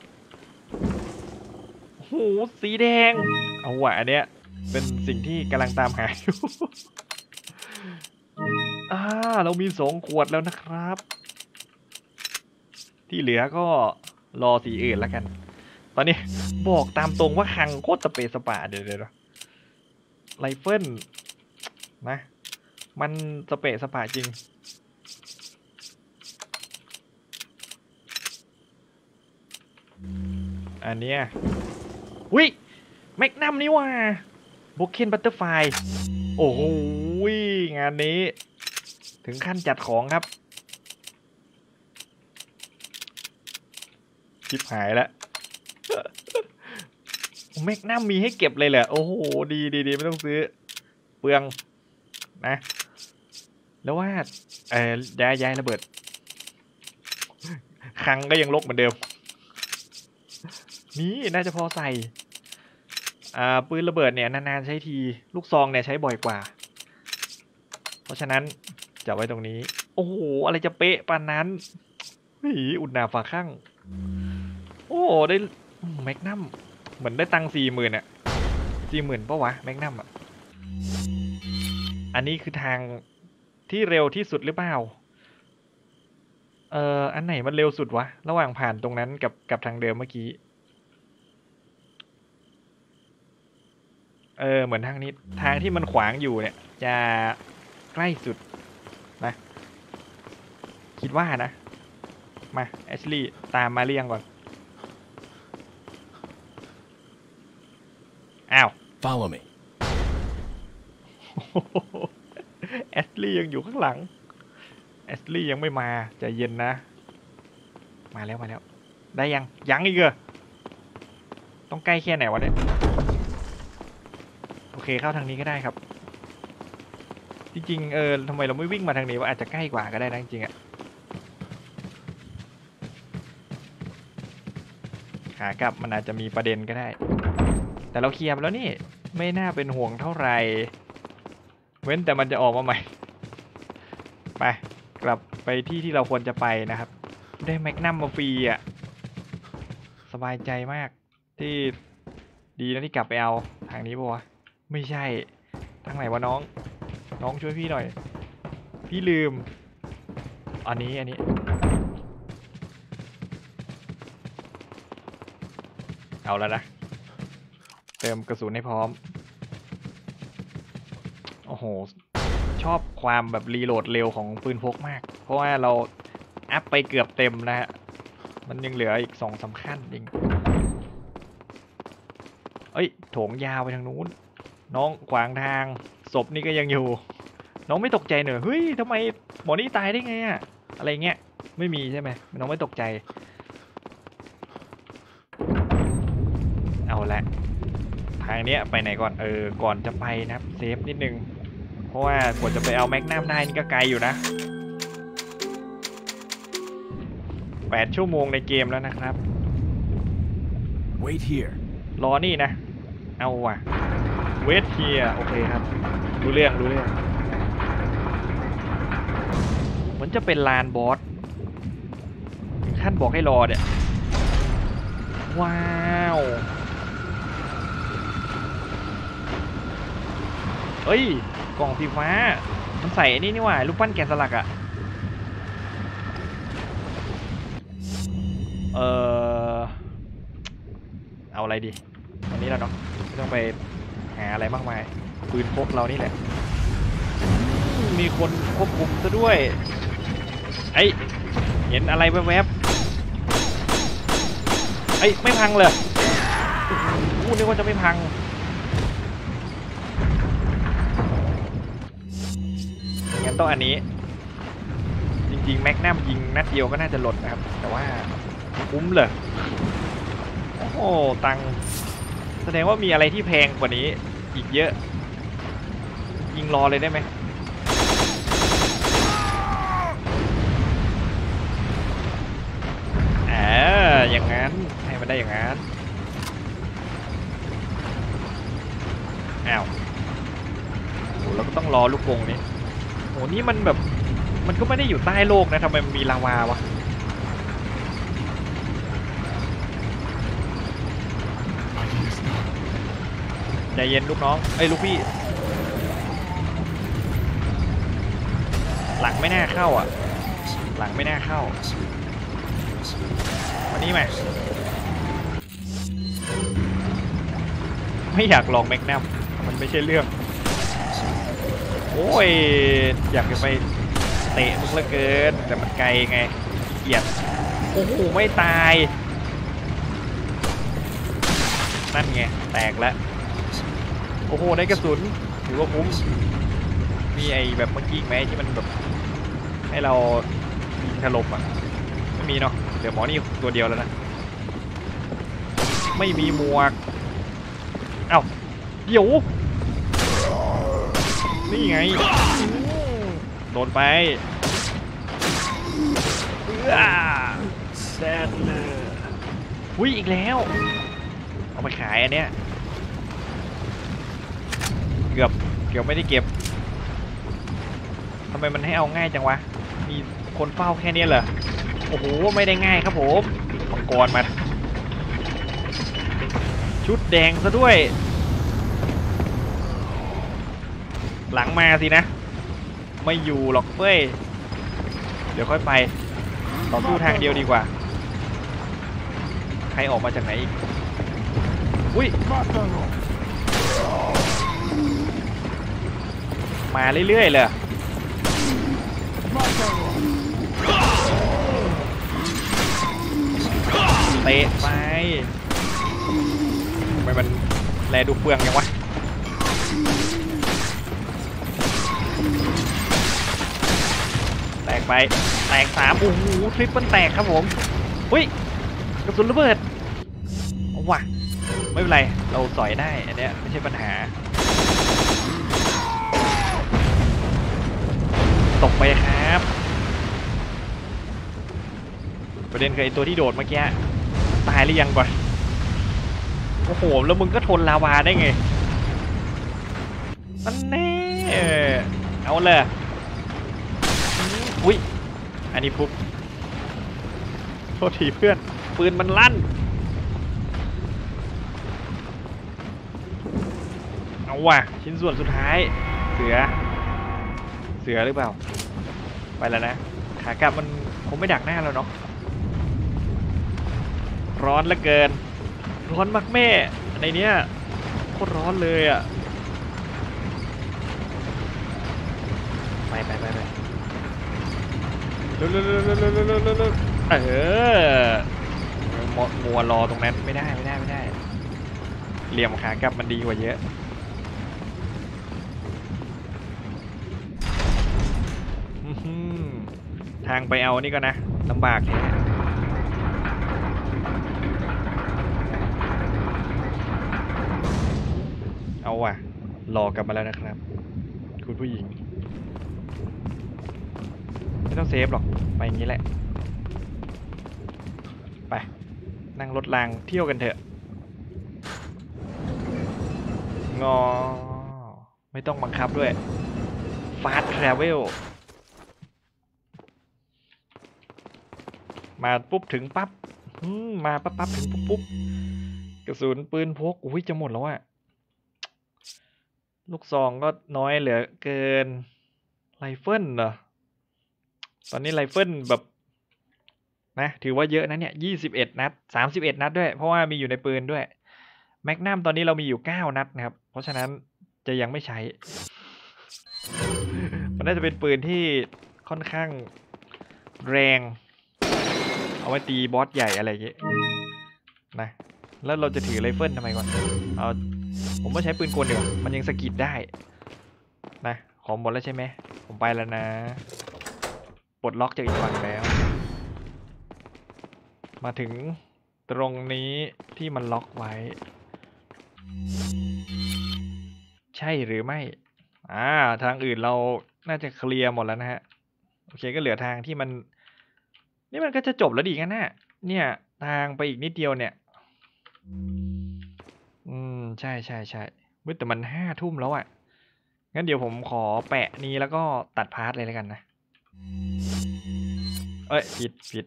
โอ้โหสีแดงเอาว่ะอันเนี้ยเป็นสิ่งที่กำลังตามหาอยู่เรามี2 ขวดแล้วนะครับที่เหลือก็รอสีอื่นแล้วกันตอนนี้บอกตามตรงว่าคังโคตรสเปซสปาเดี๋ยวไรเฟิลนะมันสเปซสปาจริงอันเนี้ยวิแมกนัมนี่ว่าโบเคนบัตเตอร์ไฟโอ้โหงานนี้ถึงขั้นจัดของครับชิบหายแล้วแมกนัมมีให้เก็บเลยเหรอโอ้โหดีไม่ต้องซื้อเปลืองนะแล้วว่าย้ายระเบิดคลังก็ยังรกเหมือนเดิมนี่น่าจะพอใส่ปืนระเบิดเนี่ยนานๆใช้ทีลูกซองเนี่ยใช้บ่อยกว่าเพราะฉะนั้นจะไว้ตรงนี้โอ้โหอะไรจะเป๊ะปานนั้นอุดหนาฝาข้างโอ้ได้แมกนัมเหมือนได้ตังค์40,000อ่ะ40,000ปะวะแมกนัมอ่ะอันนี้คือทางที่เร็วที่สุดหรือเปล่าอันไหนมันเร็วสุดวะระหว่างผ่านตรงนั้นกับทางเดิมเมื่อกี้เหมือนทางนี้ทางที่มันขวางอยู่เนี่ยจะใกล้สุดนะคิดว่านะมาแอชลี่ตามมาเรียงก่อนอ้าว Follow me แอชลี่ยังอยู่ข้างหลังแอชลี่ยังไม่มาใจเย็นนะมาแล้วได้ยังอีกเหรอต้องใกล้แค่ไหนวะเนี่ยโอเคเข้าทางนี้ก็ได้ครับจริงๆทำไมเราไม่วิ่งมาทางนี้ว่าอาจจะใกล้กว่าก็ได้นะจริงๆขากลับมันอาจจะมีประเด็นก็ได้แต่เราเคลียร์แล้วนี่ไม่น่าเป็นห่วงเท่าไหร่เว้นแต่มันจะออกมาใหม่ไปกลับไปที่เราควรจะไปนะครับได้แมกนัมมาฟรีอ่ะสบายใจมากที่ดีนะที่กลับไปเอาทางนี้ป่ะวะไม่ใช่ทางไหนวะน้องช่วยพี่หน่อยพี่ลืมอันนี้เอาแล้วนะเติมกระสุนให้พร้อมโอ้โหชอบความแบบรีโหลดเร็วของปืนพกมากเพราะว่าเราอัพไปเกือบเต็มนะฮะมันยังเหลืออีก2-3 ขั้นจริงโถงยาวไปทางนู้นน้องขวางทางศพนี่ก็ยังอยู่น้องไม่ตกใจเหรอเฮ้ยทำไมหมอนี่ตายได้ไงอะอะไรเงี้ยไม่มีใช่ไหมน้องไม่ตกใจเอาละทางเนี้ยไปไหนก่อนก่อนจะไปนะครับเซฟนิดนึงเพราะว่ากว่าจะไปเอาแมกนัมได้นี่ก็ไกลอยู่นะ8 ชั่วโมงในเกมแล้วนะครับ Wait here รอนี่นะเอาว่ะเวทเฮียโอเคครับรู้เรื่องมันจะเป็นลานบอสถึงขั้นบอกให้รอเนี่ยว้าวกล่องสีฟ้ามันใส่นี่ว่ารูปปั้นแกะสลักอะเออเอาอะไรดีอันนี้แล้วเนาะไม่ต้องไปหาอะไรมากมายปืนพกเรานี่แหละมีคนควบคุมซะด้วยไอ้เห็นอะไรแวบๆไอ้ไม่พังเลยพูดนึกว่าจะไม่พังงั้นต้องอันนี้จริงๆแม็กนัมยิงนัดเดียวก็น่าจะหล่นนะครับแต่ว่าคุ้มเลยโอ้โหตังแสดงว่ามีอะไรที่แพงกว่านี้อีกเยอะยิงรอเลยได้ไหมอย่างนั้นให้มันได้อย่างนั้นอ้าวโหเราก็ต้องรอลูกกรงนี้โหนี่มันแบบมันก็ไม่ได้อยู่ใต้โลกนะทำไมมันมีลาวาวะใจเย็นลูกน้องเอ้ยลูกพี่หลังไม่น่าเข้าอ่ะหลังไม่น่าเข้าวันนี้ไหมไม่อยากลองแมกนัมมันไม่ใช่เรื่องโอ้ยอยากจะไปเตะมึงเหลือเกินแต่มันไกลไงเกลียดโอ้โหไม่ตายนั่นไงแตกแล้วโอ้โหได้กระสุนถือว่าคุ้มมีไอ้แบบเมื่อกี้ไหมที่มันแบบให้เรายิงถล่มอ่ะไม่มีเนาะเดี๋ยวหมอนี่ตัวเดียวแล้วนะไม่มีหมวกเอ้าเดี๋ยวนี่ไงโดนไปแซดเลยหุ้ยอีกแล้วเอาไปขายอันเนี้ยเกือบไม่ได้เก็บทำไมมันให้เอาง่ายจังวะมีคนเฝ้าแค่นี้เหรอโอ้โหไม่ได้ง่ายครับผมมังกรมาชุดแดงซะด้วยหลังมาสินะไม่อยู่หรอกเฟ้ยเดี๋ยวค่อยไปต่อสู้ทางเดียวดีกว่าใครออกมาจากไหนอีกอุ้ยมาเรื่อยๆเลยเตะไปทำไมมันแลดูเปลืองยังวะแตกไปแตก3โอ้โหทริปมันแตกครับผมอุ้ยกระสุนระเบิดเอาว่ะไม่เป็นไรเราสอยได้อันเนี้ยไม่ใช่ปัญหาตกไปครับประเด็นคือไอตัวที่โดดเมื่อกี้ตายหรือยังก่อนโอ้โหแล้วมึงก็ทนลาวาได้ไงนั่นแน่เอาเลยอุ้ยอันนี้ปุ๊บโทษทีเพื่อนปืนมันลั่นเอาว่ะชิ้นส่วนสุดท้ายเสือหรือเปล่าไปแล้วนะขากลับมันคงไม่ดักหน้าแล้วเนาะร้อนเหลือเกินร้อนมากแม่ในเนี้ยโคตรร้อนเลยอ่ะไปเร็วมัวรอตรงนั้นไม่ได้เหลี่ยมขากลับมันดีกว่าเยอะทางไปเอานี่ก็นะลำบากแท้เอาว่ะรอกลับมาแล้วนะครับคุณผู้หญิงไม่ต้องเซฟหรอกไปอย่างนี้แหละไปนั่งรถรางเที่ยวกันเถอะงอไม่ต้องบังคับด้วย Fast Travel มาปุ๊บถึงปั๊บมาปั๊บถึงปุ๊บกระสุนปืนพกอุ้ยจะหมดแล้วอะลูกซองก็น้อยเหลือเกินไรเฟิลเหรอตอนนี้ไรเฟิลแบบนะถือว่าเยอะนะเนี่ย21 นัด31 นัดด้วยเพราะว่ามีอยู่ในปืนด้วยแมกนัมตอนนี้เรามีอยู่9 นัดนะครับเพราะฉะนั้นจะยังไม่ใช้ มันน่าจะเป็นปืนที่ค่อนข้างแรงเอาไว้ตีบอสใหญ่อะไรอย่างเงี้ยนะแล้วเราจะถือไรเฟิลทำไมก่อนเอาผมว่าใช้ปืนกลดีกว่ามันยังสกิดได้นะของหมดแล้วใช่ไหมผมไปแล้วนะปลดล็อกจากอีกฝั่งแล้วมาถึงตรงนี้ที่มันล็อกไว้ใช่หรือไม่ทางอื่นเราน่าจะเคลียร์หมดแล้วนะฮะโอเคก็เหลือทางที่มันนี่มันก็จะจบแล้วดีกันนะเนี่ยทางไปอีกนิดเดียวเนี่ยใช่แต่มัน5 ทุ่มแล้วอ่ะงั้นเดี๋ยวผมขอแปะนี้แล้วก็ตัดพาร์ทเลยแล้วกันนะเอ้ยผิด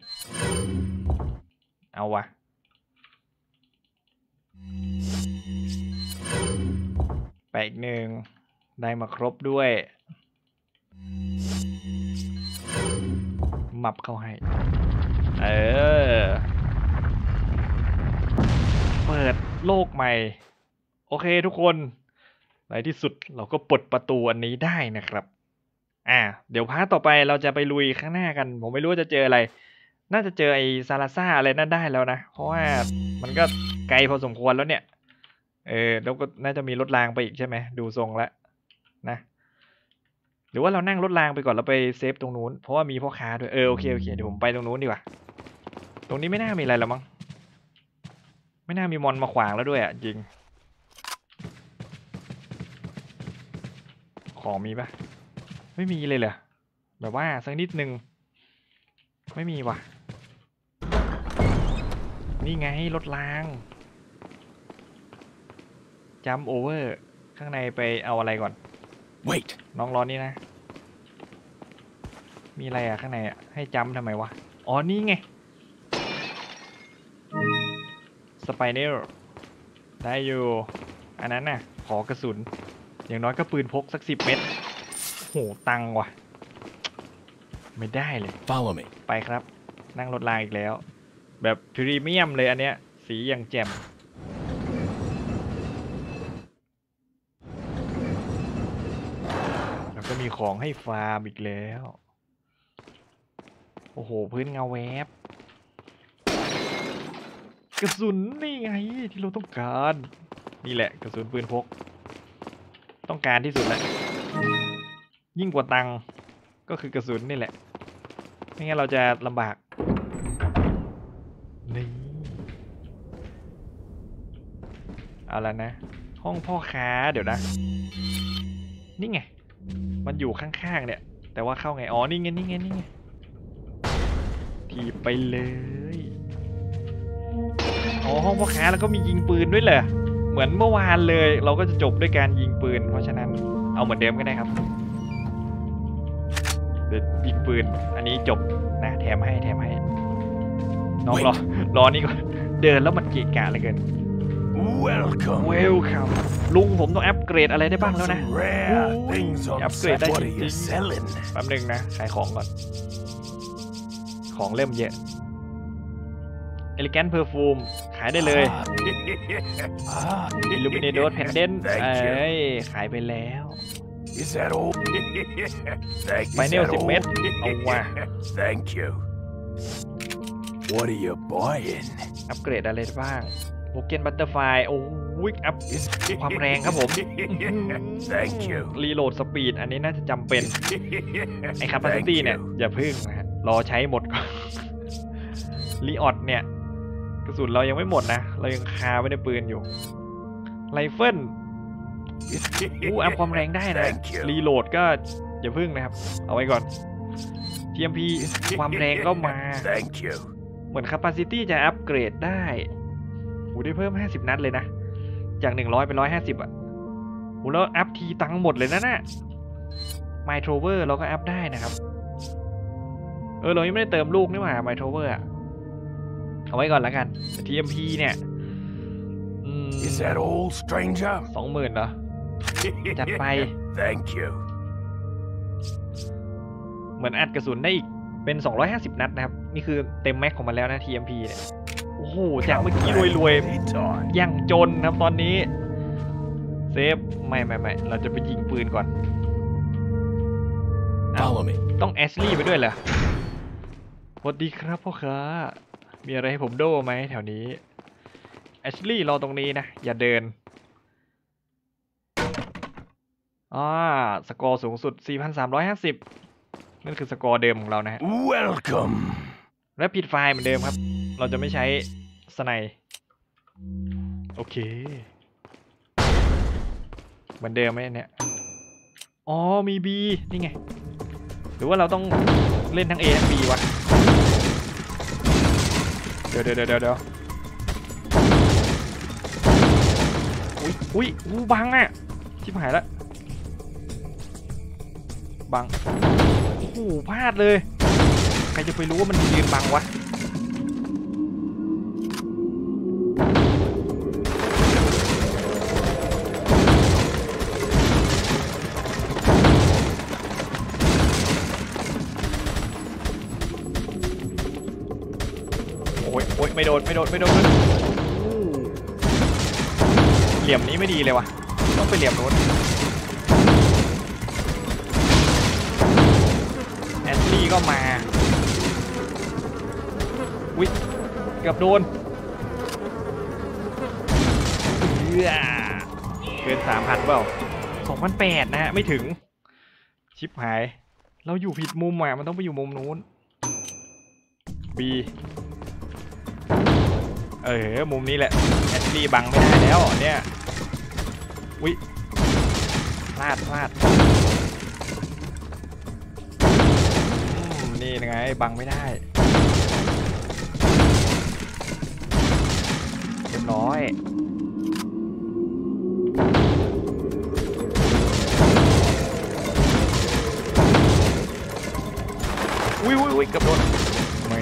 เอาวะแปะอีกหนึ่งได้มาครบด้วยมับเข้าให้เปิดโลกใหม่โอเคทุกคนในที่สุดเราก็ปลดประตูอันนี้ได้นะครับเดี๋ยวพาร์ทต่อไปเราจะไปลุยข้างหน้ากันผมไม่รู้ว่าจะเจออะไรน่าจะเจอไอ้ซาลาซ่าอะไรนั่นได้แล้วนะเพราะว่ามันก็ไกลพอสมควรแล้วเนี่ยแล้วก็น่าจะมีรถรางไปอีกใช่ไหมดูทรงแล้วนะหรือว่าเรานั่งรถรางไปก่อนแล้วไปเซฟตรงนู้นเพราะว่ามีพ่อค้าด้วยโอเคเดี๋ยวผมไปตรงนู้นดีกว่าตรงนี้ไม่น่ามีอะไรแล้วมั้งไม่น่ามีมอนมาขวางแล้วด้วยจริงของมีปะไม่มีเลยเหรอแบบว่าสักนิดนึงไม่มีว่ะนี่ไงรถรางจัมป์โอเวอร์ข้างในไปเอาอะไรก่อน Wait น้องร้อนนี่นะมีอะไรข้างในให้จัมป์ทำไมวะอ๋อนี่ไงสไปเนอร์ได้อยู่อันนั้นน่ะขอกระสุนอย่างน้อยก็ปืนพกสัก10 เม็ดโหตังว่ะไม่ได้เลย Follow me ไปครับนั่งรถรางอีกแล้วแบบพรีเมียมเลยอันเนี้ยสีอย่างแจ่มแล้วก็มีของให้ฟาร์มอีกแล้วโอ้โหพื้นเงาแวบกระสุนนี่ไงที่เราต้องการนี่แหละกระสุนปืนพกต้องการที่สุดแหละยิ่งกว่าตังก็คือกระสุนนี่แหละไม่งั้นเราจะลำบากนี่เอาละนะห้องพ่อค้าเดี๋ยวนะนี่ไงมันอยู่ข้างๆเนี่ยแต่ว่าเข้าไงอ๋อนี่ไงทีไปเลยอ๋อห้องพ่อค้าแล้วก็มียิงปืนด้วยเหรอเหมือนเมื่อวานเลยเราก็จะจบด้วยการยิงปืนเพราะฉะนั้นเอาเหมือนเดิมก็ได้ครับเดี๋ยวยิงปืนอันนี้จบนะแถมให้น้องรอนี่ก่อนเดินแล้วมันเกะกะเหลือเกิน Welcome ลุงผมต้องอัปเกรดอะไรได้บ้างแล้วนะ Rare things on อัปเกรดได้ What จ are ริ you ง selling ๆแป๊บนึงนะขายของก่อนของเริ่มเยอะ Elegant Perfume ขายได้เลย Illuminated Pendant ขายไปแล้ว Is that all? Final 10 เม็ดเอาว่ะ Thank you. What are you buying? อัปเกรดอะไรบ้างโมเกนบัตเตอร์ไฟโอ้ยอัพความแรงครับผม Thank you. รีโหลดสปีดอันนี้น่าจะจำเป็นไอ้คาปาซิตี้เนี่ยอย่าพึ่งนะฮะรอใช้หมดก่อนรีออดเนี่ยกระสุนเรายังไม่หมดนะเรายังคาไว้ในปืนอยู่ไรเฟิลอัพความแรงได้นะรีโหลดก็อย่าพึ่งนะครับเอาไว้ก่อน TMP ความแรงก็มา Thank you. เหมือน Capacity จะอัปเกรดได้ได้เพิ่ม50 นัดเลยนะจาก100เป็น150แล้วอัพทีตังค์หมดเลยนะน่ะ My Trover เราก็อัพได้นะครับเรายังไม่ได้เติมลูกนี่หว่า My Trover เอาไว้ก่อนแล้วกัน TMP เนี่ย Is that all, stranger? 20,000เหรอจัดไป Thank you. เหมือนอัดกระสุนได้อีกเป็น250นัดนะครับนี่คือเต็มแม็กของมันแล้วนะ TMP เนี่ยโอ้โหจากเมื่อกี้รวยๆยังจนครับตอนนี้เซฟไม่เราจะไปยิงปืนก่อน Follow me. ต้องแอชลี่ไปด้วยเหรอสวัสดีครับพ่อค้ามีอะไรให้ผมโดไหมแถวนี้แอชลี่รอตรงนี้นะอย่าเดินสกอร์สูงสุด 4,350 นั่นคือสกอร์เดิมของเรานะฮะ Welcome. และผิดไฟล์เหมือนเดิมครับเราจะไม่ใช้สไนป์โอเคเหมือนเดิมไหมเนี่ยอ๋อมี B นี่ไงหรือว่าเราต้องเล่นทั้ง A ทั้ง B วะเดี๋ยวอุ้ยบังอ่ะชิบหายแล้วบังโอ้โหพลาดเลยใครจะไปรู้ว่ามันยืนบังวะโอ้ยไม่โดนเหลี่ยมนี้ไม่ดีเลยวะต้องไปเหลี่ยมโน้นแอชลี่ก็มาอุ้ยเกือบโดนเกิน 3,000 เปล่า 2,800 นะฮะไม่ถึงชิปหายเราอยู่ผิดมุมอ่ะมันต้องไปอยู่มุมนู้น Bมุมนี้แหละแอชลี่บังไม่ได้แล้วเนี่ยอุ๊ยพลาดนี่ไงบังไม่ได้เรียบร้อยอุ๊ยเกือบโดนแหม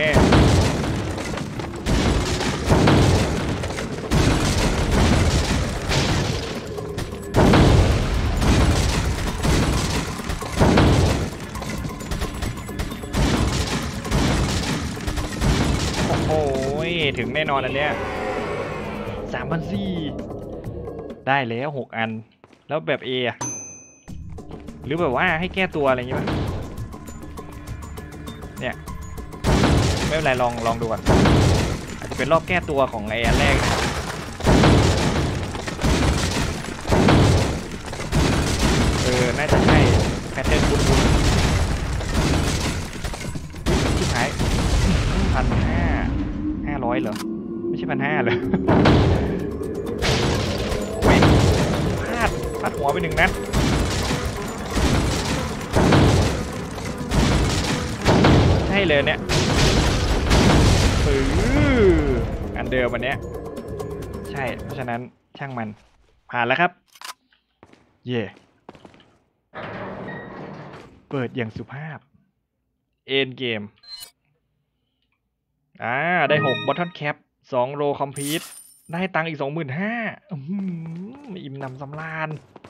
ถึงแน่นอนอันเนี้ย 3,400 ได้แล้ว6 อันแล้วแบบ A อะหรือแบบว่าให้แก้ตัวอะไรอย่างงี้มั้ยเนี่ยไม่เป็นไรลองดูก่อนอาจจะเป็นรอบแก้ตัวของไอ้อันแรกนะครับน่าจะใช่แพทเทิร์นคุ้นชิบหาย1,500เหรอไม่ใช่ 1,500เหรอพลาดหัวไป1 นัดใช่เลยเนี่ยอันเดิมวันเนี้ยใช่เพราะฉะนั้นช่างมันผ่านแล้วครับเย่เปิดอย่างสุภาพเอ็นเกมได้6 Bottle Cap 2 Row Complete ได้ตังค์อีก 25,000 อิ่มหนำสำราญ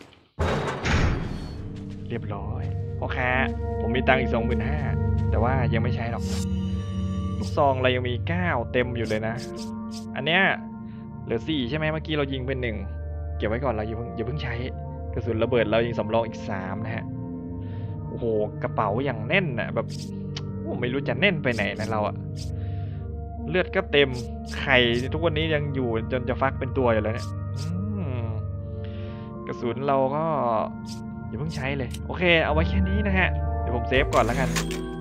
เรียบร้อยพ่อค้าผมมีตังค์อีก 25,000 แต่ว่ายังไม่ใช้หรอกลูกซองเรายังมี9เต็มอยู่เลยนะอันเนี้ยเหลือ4ใช่ไหมเมื่อกี้เรายิงเป็น1เก็บไว้ก่อนเราอย่าเพิ่งใช้กระสุนระเบิดเรายิงสำรองอีก3นะฮะโอ้โหกระเป๋าอย่างแน่นอะแบบผมไม่รู้จะแน่นไปไหนนะเราอะเลือดก็เต็มไข่ทุกวันนี้ยังอยู่จนจะฟักเป็นตัวอยู่แล้วเนี่ยกระสุนเราก็อย่าเพิ่งใช้เลยโอเคเอาไว้แค่นี้นะฮะเดี๋ยวผมเซฟก่อนแล้วกัน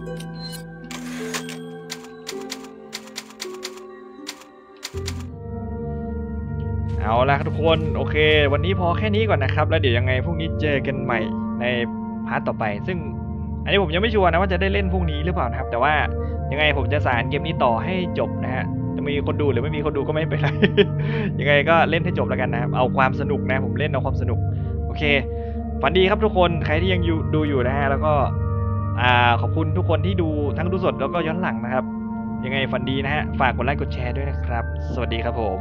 เอาละทุกคนโอเควันนี้พอแค่นี้ก่อนนะครับแล้วเดี๋ยวยังไงพรุ่งนี้เจอกันใหม่ในพาร์ทต่อไปซึ่งอันนี้ผมยังไม่ชัวร์นะว่าจะได้เล่นพรุ่งนี้หรือเปล่านะครับแต่ว่ายังไงผมจะสานเกมนี้ต่อให้จบนะฮะจะมีคนดูหรือไม่มีคนดูก็ไม่เป็นไร ยังไงก็เล่นให้จบแล้วกันนะครับเอาความสนุกนะผมเล่นเอาความสนุกโอเคฝันดีครับทุกคนใครที่ยังดูอยู่นะฮะแล้วก็ขอบคุณทุกคนที่ดูทั้งดูสดแล้วก็ย้อนหลังนะครับยังไงฝันดีนะฮะฝากกดไลค์กดแชร์ด้วยนะครับสวัสดีครับผม